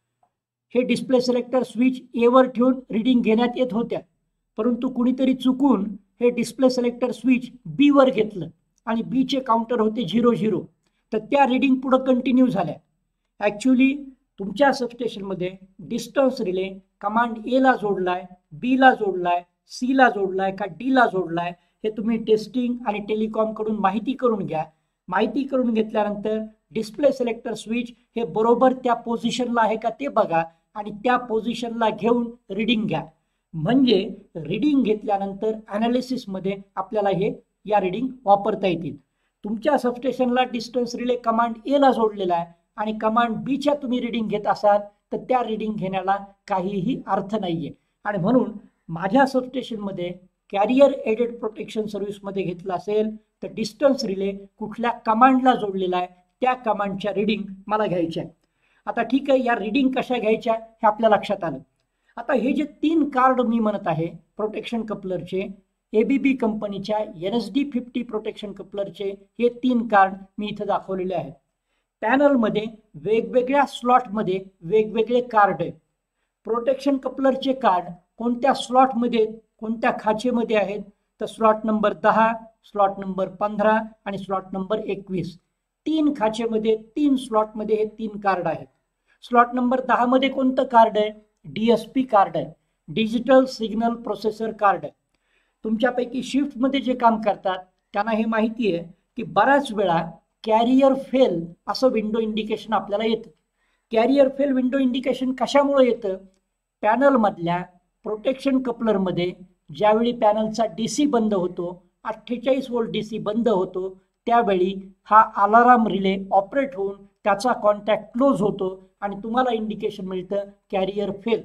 हे डिस्प्ले सिलेक्टर स्विच एवर ठेवून रीडिंग घेण्यात येत होत्या, परंतु कुणीतरी चुकून हे डिस्प्ले सिलेक्टर स्विच बी वर घेतलं आणि बीचे काउंटर होते झिरो झिरो, तर त्या रीडिंग पुढं कंटिन्यू झाल्या. ॲक्च्युली तुमच्या सबस्टेशनमध्ये डिस्टन्स रिले कमांड एला जोडलाय, बीला जोडलाय, सीला जोडलाय का डीला जोडलाय हे तुम्ही टेस्टिंग आणि टेलिकॉमकडून माहिती करून घ्या. माहिती करून घेतल्यानंतर डिस्प्ले सिलेक्टर स्विच हे बरोबर त्या पोझिशनला आहे का ते बघा आणि त्या पोझिशनला घेऊन रीडिंग घ्या. म्हणजे रीडिंग घेतल्यानंतर ॲनालिसिसमध्ये आपल्याला हे या रीडिंग वापरता येतील. तुमच्या सबस्टेशनला डिस्टन्स रिले कमांड एला जोडलेला आहे आणि कमांड बीच्या तुम्ही रीडिंग घेत असाल तर त्या रीडिंग घेण्याला काहीही अर्थ नाही आहे. आणि म्हणून माझ्या सबस्टेशनमध्ये कॅरियर एडेड प्रोटेक्शन सर्व्हिसमध्ये घेतलं असेल तर डिस्टन्स रिले कुठल्या कमांडला जोडलेला आहे त्या कमांडच्या रीडिंग मला घ्यायच्या आहे. आता ठीक आहे, या रीडिंग कशा घ्यायच्या हे आपल्या लक्षात आलं. आता हे जे तीन कार्ड मी म्हणत आहे प्रोटेक्शन कपलरचे, ए बी बी कंपनीच्या N S D fifty protection कपलरचे हे तीन कार्ड मी इथं दाखवलेले आहेत. पॅनलमध्ये वेगवेगळ्या स्लॉटमध्ये वेगवेगळे कार्ड आहेत. प्रोटेक्शन कपलरचे कार्ड कोणत्या स्लॉटमध्ये, कोणत्या खाचेमध्ये आहेत तर स्लॉट नंबर दहा, स्लॉट नंबर पंधरा आणि स्लॉट नंबर एकवीस. तीन खाचेमध्ये तीन स्लॉटमध्ये हे तीन कार्ड आहेत. स्लॉट नंबर दहा मध्ये कोणतं कार्ड आहे? डी एस पी कार्ड आहे, डिजिटल सिग्नल प्रोसेसर कार्ड आहे. तुमच्यापैकी शिफ्टमध्ये जे काम करतात त्यांना हे माहिती आहे की बऱ्याच वेळा कॅरियर फेल असं विंडो इंडिकेशन आपल्याला येतं. कॅरियर फेल विंडो इंडिकेशन कशामुळे येतं? पॅनलमधल्या प्रोटेक्शन कपलरमध्ये ज्यावेळी पॅनलचा डी सी बंद होतो, अठ्ठेचाळीस वोल्ट डी सी बंद होतो, त्यावेळी हा अलाराम रिले ऑपरेट होऊन त्याचा कॉन्टॅक्ट क्लोज होतो आणि तुम्हाला इंडिकेशन मिळतं कॅरियर फेल.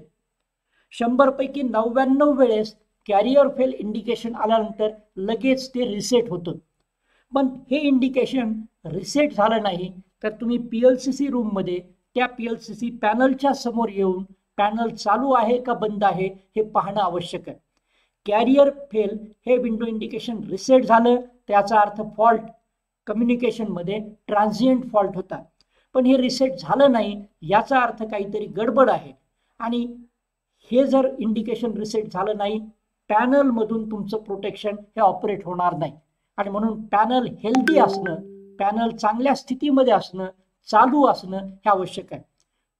शंभरपैकी नव्याण्णव वेळेस कॅरियर फेल इंडिकेशन आल्यानंतर लगेच ते रिसेट होतं. पण हे इंडिकेशन रिसेट झालं नाही तर तुम्ही पी एल सी सी रूममध्ये त्या पी एल सी सी पॅनलच्या समोर येऊन पॅनल चालू आहे का बंद आहे हे पाहणं आवश्यक आहे. कॅरियर फेल हे विंडो इंडिकेशन रिसेट झालं त्याचा अर्थ फॉल्ट कम्युनिकेशनमध्ये ट्रान्झिएंट फॉल्ट होता. पण हे रिसेट झालं नाही याचा अर्थ काहीतरी गडबड आहे आणि हे जर इंडिकेशन रिसेट झालं नाही पॅनलमधून तुमचं प्रोटेक्शन हे ऑपरेट होणार नाही. आणि म्हणून पॅनल हेल्दी असणं, पॅनल चांगल्या स्थितीमध्ये असणं, चालू असणं हे आवश्यक आहे.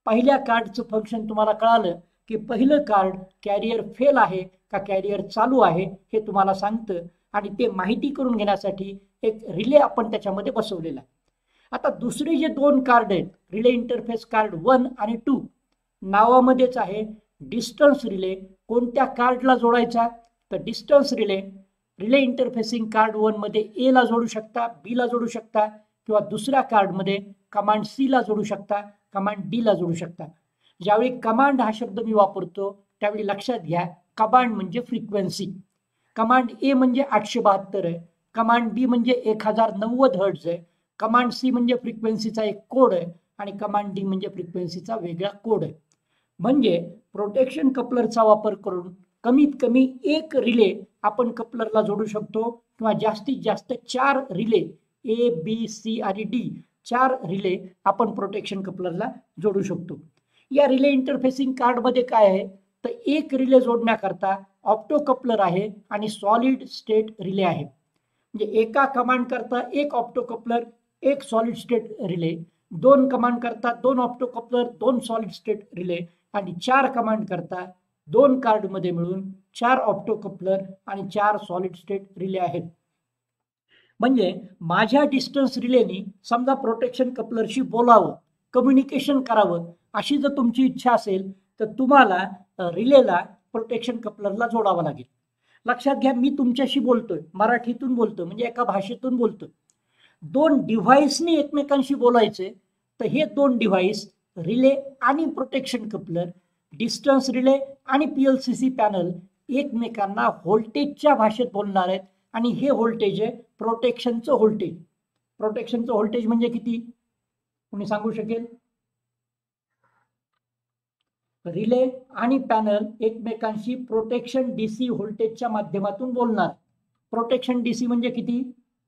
पहिल्या कार्डचं फंक्शन तुम्हाला कळालं की पहिलं कार्ड कॅरियर फेल आहे का कॅरियर चालू आहे हे तुम्हाला सांगतं आणि ते माहिती करून घेण्यासाठी एक रिले आपण त्याच्यामध्ये बसवलेला आहे. आता दुसरे जे दोन कार्ड आहेत रिले इंटरफेस कार्ड वन आणि टू नावामध्येच आहे डिस्टन्स रिले. कोणत्या कार्डला जोडायचा तर distance relay relay interfacing card one मध्ये ए ला जोडू शकता, बी ला जोडू शकता किंवा दुसऱ्या कार्डमध्ये कमांड सी ला जोडू शकता, कमांड डी ला जोडू शकता. ज्यावेळी कमांड हा शब्द मी वापरतो त्यावेळी लक्षात घ्या कमांड म्हणजे फ्रिक्वेन्सी. कमांड ए म्हणजे आठशे बहात्तर आहे, कमांड बी म्हणजे एक हजार नव्वद हर्ट्ज आहे, कमांड सी म्हणजे फ्रिक्वेन्सीचा एक कोड आहे आणि कमांड डी म्हणजे फ्रिक्वेन्सीचा वेगळा कोड आहे. म्हणजे प्रोटेक्शन कपलरचा वापर करून कमीत कमी एक रिले आपण कपलरला जोडू शकतो किंवा जास्तीत जास्त चार रिले ए बी सी आणि डी चार रिले आपण प्रोटेक्शन कपलरला जोडू शकतो. या रिले इंटरफेसिंग कार्डमध्ये काय आहे तर एक रिले जोडण्याकरता ऑप्टो कपलर आहे आणि सॉलिड स्टेट रिले आहे. म्हणजे एका कमांड करता एक ऑप्टो कपलर एक सॉलिड स्टेट रिले, दोन कमांड करता दोन ऑप्टो कपलर दोन सॉलिड स्टेट रिले आणि चार कमांड करता दोन कार्डमध्ये मिळून चार ऑप्टो कपलर आणि चार सॉलिड स्टेट रिले आहेत. म्हणजे माझ्या डिस्टन्स रिलेनी समजा प्रोटेक्शन कपलरशी बोलावं, कम्युनिकेशन करावं अशी जर तुमची इच्छा असेल तर तुम्हाला रिलेला प्रोटेक्शन कपलरला जोडावं लागेल. लक्षात घ्या मी तुमच्याशी बोलतोय, मराठीतून बोलतोय म्हणजे एका भाषेतून बोलतोय. दोन डिव्हाइसनी एकमेकांशी बोलायचे तर हे दोन डिव्हाइस रिले आणि प्रोटेक्शन कपलर डिस्टन्स रिले आणि पीएलसीसी पॅनल एकमेकांना व्होल्टेजच्या भाषेत बोलणार आहेत आणि हे व्होल्टेज आहे प्रोटेक्शनचं व्होल्टेज. प्रोटेक्शनचं व्होल्टेज म्हणजे किती कोणी सांगू शकेल? रिले आणि पॅनल एकमेकांशी प्रोटेक्शन डीसी व्होल्टेजच्या माध्यमातून बोलणार. प्रोटेक्शन डीसी म्हणजे किती?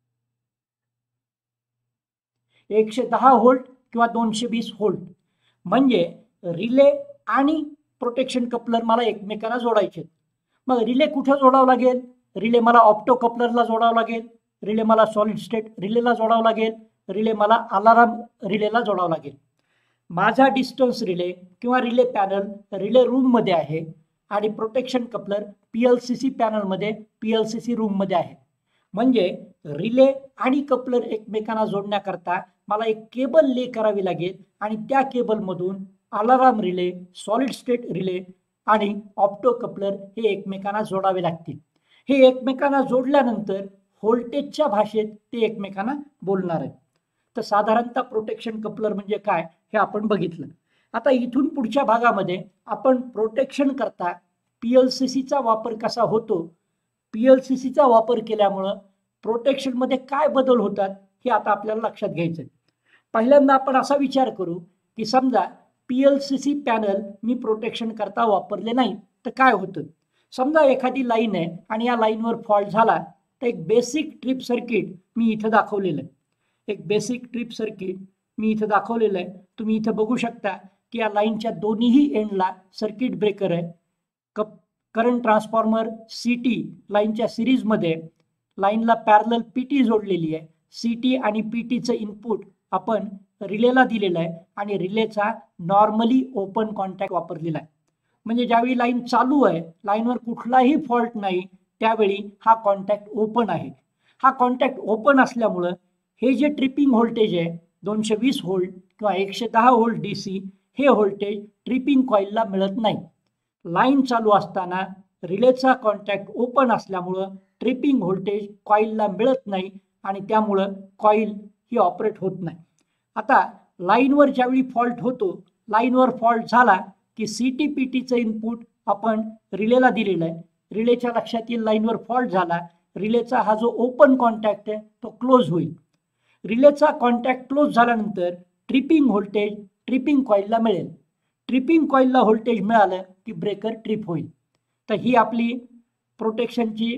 एकशे दहा व्होल्ट किंवा दोनशे वीस व्होल्ट. म्हणजे रिले आणि प्रोटेक्शन कपलर मला एकमेकांना जोडायचे. मग रिले कुठं जोडावं लागेल? रिले मला ऑप्टो कपलरला जोडावं लागेल, रिले मला सॉलिड स्टेट रिलेला जोडावं लागेल, रिले मला अलाराम रिलेला जोडावं लागेल. माझा डिस्टन्स रिले किंवा रिले पॅनल रिले रूममध्ये आहे आणि प्रोटेक्शन कपलर पीएलसीसी पॅनलमध्ये पीएलसीसी रूममध्ये आहे. म्हणजे रिले आणि कपलर एकमेकांना जोडण्याकरता मला एक केबल ले करावी लागेल आणि त्या केबलमधून alarm relay, solid state relay आणि ऑप्टो कपलर हे एकमेकांना जोडावे लागतील. हे एकमेकांना जोडल्यानंतर व्होल्टेजच्या भाषेत ते एकमेकांना बोलणार आहेत. तर साधारणतः प्रोटेक्शन कपलर म्हणजे काय हे आपण बघितलं. आता इथून पुढच्या भागामध्ये आपण प्रोटेक्शन करता पीएलसीसीचा वापर कसा होतो, पीएलसीसीचा वापर केल्यामुळं प्रोटेक्शनमध्ये काय बदल होतात हे आता आपल्याला लक्षात घ्यायचं आहे. पहिल्यांदा आपण असा विचार करू की समजा पीएलसीसी पॅनल मी प्रोटेक्शन करता वापरले नाही तर काय होतं. समजा एखादी लाईन आहे आणि या लाईनवर फॉल्ट झाला तर एक बेसिक ट्रिप सर्किट मी इथं दाखवलेलं आहे. एक बेसिक ट्रिप सर्किट मी इथं दाखवलेलं आहे. तुम्ही इथं बघू शकता की या लाईनच्या दोन्हीही एंडला सर्किट ब्रेकर आहे. कप करंट ट्रान्सफॉर्मर सी टी लाईनच्या सिरीजमध्ये लाईनला पॅरलल पी टी जोडलेली आहे. सी टी आणि पी टीचं इनपुट आपण रिलेला दिलेलं आहे आणि रिलेचा नॉर्मली ओपन कॉन्टॅक्ट वापरलेला आहे. म्हणजे ज्यावेळी लाईन चालू आहे, लाईनवर कुठलाही फॉल्ट नाही, त्यावेळी हा कॉन्टॅक्ट ओपन आहे. हा कॉन्टॅक्ट ओपन असल्यामुळं हे जे ट्रिपिंग व्होल्टेज आहे दोनशे वीस व्होल्ट किंवा एकशे दहा व्होल्ट डी सी हे व्होल्टेज ट्रिपिंग कॉईलला मिळत नाही. लाईन चालू असताना रिलेचा कॉन्टॅक्ट ओपन असल्यामुळं ट्रिपिंग व्होल्टेज कॉईलला मिळत नाही आणि त्यामुळं कॉईल ही ऑपरेट होत नाही. आता लाईनवर ज्यावेळी फॉल्ट होतो, लाईनवर फॉल्ट झाला की सी टी पी टीचं इनपुट आपण रिलेला दिलेलं आहे. रिलेच्या लक्षात येईल लाईनवर फॉल्ट झाला, रिलेचा हा जो ओपन कॉन्टॅक्ट आहे तो क्लोज होईल. रिलेचा कॉन्टॅक्ट क्लोज झाल्यानंतर ट्रिपिंग व्होल्टेज ट्रिपिंग कॉईलला मिळेल. ट्रिपिंग कॉईलला व्होल्टेज मिळालं की ब्रेकर ट्रिप होईल. तर ही आपली प्रोटेक्शनची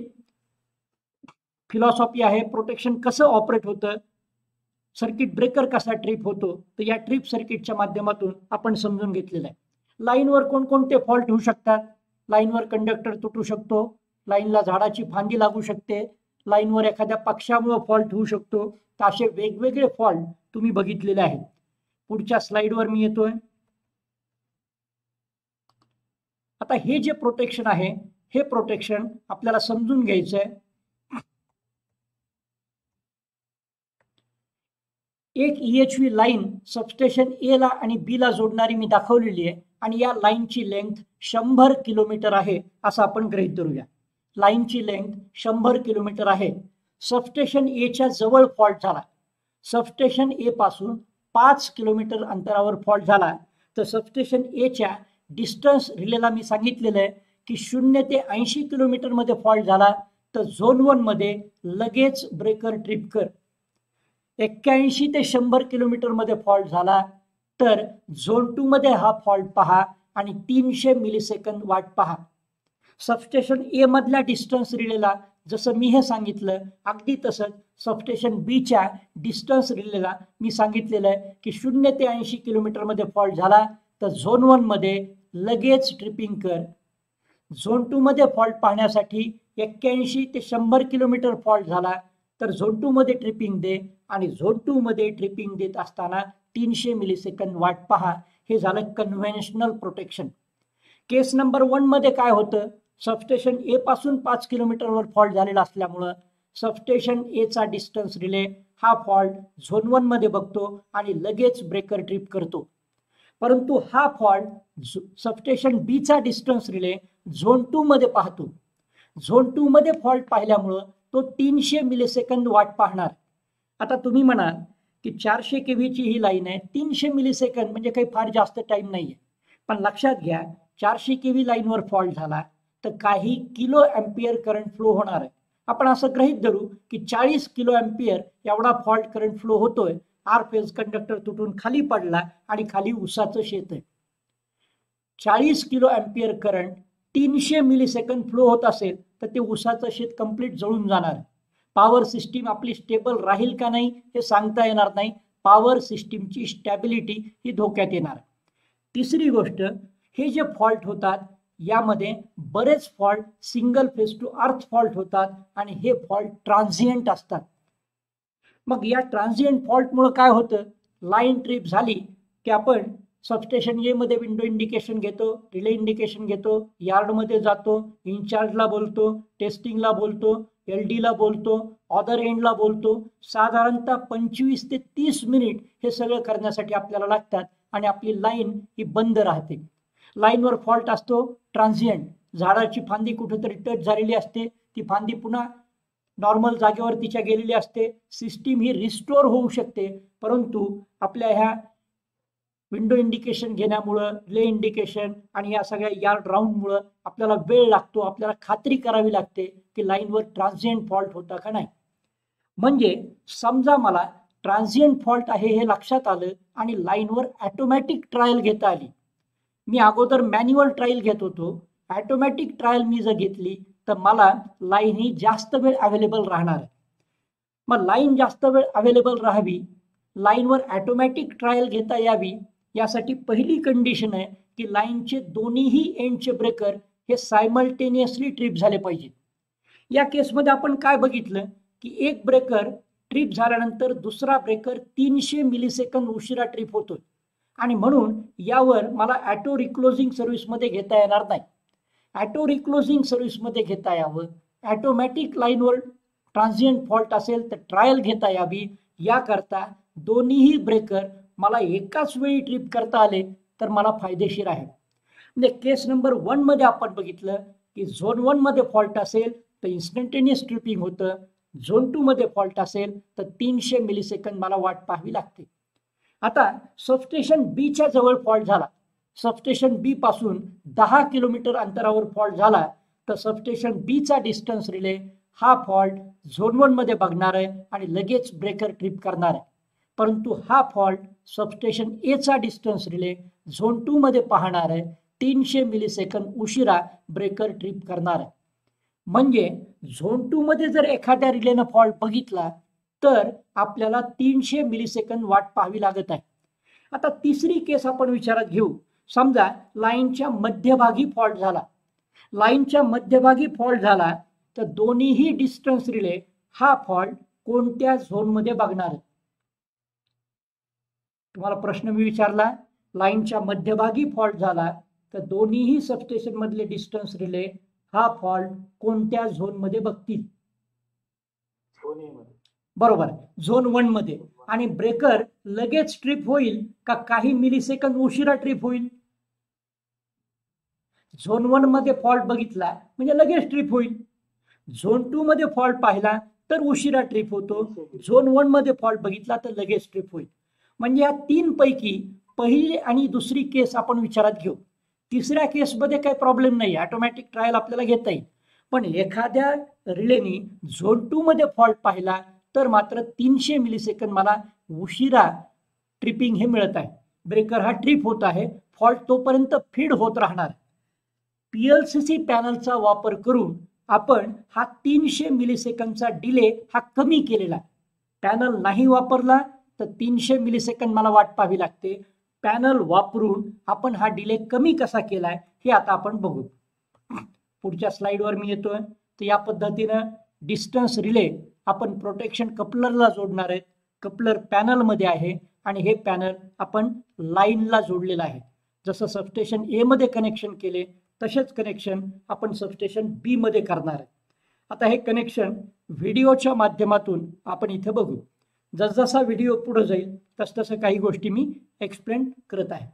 फिलॉसॉफी आहे. प्रोटेक्शन कसं ऑपरेट होतं, सर्किट ब्रेकर कसा ट्रिप होतो, तर या ट्रिप सर्किटच्या माध्यमातून आपण समजून घेतलेलं आहे. लाईनवर कोणकोणते फॉल्ट होऊ शकतात? लाईनवर कंडक्टर तुटू शकतो, लाईनला झाडाची फांदी लागू शकते, लाईनवर एखाद्या पक्षामुळे फॉल्ट होऊ शकतो. तर असे वेगवेगळे फॉल्ट तुम्ही बघितलेले आहेत. पुढच्या स्लाइडवर मी येतोय. आता हे जे प्रोटेक्शन आहे हे प्रोटेक्शन आपल्याला समजून घ्यायचं आहे. एक E H V line substation A ला आणि बी ला जोडणारी मी दाखवलेली आहे आणि या लाईनची लेंथ शंभर किलोमीटर आहे असं आपण गृहीत धरूया. लाईनची लेंथ शंभर किलोमीटर आहे. सबस्टेशन ए च्या जवळ फॉल्ट झाला. सबस्टेशन ए पासून पाच किलोमीटर अंतरावर फॉल्ट झाला तर सबस्टेशन ए च्या डिस्टन्स रिलेला मी सांगितलेलं आहे की शून्य ते ऐंशी किलोमीटर मध्ये फॉल्ट झाला तर झोन वन मध्ये लगेच ब्रेकर ट्रिप कर. एक्क्याऐंशी ते शंभर किलोमीटर मध्ये फॉल्ट झाला तर झोन टू मध्ये हा फॉल्ट पहा आणि तीनशे मिलीसेकंद वाट पहा. सबस्टेशन ए मधल्या डिस्टन्स रिलेला जसं मी हे सांगितलं अगदी तसंच सबस्टेशन बी च्या डिस्टन्स रिलेला मी सांगितलेलं आहे की शून्य ते ऐंशी किलोमीटर मध्ये फॉल्ट झाला तर झोन वन मध्ये लगेच ट्रिपिंग कर. झोन टू मध्ये फॉल्ट पाहण्यासाठी एक्क्याऐंशी ते शंभर किलोमीटर फॉल्ट झाला तर झोन टू मध्ये ट्रिपिंग दे आणि झोन टू मध्ये ट्रिपिंग देत असताना तीनशे मिलीसेकंद वाट पहा. हे झालं conventional protection. Case number one मध्ये काय होतं, सबस्टेशन ए पासून पाच किलोमीटरवर फॉल्ट झालेला असल्यामुळं सबस्टेशन ए चा डिस्टन्स रिले हा फॉल्ट झोन वन मध्ये बघतो आणि लगेच ब्रेकर ट्रिप करतो. परंतु हा फॉल्ट सबस्टेशन बी चा डिस्टन्स रिले झोन टू मध्ये पाहतो. झोन टू मध्ये फॉल्ट पाहिल्यामुळं तो तीनशे मिलीसेकंद वाट पाहणार. आता तुम्ही म्हणाल की चारशे केव्हीची ही लाईन आहे, तीनशे मिलीसेकंद म्हणजे काही फार जास्त टाइम नाहीये. पण लक्षात घ्या चारशे केव्ही लाईनवर फॉल्ट झाला तर काही किलो अँपियर करंट फ्लो होणार आहे. आपण असं गृहीत धरू की चाळीस किलो अँपियर एवढा फॉल्ट करंट फ्लो होतोय. आर फेज कंडक्टर तुटून खाली पडला आणि खाली उसाचं शेत आहे. चाळीस किलो अँपियर करंट तीनशे मिलीसेकंद फ्लो होत असेल तर ते उसाचं शेत कंप्लीट जळून जाणार. पॉवर सिस्टीम आपली स्टेबल राहील का नाही हे सांगता येणार नाही. पॉवर सिस्टीमची स्टॅबिलिटी ही धोक्यात येणार. तिसरी गोष्ट, हे जे फॉल्ट होतात यामध्ये बरेच fault single phase to earth fault होतात आणि हे फॉल्ट ट्रान्झिएंट असतात. मग या ट्रान्झिएंट फॉल्टमुळे काय होतं, लाईन ट्रिप झाली की आपण सबस्टेशन ए मध्ये विंडो इंडिकेशन घेतो, रिले इंडिकेशन घेतो, यार्डमध्ये जातो, इन्चार्जला बोलतो, टेस्टिंगला बोलतो, एल डीला बोलतो, ऑदर एंडला बोलतो. साधारणतः पंचवीस ते तीस मिनिट हे सगळं करण्यासाठी आपल्याला लागतात आणि आपली लाईन ही बंद राहते. लाईनवर फॉल्ट असतो ट्रान्झिएंट. झाडाची फांदी कुठेतरी टच झालेली असते, ती फांदी पुन्हा नॉर्मल जागेवर तिच्या गेलेली असते. सिस्टीम ही रिस्टोर होऊ शकते, परंतु आपल्या ह्या विंडो इंडिकेशन घेण्यामुळं, रिले इंडिकेशन आणि या सगळ्या यार्ड राऊंडमुळं आपल्याला वेळ लागतो. आपल्याला खात्री करावी लागते की लाईनवर ट्रान्झिएंट फॉल्ट होता का नाही. म्हणजे समजा मला ट्रान्झिएंट फॉल्ट आहे हे लक्षात आलं आणि लाईनवर ऑटोमॅटिक ट्रायल घेता आली. मी अगोदर मॅन्युअल ट्रायल घेत होतो, ऑटोमॅटिक ट्रायल मी जर घेतली तर मला लाईन ही जास्त वेळ अवेलेबल राहणार आहे. मग लाईन जास्त वेळ अवेलेबल राहावी, लाईनवर ऑटोमॅटिक ट्रायल घेता यावी, यासाठी पहिली कंडिशन आहे की लाईनचे दोन्हीही एंडचे ब्रेकर हे सायमल्टेनियसली ट्रिप झाले पाहिजेत. या केसमध्ये आपण काय बघितलं की एक ब्रेकर ट्रिप झाल्यानंतर दुसरा ब्रेकर तीनशे मिलीसेकंद उशिरा ट्रिप होतो आणि म्हणून यावर मला ॲटो रिक्लोजिंग सर्व्हिसमध्ये घेता येणार नाही. ॲटो रिक्लोजिंग सर्व्हिसमध्ये घेता यावं, ॲटोमॅटिक लाईनवर ट्रान्झिएंट फॉल्ट असेल तर ट्रायल घेता यावी, याकरता दोन्हीही ब्रेकर मला एकाच वेळी ट्रिप करता आले तर मला फायदेशीर आहे. म्हणजे केस नंबर वन मध्ये आपण बघितलं की झोन वन मध्ये फॉल्ट असेल तर इन्स्टंटेनियस ट्रिपिंग होतं, झोन टू मध्ये फॉल्ट असेल तर तीनशे मिलीसेकंद मला वाट पाहावी लागते. आता सबस्टेशन बी च्या जवळ फॉल्ट झाला, सबस्टेशन बी पासून दहा किलोमीटर अंतरावर फॉल्ट झाला तर सबस्टेशन बी चा डिस्टन्स रिले हा फॉल्ट झोन वन मध्ये बघणार आहे आणि लगेच ब्रेकर ट्रिप करणार आहे. परंतु हा फॉल्ट सबस्टेशन ए चा डिस्टन्स रिले झोन टू मध्ये पाहणार आहे, तीनशे मिलीसेकंद उशिरा ब्रेकर ट्रिप करणार आहे. म्हणजे झोन टू मध्ये जर एखाद्या रिलेनं फॉल्ट बघितला तर आपल्याला तीनशे मिलीसेकंद वाट पाहावी लागत आहे. आता तिसरी केस आपण विचारात घेऊ. समजा लाईनच्या मध्यभागी फॉल्ट झाला, लाईनच्या मध्यभागी फॉल्ट झाला तर दोन्हीही डिस्टन्स रिले हा फॉल्ट कोणत्या झोन मध्ये बघणार आहे. तुम्हाला प्रश्न मी विचारला, लाईनच्या मध्यभागी फॉल्ट झाला तर दोन्हीही सबस्टेशन मधले डिस्टन्स रिले हा फॉल्ट कोणत्या झोन मध्ये बघतील? दोन्हीमध्ये. बरोबर, झोन वन मध्ये. आणि ब्रेकर लगेच ट्रिप होईल का काही मिली सेकंद उशिरा ट्रिप होईल? झोन वन मध्ये फॉल्ट बघितला म्हणजे लगेच ट्रिप होईल. झोन टू मध्ये फॉल्ट पाहिला तर उशिरा ट्रिप होतो. झोन वन मध्ये फॉल्ट बघितला तर लगेच ट्रिप होईल. म्हणजे या तीन पैकी पहिली आणि दुसरी केस आपण विचारात घेऊ. तिसऱ्या केसमध्ये काही प्रॉब्लेम नाही, ऑटोमॅटिक ट्रायल आपल्याला घेता येईल. पण एखाद्या रिलेनी झोन टू मध्ये फॉल्ट पाहिला तर मात्र तीनशे मिली सेकंद मला उशिरा ट्रिपिंग हे मिळत आहे. ब्रेकर हा ट्रिप होत आहे, फॉल्ट तोपर्यंत फीड होत राहणार. पीएलसीसी पॅनलचा वापर करून आपण हा तीनशे मिली सेकंदचा डिले हा कमी केलेला. पॅनल नाही वापरला तर तीनशे मिली सेकंद मला वाट पाहावी लागते. पॅनल वापरून आपण हा डिले कमी कसा केलाय हे आता आपण बघू. पुढच्या स्लाइडवर मी येतोय. तर या पद्धतीनं डिस्टन्स रिले आपण प्रोटेक्शन कपलरला जोडणार आहेत. कपलर पॅनल मध्ये आहे आणि हे पॅनल आपण लाईनला जोडलेलं आहे. जसं सबस्टेशन ए मध्ये कनेक्शन केले तसेच कनेक्शन आपण सबस्टेशन बी मध्ये करणार आहे. आता हे कनेक्शन व्हिडिओच्या माध्यमातून आपण इथे बघू. जसजसा व्हिडिओ पुढे जाईल तसतसं काही गोष्टी मी एक्सप्लेन करत आहे.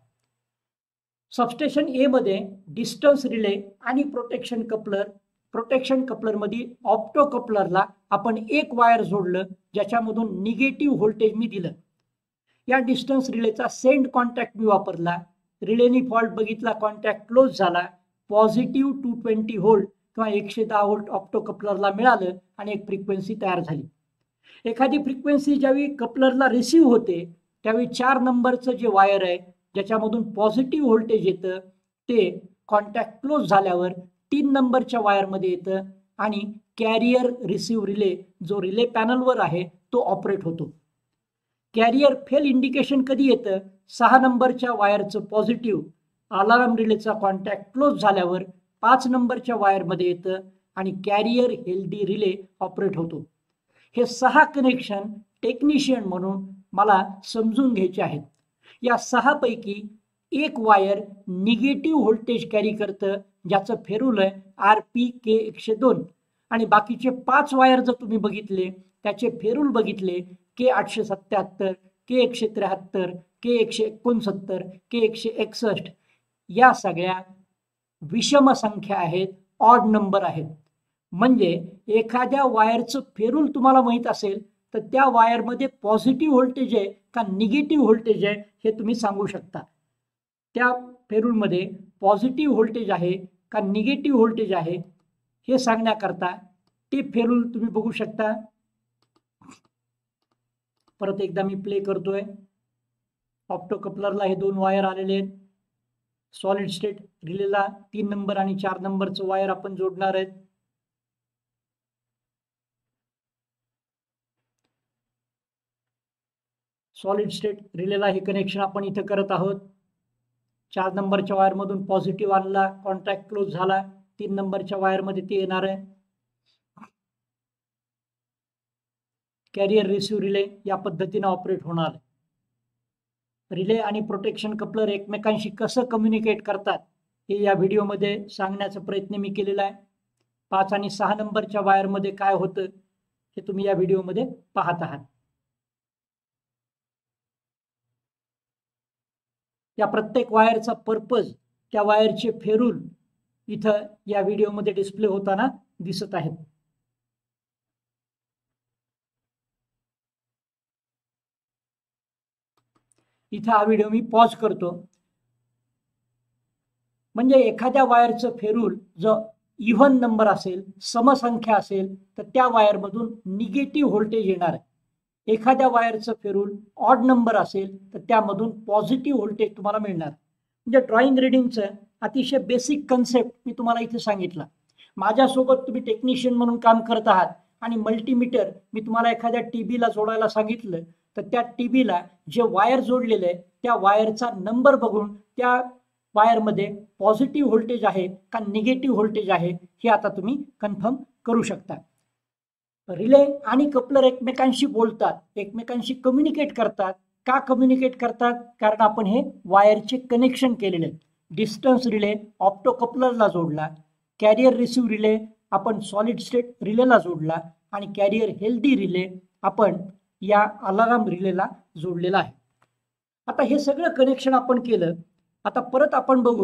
सबस्टेशन ए मध्ये डिस्टन्स रिले आणि प्रोटेक्शन कपलर. प्रोटेक्शन कपलर मध्ये ऑप्टो कपलरला आपण एक वायर जोडलं ज्याच्यामधून निगेटिव्ह व्होल्टेज मी दिलं. या डिस्टन्स रिलेचा सेंड कॉन्टॅक्ट मी वापरला. रिलेनी फॉल्ट बघितला, कॉन्टॅक्ट क्लोज झाला. पॉझिटिव्ह टू ट्वेंटी व्होल्ट किंवा एकशे दहा व्होल्ट ऑप्टो कपलरला मिळालं आणि एक फ्रिक्वेन्सी तयार झाली. एखादी फ्रिक्वेन्सी ज्यावेळी कपलरला रिसीव्ह होते त्यावेळी चार नंबरचं जे वायर आहे ज्याच्यामधून पॉझिटिव्ह व्होल्टेज येतं ते कॉन्टॅक्ट क्लोज झाल्यावर तीन नंबरच्या वायरमध्ये येतं आणि कॅरियर रिसीव्ह रिले जो रिले पॅनलवर आहे तो ऑपरेट होतो. कॅरियर फेल इंडिकेशन कधी येतं? सहा नंबरच्या वायरचं पॉझिटिव्ह अलार्म रिलेचा कॉन्टॅक्ट क्लोज झाल्यावर पाच नंबरच्या वायरमध्ये येतं आणि कॅरियर हेल्दी रिले ऑपरेट होतो. हे सहा कनेक्शन टेक्निशियन म्हणून मला समजून घ्यायचे आहेत. या सहा पैकी एक वायर निगेटिव्ह व्होल्टेज कॅरी करतं ज्याचं फेरूल आहे आर पी के एकशे दोन आणि बाकीचे पाच वायर जर तुम्ही बघितले त्याचे फेरूल बघितले के आठशे सत्याहत्तर, के एकशे त्र्याहत्तर, के एकशे एकोणसत्तर, के एकशे एकसष्ट या सगळ्या विषम संख्या आहेत, ऑड नंबर आहेत. म्हणजे एखाद्या वायरचं फेरूल तुम्हाला माहीत असेल तर त्या वायरमध्ये पॉझिटिव्ह व्होल्टेज आहे का निगेटिव्ह व्होल्टेज आहे हे तुम्ही सांगू शकता. त्या फेरूलमध्ये पॉझिटिव्ह व्होल्टेज आहे का निगेटिव्ह व्होल्टेज आहे हे सांगण्याकरता ते फेरूल तुम्ही बघू शकता. परत एकदा मी प्ले करतोय. ऑप्टो कपलरला हे दोन वायर आलेले आहेत. सॉलिड स्टेट रिलेला तीन नंबर आणि चार नंबरचं वायर आपण जोडणार आहेत. सॉलिड स्टेट रिलेला हे कनेक्शन आपण इथे करत आहोत. चार नंबरच्या वायरमधून पॉझिटिव्ह आणला, कॉन्टॅक्ट क्लोज झाला. तीन नंबरच्या वायरमध्ये ते येणार आहे. कॅरियर रिसिव्ह रिले या पद्धतीने ऑपरेट होणार. रिले आणि प्रोटेक्शन कपलर एकमेकांशी कसं कम्युनिकेट करतात हे या व्हिडिओमध्ये सांगण्याचा प्रयत्न मी केलेला आहे. पाच आणि सहा नंबरच्या वायरमध्ये काय होतं हे तुम्ही या व्हिडिओमध्ये पाहत आहात. या प्रत्येक वायरचा पर्पज, त्या वायरचे फेरूल इथं या व्हिडिओमध्ये डिस्प्ले होताना दिसत आहेत. इथं हा व्हिडिओ मी पॉज करतो. म्हणजे एखाद्या वायरचं फेरूल जर इव्हन नंबर असेल, समसंख्या असेल तर त्या वायरमधून निगेटिव्ह व्होल्टेज येणार आहे. एखाद्या वायरचं फेरूल ऑड नंबर असेल तर त्यामधून पॉझिटिव्ह व्होल्टेज तुम्हाला मिळणार. म्हणजे ड्रॉइंग रिडिंगचं अतिशय बेसिक कन्सेप्ट मी तुम्हाला इथे सांगितला. माझ्यासोबत तुम्ही टेक्निशियन म्हणून काम करत आहात आणि मल्टीमीटर मी तुम्हाला एखाद्या टीबीला जोडायला सांगितलं तर त्या टीबीला जे वायर जोडलेलं आहे त्या वायरचा नंबर बघून त्या वायरमध्ये पॉझिटिव्ह व्होल्टेज आहे का निगेटिव्ह व्होल्टेज आहे हे आता तुम्ही कन्फर्म करू शकता. रिले आणि कपलर एकमेकांशी बोलतात, एकमेकांशी कम्युनिकेट करतात. का कम्युनिकेट करतात? कारण आपण हे वायरचे कनेक्शन केलेले आहेत. डिस्टन्स रिले ऑप्टोकपलरला जोडला, कॅरियर रिसिव्ह रिले आपण सॉलिड स्टेट रिलेला जोडला आणि कॅरियर हेल्दी रिले आपण या अलाराम रिलेला जोडलेला आहे. आता हे सगळं कनेक्शन आपण केलं. आता परत आपण बघू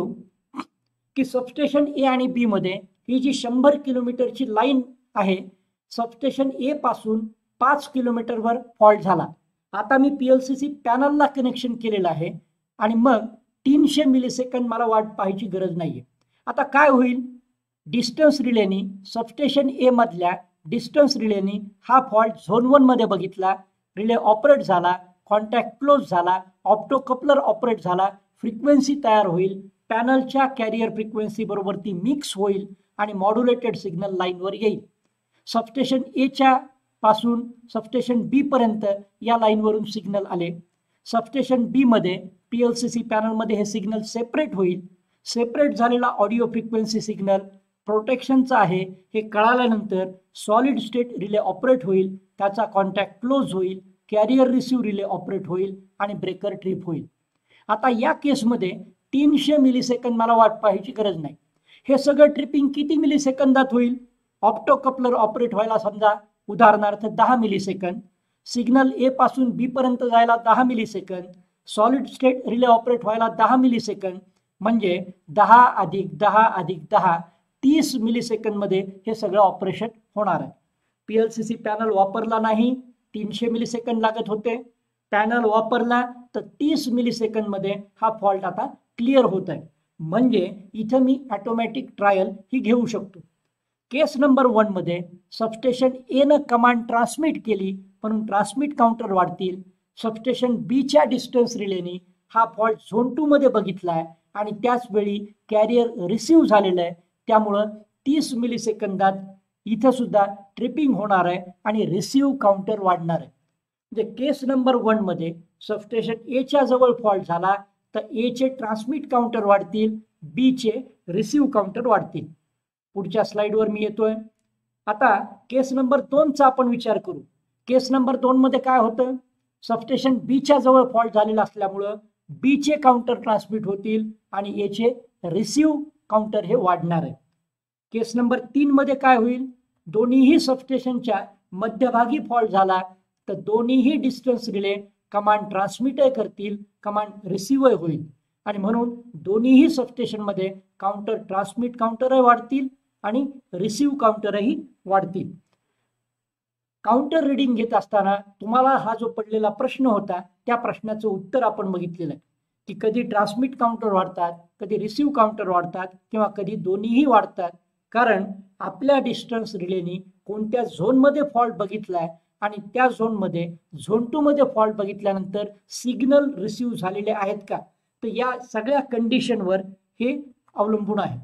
की सबस्टेशन ए आणि बी मध्ये ही जी शंभर किलोमीटरची लाईन आहे, सबस्टेशन ए पासून पाच किलोमीटरवर फॉल्ट झाला. आता मी पी एल सी सी पॅनलला कनेक्शन केलेलं आहे आणि मग तीनशे मिलीसेकंद मला वाट पाहायची गरज नाहीये. आता काय होईल, डिस्टन्स रिलेनी सबस्टेशन ए मधल्या डिस्टन्स रिलेनी हा फॉल्ट झोन वन मध्ये बघितला, रिले ऑपरेट झाला, कॉन्टॅक्ट क्लोज झाला, ऑप्टोकपलर ऑपरेट झाला, फ्रिक्वेन्सी तयार होईल, पॅनलच्या कॅरियर फ्रिक्वेन्सी बरोबर ती मिक्स होईल आणि मॉड्युलेटेड सिग्नल लाईनवर येईल. सबस्टेशन एच्या पासून सबस्टेशन बी पर्यंत या लाईनवरून सिग्नल आले. सबस्टेशन बी मध्ये पी एल सी सी पॅनलमध्ये हे सिग्नल सेपरेट होईल. सेपरेट झालेला ऑडिओ फ्रिक्वेन्सी सिग्नल प्रोटेक्शनचा आहे हे कळाल्यानंतर सॉलिड स्टेट रिले ऑपरेट होईल, त्याचा कॉन्टॅक्ट क्लोज होईल, कॅरियर रिसिव्ह रिले ऑपरेट होईल आणि ब्रेकर ट्रिप होईल. आता या केसमध्ये तीनशे मिलीसेकंद मला वाट पाहायची गरज नाही. हे सगळं ट्रिपिंग किती मिलीसेकंदात होईल, ऑप्टोकपलर ऑपरेट व्हायला समजा उदाहरणार्थ दहा मिलीसेकंद, सिग्नल ए पासून बी पर्यंत जायला दहा millisecond, solid state relay operate व्हायला दहा मिलीसेकंद, म्हणजे दहा अधिक दहा अधिक दहा तीस मिलीसेकंदमध्ये हे सगळं ऑपरेशन होणार आहे. P L C C panel वापरला नाही, तीनशे मिलीसेकंद लागत होते. पॅनल वापरला तर तीस मिलीसेकंदमध्ये हा फॉल्ट आता क्लिअर होत आहे. म्हणजे इथं मी ऑटोमॅटिक ट्रायल ही घेऊ शकतो. केस नंबर वन मध्ये सबस्टेशन ए न कमांड ट्रान्समिट केली म्हणून ट्रान्समिट काउंटर वाढतील. सबस्टेशन बीच्या डिस्टन्स रिलेनी हा फॉल्ट झोन टू मध्ये बघितलाय आणि त्याच वेळी कॅरियर रिसिव्ह झालेलं आहे, त्यामुळं तीस मिलीसेकंदात इथं सुद्धा ट्रिपिंग होणार आहे आणि रिसिव्ह काउंटर वाढणार आहे. म्हणजे केस नंबर वन मध्ये सबस्टेशन एच्या जवळ फॉल्ट झाला तर एचे ट्रान्समिट काउंटर वाढतील, बीचे रिसिव्ह काउंटर वाढतील. पुढच्या स्लाइडवर मी येतोय. आता केस नंबर दोनचा आपण विचार करू. केस नंबर दोन मध्ये काय होतं, सबस्टेशन बीच्या जवळ फॉल्ट झालेला असल्यामुळं बीचे काउंटर ट्रान्समिट होतील आणि एचे रिसिव्ह काउंटर हे वाढणार आहे. केस नंबर तीन मध्ये काय होईल, दोन्हीही सबस्टेशनच्या मध्यभागी फॉल्ट झाला तर दोन्हीही डिस्टन्स रिले कमांड ट्रान्समिट करतील, कमांड रिसिव्ह होईल आणि म्हणून दोन्हीही सबस्टेशनमध्ये काउंटर ट्रान्समिट काउंटरही वाढतील आणि रिसिव्ह काउंटरही वाढतील. काउंटर रिडिंग घेत असताना तुम्हाला हा जो पडलेला प्रश्न होता त्या प्रश्नाचं उत्तर आपण बघितलेलं आहे की कधी ट्रान्समिट काउंटर वाढतात, कधी रिसिव्ह काउंटर वाढतात किंवा कधी दोन्हीही वाढतात. कारण आपल्या डिस्टन्स रिलेनी कोणत्या झोनमध्ये फॉल्ट बघितलाय आणि त्या झोनमध्ये झोन टू मध्ये फॉल्ट बघितल्यानंतर सिग्नल रिसिव्ह झालेले आहेत का, तर या सगळ्या कंडिशनवर हे अवलंबून आहे.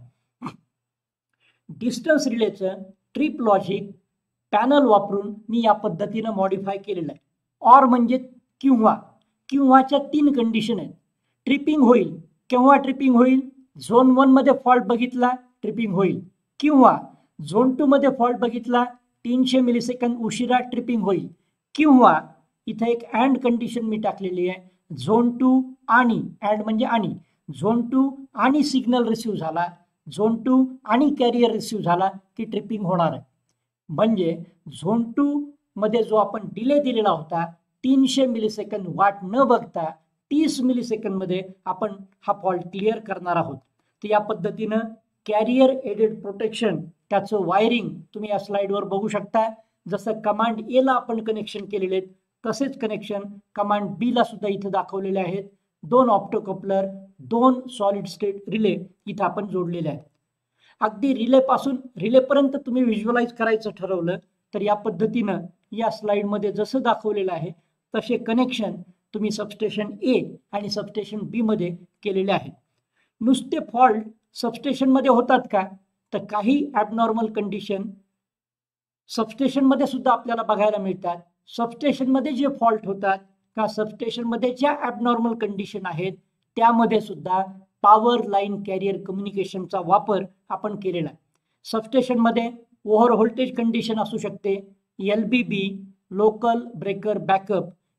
डिस्टन्स रिलेचं ट्रिप लॉजिक पॅनल वापरून मी या पद्धतीनं मॉडिफाय केलेलं आहे. ऑर म्हणजे किंवा, किंवाच्या तीन कंडिशन आहेत. ट्रिपिंग होईल, केव्हा ट्रिपिंग होईल, झोन वन मध्ये फॉल्ट बघितला ट्रिपिंग होईल, किंवा झोन टू मध्ये फॉल्ट बघितला तीनशे मिलीसेकंद उशिरा ट्रिपिंग होईल, किंवा इथे एक अँड कंडिशन मी टाकलेली आहे, झोन टू आणि अँड म्हणजे आणि झोन टू आणि सिग्नल रिसिव्ह झाला, झोन टू आणि कॅरियर रिसिव्ह झाला की ट्रिपिंग होणार आहे. म्हणजे झोन टू मध्ये जो आपण डिले दिलेला होता तीनशे मिलीसेकंद वाट न बघता तीस मिलीसेकंद मध्ये आपण हा फॉल्ट क्लिअर करणार आहोत. तर या पद्धतीनं कॅरियर एडेड प्रोटेक्शन त्याचं वायरिंग तुम्ही या स्लाइडवर बघू शकता. जसं कमांड ए ला आपण कनेक्शन केलेले आहेत तसेच कनेक्शन कमांड बी ला सुद्धा इथं दाखवलेले आहेत. दोन ऑप्टोकपलर, दोन सॉलिड स्टेट रिले इथं आपण जोडलेले आहेत. अगदी रिले पासून रिलेपर्यंत तुम्ही व्हिज्युअलाइज करायचं ठरवलं तर या पद्धतीनं या स्लाइडमध्ये जसं दाखवलेलं आहे तसे कनेक्शन तुम्ही सबस्टेशन ए आणि सबस्टेशन बी मध्ये केलेले आहेत. नुसते फॉल्ट सबस्टेशनमध्ये होतात का, तर काही ॲबनॉर्मल कंडिशन सबस्टेशनमध्ये सुद्धा आपल्याला बघायला मिळतात. सबस्टेशनमध्ये जे फॉल्ट होतात किंवा सबस्टेशनमध्ये ज्या ॲबनॉर्मल कंडिशन आहेत त्यामध्ये सुद्धा पॉवर लाईन कॅरियर कम्युनिकेशनचा वापर आपण केलेला आहे. सबस्टेशनमध्ये ओव्हर व्होल्टेज कंडिशन असू शकते, L B B local breaker backup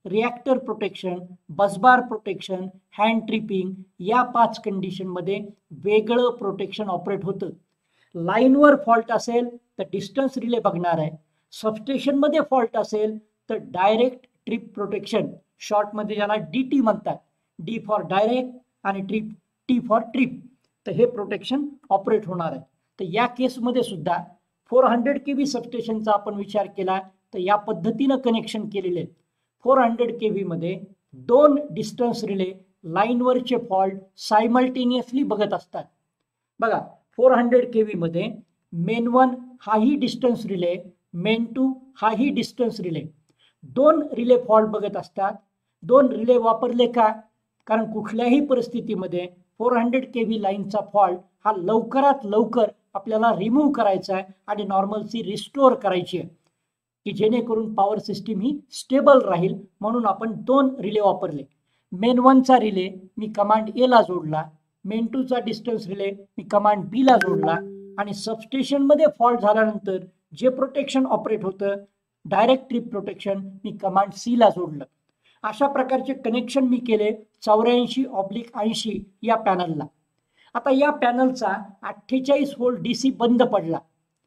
reactor protection, busbar protection, hand tripping या पाच कंडिशनमध्ये वेगळं प्रोटेक्शन ऑपरेट होतं. लाईनवर फॉल्ट असेल तर डिस्टन्स रिले बघणार आहे. सबस्टेशनमध्ये फॉल्ट असेल तर डायरेक्ट ट्रिप प्रोटेक्शन, शॉर्टमध्ये ज्याला डी टी म्हणतात, डी फॉर डायरेक्ट आणि ट्रिप टी फॉर ट्रिप, तर हे प्रोटेक्शन ऑपरेट होणार आहे. तर या केसमध्ये सुद्धा फोर हंड्रेड के व्ही सबस्टेशनचा आपण विचार केला तर या पद्धतीनं कनेक्शन केलेले आहेत. फोर हंड्रेड के व्हीमध्ये दोन डिस्टन्स रिले लाईनवरचे फॉल्ट सायमल्टेनियसली बघत असतात. बघा, फोर हंड्रेड के व्हीमध्ये मेन वन हाही डिस्टन्स रिले, मेन टू हाही डिस्टन्स रिले, दोन रिले फॉल्ट बघत असतात. दोन रिले वापरले का? कारण कुठल्याही परिस्थितीमध्ये फोर हंड्रेड के व्ही लाईनचा फॉल्ट हा लवकरात लवकर आपल्याला रिमूव्ह करायचा आहे आणि नॉर्मलसी रिस्टोअर करायची आहे, की जेणेकरून पॉवर सिस्टीम ही स्टेबल राहील. म्हणून आपण दोन रिले वापरले. मेन वनचा रिले मी कमांड ए ला जोडला, मेन टूचा डिस्टन्स रिले मी कमांड बी ला जोडला आणि सबस्टेशनमध्ये फॉल्ट झाल्यानंतर जे प्रोटेक्शन ऑपरेट होतं डायरेक्ट ट्रिप प्रोटेक्शन मी कमांड सी ला जोडलं. अशा प्रकारचे कनेक्शन मी केले चौऱ्याऐंशी ऑब्लिक ऐंशी या पॅनलला. आता या पॅनलचा अठ्ठेचाळीस व्होल्ट डी सी बंद पडला.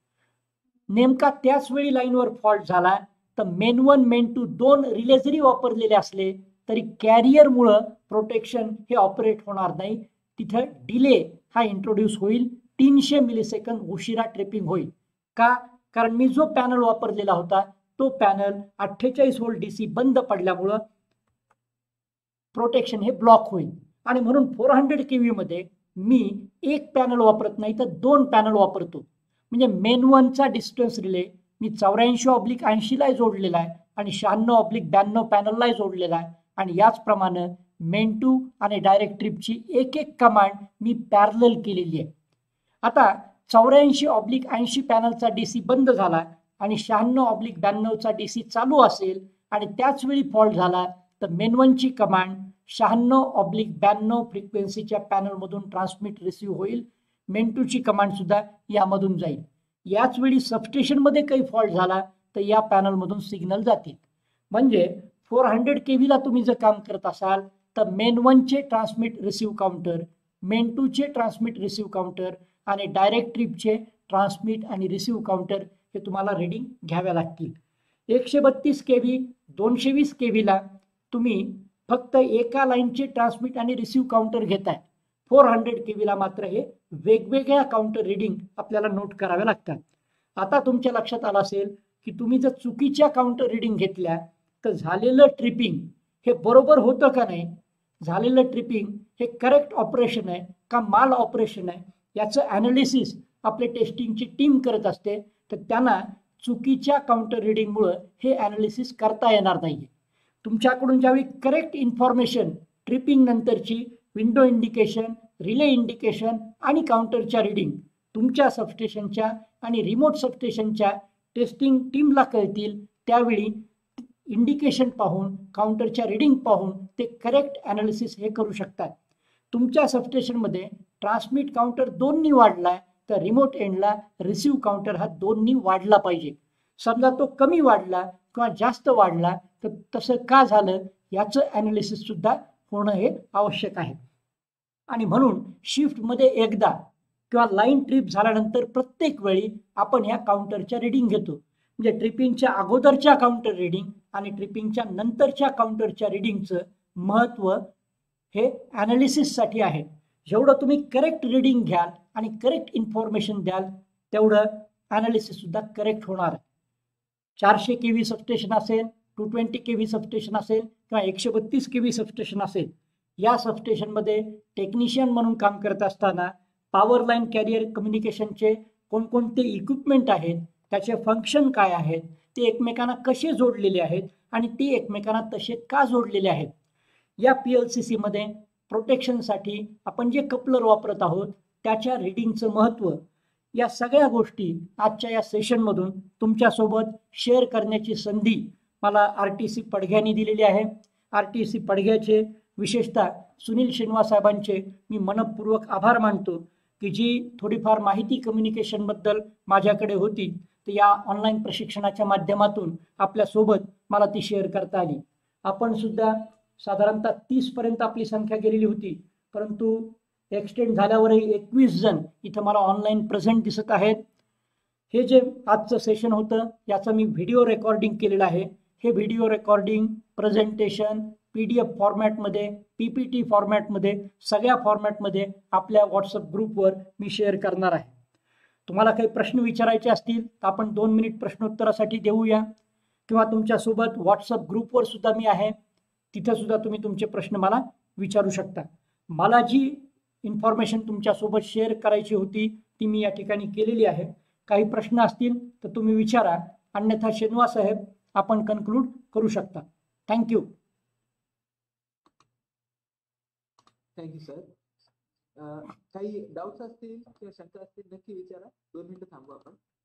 नेमका त्याच वेळी लाईनवर फॉल्ट झाला तर मेन वन मेन टू दोन रिले जरी वापरलेले असले तरी कॅरियरमुळं प्रोटेक्शन हे ऑपरेट होणार नाही. तिथं डिले हा इंट्रोड्यूस होईल, तीनशे मिलीसेकंद उशिरा ट्रिपिंग होईल. का? कारण मी जो पॅनल वापरलेला होता तो पॅनल अठ्ठेचाळीस व्होल्ट डी सी बंद पडल्यामुळं प्रोटेक्शन हे ब्लॉक होईल. आणि म्हणून फोर हंड्रेड के व्हीमध्ये मी एक पॅनल वापरत नाही तर दोन पॅनल वापरतो. म्हणजे मेन वनचा डिस्टन्स रिले मी चौऱ्याऐंशी ऑब्लिक ऐंशीला जोडलेला आहे आणि शहाण्णव ऑब्लिक ब्याण्णव पॅनलला जोडलेला आहे. आणि याचप्रमाणे मेन टू आणि डायरेक्ट ट्रिपची एक एक कमांड मी पॅरलल केलेली आहे. आता चौऱ्याऐंशी ऑब्लिक ऐंशी पॅनलचा डी सी बंद झाला आणि शहाण्णव ऑब्लिक ब्याण्णवचा डी सी चालू असेल आणि त्याच वेळी फॉल्ट झाला तर मेन वनची कमांड शहाण्णव ऑब्लिक ब्याण्णव फ्रिक्वेन्सीच्या पॅनलमधून ट्रान्समिट रिसिव्ह होईल. मेन टूची कमांड सुद्धा यामधून जाईल. याच वेळी सबस्टेशनमध्ये काही फॉल्ट झाला तर या पॅनलमधून सिग्नल जातील. म्हणजे फोर हंड्रेड के व्हीला तुम्ही जर काम करत असाल तर मेन वनचे ट्रान्समिट रिसिव्ह काउंटर, मेन टूचे ट्रान्समिट रिसिव्ह काउंटर आणि डायरेक्ट ट्रिपचे ट्रान्समिट आणि रिसिव्ह काउंटर हे तुम्हाला रीडिंग घ्याव्या लागतील. एकशे बत्तीस के व्ही, दोनशे वीस के व्हीला तुम्ही फक्त एका लाईनचे ट्रान्समिट आणि रिसिव्ह काउंटर घेताय. फोर हंड्रेड के व्हीला मात्र हे वेगवेगळ्या काउंटर रीडिंग आपल्याला नोट कराव्या लागतात. आता तुमच्या लक्षात आलं असेल की तुम्ही जर चुकीच्या काउंटर रीडिंग घेतल्या तर झालेलं ट्रिपिंग हे बरोबर होतं का नाही, झालेलं ट्रिपिंग हे करेक्ट ऑपरेशन आहे का माल ऑपरेशन आहे याचं ॲनालिसिस आपले टेस्टिंगची टीम करत असते. तर त्यांना चुकीच्या काउंटर रीडिंगमुळं हे ॲनालिसिस करता येणार नाही. तुमच्याकडून ज्यावेळी करेक्ट इन्फॉर्मेशन ट्रिपिंग नंतरची विंडो इंडिकेशन, रिले इंडिकेशन आणि काउंटरच्या रीडिंग तुमच्या सबस्टेशनच्या आणि रिमोट सबस्टेशनच्या टेस्टिंग टीमला कळतील, त्यावेळी इंडिकेशन पाहून काउंटरच्या रीडिंग पाहून ते करेक्ट ॲनालिसिस हे करू शकतात. तुमच्या सबस्टेशनमध्ये ट्रान्समिट काउंटर दोन्ही वाढला तर रिमोट एंडला रिसिव्ह काउंटर हा दोन्ही वाढला पाहिजे. समजा तो कमी वाढला किंवा जास्त वाढला तर तसं का झालं याचं ॲनालिसिस सुद्धा होणं हे आवश्यक आहे. आणि म्हणून शिफ्टमध्ये एकदा किंवा लाईन ट्रिप झाल्यानंतर प्रत्येक वेळी आपण ह्या काउंटरच्या रीडिंग घेतो. म्हणजे ट्रिपिंगच्या अगोदरच्या काउंटर रीडिंग आणि ट्रिपिंगच्या नंतरच्या काउंटरच्या रीडिंगचं महत्त्व हे ॲनालिसिससाठी आहे. जेवढं तुम्ही करेक्ट रीडिंग घ्याल आणि करेक्ट इन्फॉर्मेशन द्याल तेवढं ॲनालिसिससुद्धा करेक्ट होणार आहे. चारशे के व्ही सबस्टेशन असेल, two twenty K V substation असेल किंवा एकशे बत्तीस के व्ही सबस्टेशन असेल, या सबस्टेशनमध्ये टेक्निशियन म्हणून काम करत असताना पॉवर लाईन कॅरियर कम्युनिकेशनचे कोणकोणते इक्विपमेंट आहेत, त्याचे फंक्शन काय आहेत, ते एकमेकांना कसे जोडलेले आहेत आणि ते एकमेकांना तसे का जोडलेले आहेत. या पी एल सी सीमध्ये प्रोटेक्शनसाठी आपण जे कपलर वापरत आहोत त्याच्या रीडिंगचं महत्त्व, या सगळ्या गोष्टी आजच्या या सेशनमधून तुमच्यासोबत शेअर करण्याची संधी मला आर टी सी पडघ्याने दिलेली आहे. आर टी सी पडघ्याचे विशेषतः सुनील श्रीनिवास साहेबांचे मी मनपूर्वक आभार मानतो की जी थोडीफार माहिती कम्युनिकेशनबद्दल माझ्याकडे होती तर या ऑनलाईन प्रशिक्षणाच्या माध्यमातून आपल्यासोबत मला ती शेअर करता आली. आपण सुद्धा साधारणतः तीस पर्यंत आपली संख्या गेलेली होती, परंतु एक्सटेंड झाल्यावरही एकवीस जण इथं मला ऑनलाईन प्रेझेंट दिसत आहेत. हे जे आजचं सेशन होतं याचं मी व्हिडिओ रेकॉर्डिंग केलेलं आहे. हे video recording presentation P D F फॉर्मॅटमध्ये, पी पी टी फॉर्मॅटमध्ये, सगळ्या फॉर्मॅटमध्ये आपल्या व्हॉट्सअप ग्रुपवर मी शेअर करणार आहे. तुम्हाला काही प्रश्न विचारायचे असतील तर आपण दोन मिनिट प्रश्नोत्तरासाठी देऊया, किंवा तुमच्यासोबत व्हॉट्सअप ग्रुपवर सुद्धा मी आहे, तिथं सुद्धा तुम्ही तुमचे प्रश्न मला विचारू शकता. मला जी इन्फॉर्मेशन तुमच्यासोबत शेअर करायची होती ती मी या ठिकाणी केलेली आहे. काही प्रश्न असतील तर तुम्ही विचारा, अन्यथा शेनवा साहेब आपण कन्क्लूड करू शकता. थँक्यू. Thank you sir. काही डाऊट्स असतील किंवा शंका असतील नक्की विचारा. दोन मिनिटं थांबू आपण.